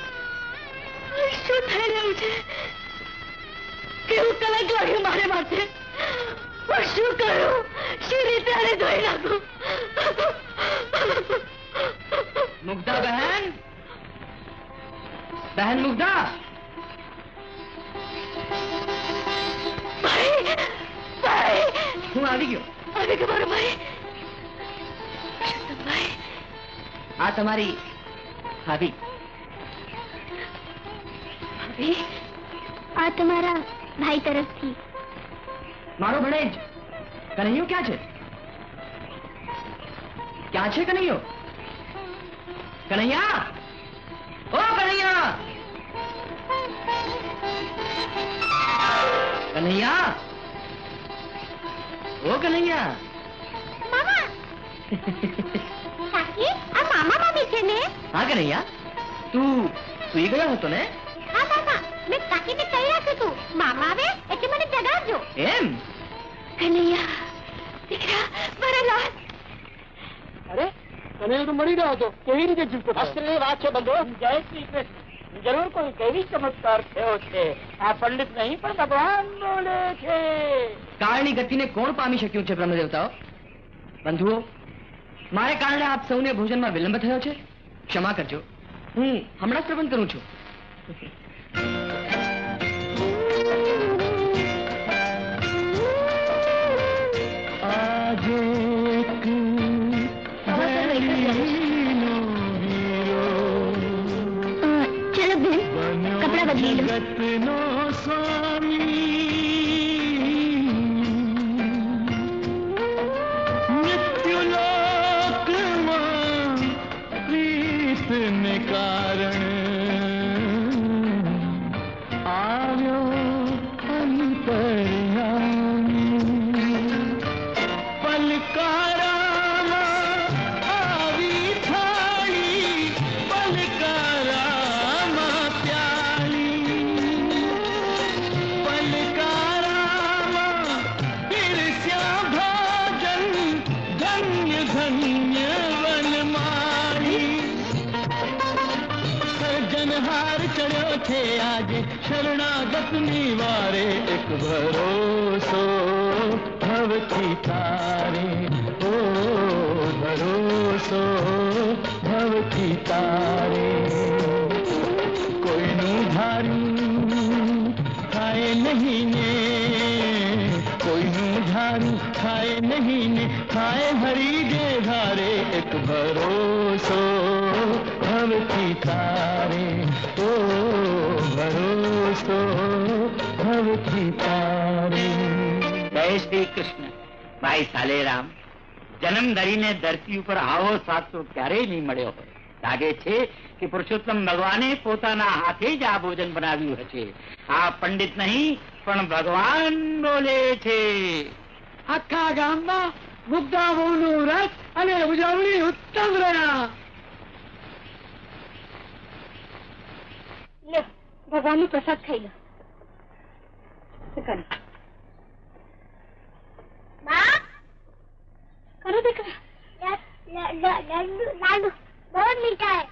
શું થઈ રહ્યું છે? કેવું કલંક લાગ્યું મારે માથે. હું શું કરું? શી રીતે આને ધોઈ નાખું? મુગ્ધા બહેન, બહેન મુગ્ધા! ભાઈ, ભાઈ! હું આવી ગયો. આવી ગયો મારો ભાઈ. ભાઈ, આ તમારી ભાભી. ભાભી, આ તમારા ભાઈ તરફથી. મારો ભણેજ કનૈયો ક્યાં છે? ક્યાં છે કનૈયો? કનૈયા! ઓ કનૈયા! કનૈયા! ઓ કનૈયા! મામા! કાકી, આ મામા મામી છે ને? હા કનૈયા, તું સુઈ ગયો હતો ને? હા મામા, મેં કાકીને કહી રાખ્યું હતું, મામા આવે એટલે મને જગાડજો. એમ? કનૈયા, દીકરા, મારા લાલ. અરે, કનૈયો તો મળી ગયો હતો. કેવી રીતે જીવતો? અસલી વાત છે બંધુ. જય શ્રી કૃષ્ણ. જરૂર કોઈ કેવી ચમત્કાર થયો છે. આ પંડિત નહીં પણ ભગવાન બોલે છે. કાળની ગતિને કોણ પામી શક્યું છે બ્રહ્મદેવતાઓ? બંધુઓ, મારે કારણે આપ સૌને ભોજનમાં વિલંબ થયો છે. ક્ષમા કરજો, હું હમણાં શ્રવણ કરું છું. આજે ચલો બેન, કપડા બદલી લો. જગતનો સ્વામી મૃત્યુલોકમાં પ્રીતને કારણ આવ્યો અંતર્યામી. પલકારામાં આવી થાળી, પલકારામાં પ્યાલી, પલકારામાં પીરસ્યા ભોજન, ધન્ય ધન્ય વનમાળી. સર્જનહાર ચડ્યો છે આજે શરણાગતની વારે. એક ભરોસો ભવથી તારે, ઓ ભગવાન. भरोसो भव की तारे कोई नू धारू खाए नहीं ने कोई नू धारू खाए नहीं ने खाए हरी गे धारे एक भरोसो भव की तारे ओ भरोसो भव की तारे। जय श्री कृष्ण। ભાઈ સાલેરામ, જન્મ ધરીને ધરતી ઉપર આવો સાચો ક્યારેય નહીં મળ્યો હોય. લાગે છે કે પુરુષોત્તમ ભગવાને પોતાના હાથે જ આ ભોજન બનાવ્યું હશે. આ પંડિત નહીં પણ ભગવાન બોલે છે. આખા ગામમાં મુગ્ધાબોનું રસ અને ઉજવણી ઉત્તમ રહ્યા. લે ભગવાનનો પ્રસાદ ખાઈ લો. करो देखा लाडू बहुत मीठा है।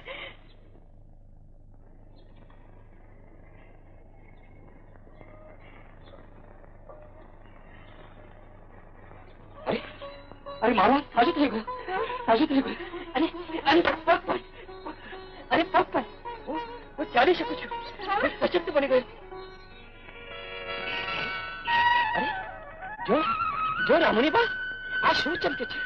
અરે અરે મારા સાજુ થઈ ગયો સાજુ થઈ ગયો. અરે અરે પગ પર અરે પગ પર હું ચાલી શકું છું. સશક્ત બની ગયો. અરે જો જો રામુની બા આ શું ચમકે છે?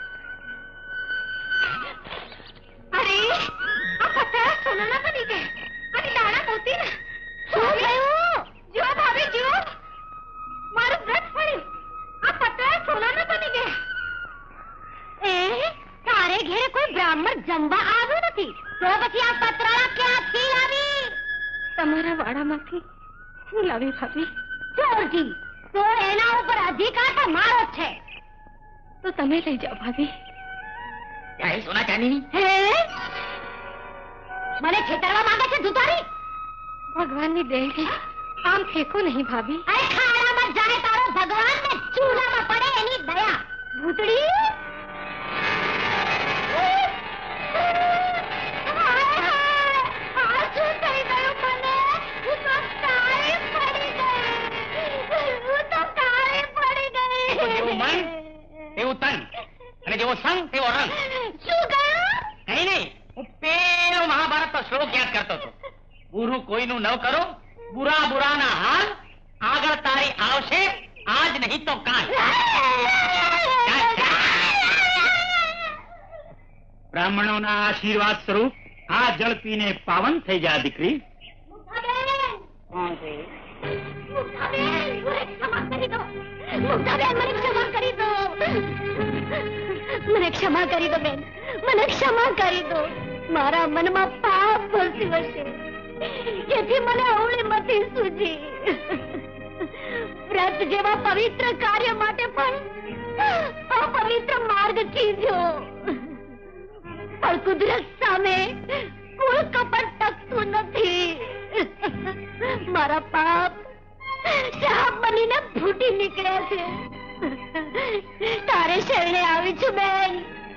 અરે આ પથ્થર સોનાના બની ગયા અને દાણા મોતીના. શું થયું? જો ભાભી જો મારું વ્રત પડ્યું. આ પથ્થર સોનાના બની ગયા. એ તારે ઘેરે કોઈ બ્રાહ્મણ જમવા આવ્યું નથી તો પછી આ પતરાળા ક્યાંથી લાવી? તમારા વાડામાંથી શું લાવી ભાભી? ચોરજી તો એના ઉપર અધિકાર તો મારો જ છે. તો તમે લઈ જાઓ ભાભી. ક્યાં સોના ચાંદીની? હે મને છેતરવા માંગે છે દુતારી? ભગવાનની દેન છે આમ ફેંકો નહીં ભાભી. અરે ખાડામાં જાય તારો ભગવાન ને ચૂલામાં પડે એની દયા. ભૂતડી જેવો સંગ તેવો રંગ. શું કહ્યું? કઈ નહીં, હું પેલો મહાભારત નો શ્લોક યાદ કરતો હતો. બુરું કોઈનું ન કરો, બુરા બુરાના હાલ, આગળ તારી આવશે આજ નહીં તો કાલ. બ્રાહ્મણોના આશીર્વાદ સ્વરૂપ આ જળ પીને પાવન થઈ જા દીકરી. મને ક્ષમા કરી દો બેન, મને ક્ષમા કરી દો. મારા મનમાં પાપ ભરતી હશે જેથી મને અવળી મતી સૂજી. વ્રત જેવા પવિત્ર કાર્ય માટે પણ અપવિત્ર માર્ગ ચીજો. પણ કુદરત સામે કોઈ કપટ ટકતું નથી. મારા પાપ શાપ બનીને ફૂટી નીકળ્યા છે. તારે શરણે આવી છું બેન,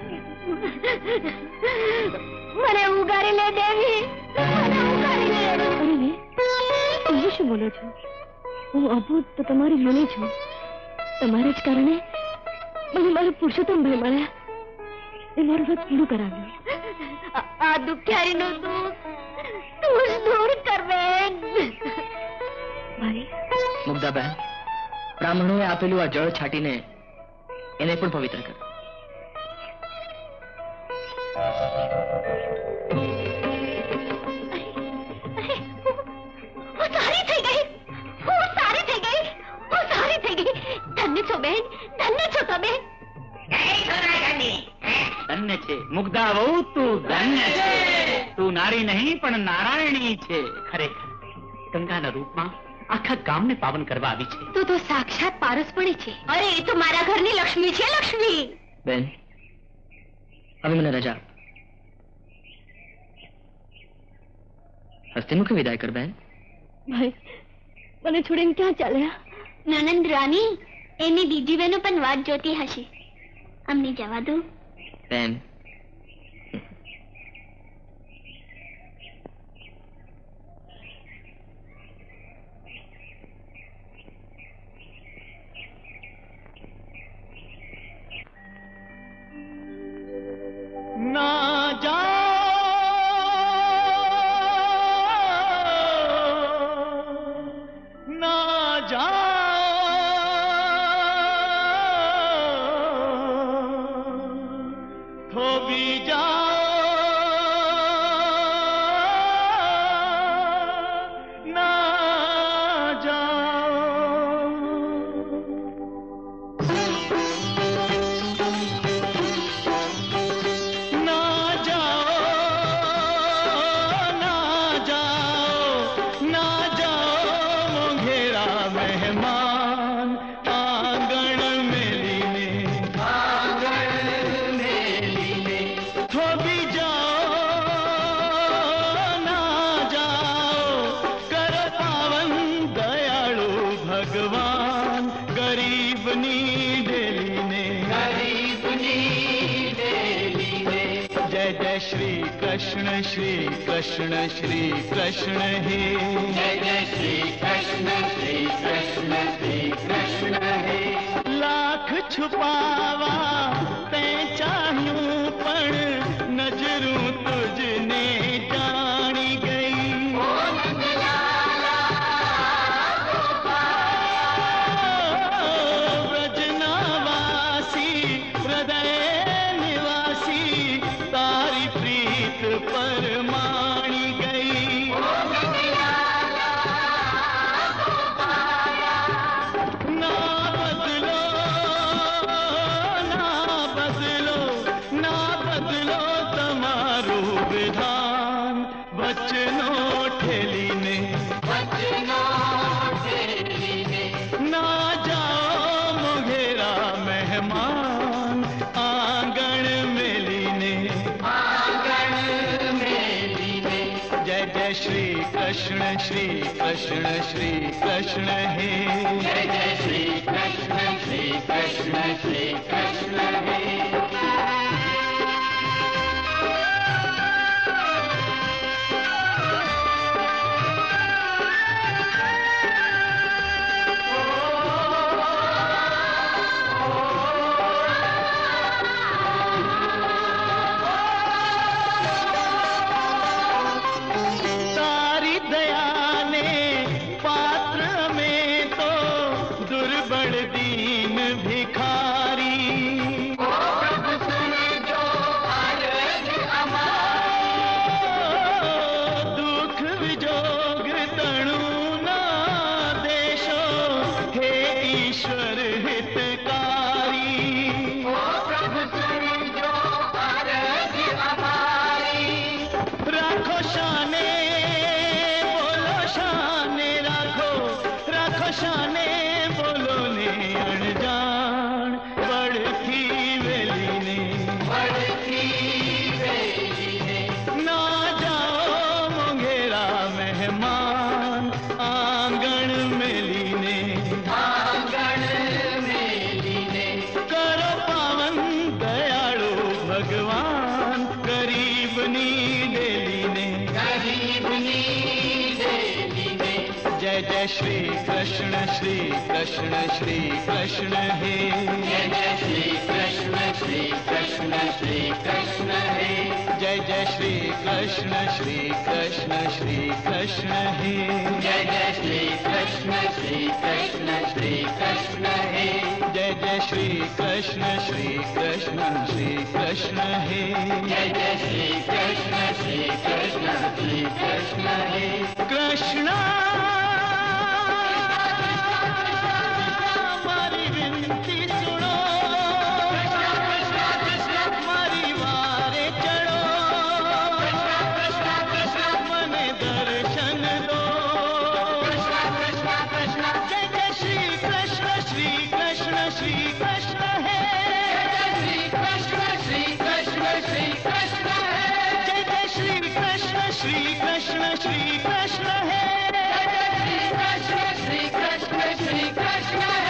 મને ઉગારી લે દેવી, મને ઉગારી લે. તમે શું બોલો છો? હું અભૂત તો તમારી મની છું. તમારે જ કારણે મને મારું પુરુષોત્તમ ભાઈ મળ્યા. એ મારું વ્રત પૂરું કરાવ્યું. આ દુખ્યારીનું દુઃખ તું જ દૂર કર બેન. ભાઈ મુગ્ધાબેન, બ્રાહ્મણોએ આપેલું આ જળ છાટીને એને પણ પવિત્ર કર. હું સારી થઈ ગઈ, હું સારી થઈ ગઈ, હું સારી થઈ ગઈ. ધન્ય છો બેન, ધન્ય છો તમે. ધન્ય છે મુગ્ધા વહુ, તું ધન્ય છે. તું નારી નહીં પણ નારાયણી છે. ખરેખર ગંગાના રૂપમાં આખા ગામને પાવન કરવા આવી છે. તું તો સાક્ષાત પારસપણી છે. અરે એ તો મારા ઘરની લક્ષ્મી છે. લક્ષ્મી બેન, હવે મને રજા. હસ્તિમુખે વિદાય કર બેન. ભાઈ મને છોડીને ક્યાં ચાલ્યા? નનંદ રાની એની બીજી બહેનો પણ વાત જોતી હશે. અમને જવા દો બેન. कृष्ण श्री कृष्ण श्री कृष्ण हे जय जय श्री कृष्ण श्री कृष्ण श्री कृष्ण हे लाख छुपावा ते चाहियूं पण नजरूं तुझने जानी गई ब्रजनावासी हृदय निवासी तारी प्रीत परमाणी गई ना बदलो ना बदलो ना बदलो तमारू विधान बचनो ठेली ने बचनो ठेली ने ना जाओ मोगेरा मेहमान आंगन मेली ने आंगन मेली ने जय जय श्री कृष्ण श्री कृष्ण श्री कृष्ण हे जय जय श्री कृष्ण श्री कृष्ण श्री कृष्ण हे तारी दया ने पात्र में तो दुर्बल दीन भिखारी दुख विजोग तणु ना देशो हे ईश्वर हितकारी राखो शाने बोलो शाने राखो राखो शाने बोलो ने अनजान बड़की वेली ने बड़की वेली ने ना जाओ मोगेरा मेहमान आंगन मेली ने आंगन मेली ने करो पावन दयाळु भगवान गरीबनी डेली ने गरीबनी डेली ने जय जय श्री कृष्ण श्री कृष्ण श्री कृष्ण हे जय जय श्री कृष्ण श्री कृष्ण श्री कृष्ण हे जय जय श्री कृष्ण श्री कृष्ण श्री कृष्ण हे जय जय श्री कृष्ण श्री कृष्ण श्री कृष्ण हे जय जय श्री कृष्ण श्री कृष्ण श्री कृष्ण हे जय जय श्री कृष्ण श्री कृष्ण श्री कृष्ण हे कृष्ण मारी विनती सुनो मारी वारे चढ़ो मने दर्शन दो जय जय श्री कृष्ण श्री कृष्ण श्री कृष्ण है श्री कृष्ण श्री कृष्ण श्री कृष्ण है जय जय श्री कृष्ण श्री कृष्ण श्री कृष्ण है श्री कृष्ण श्री कृष्ण श्री कृष्ण है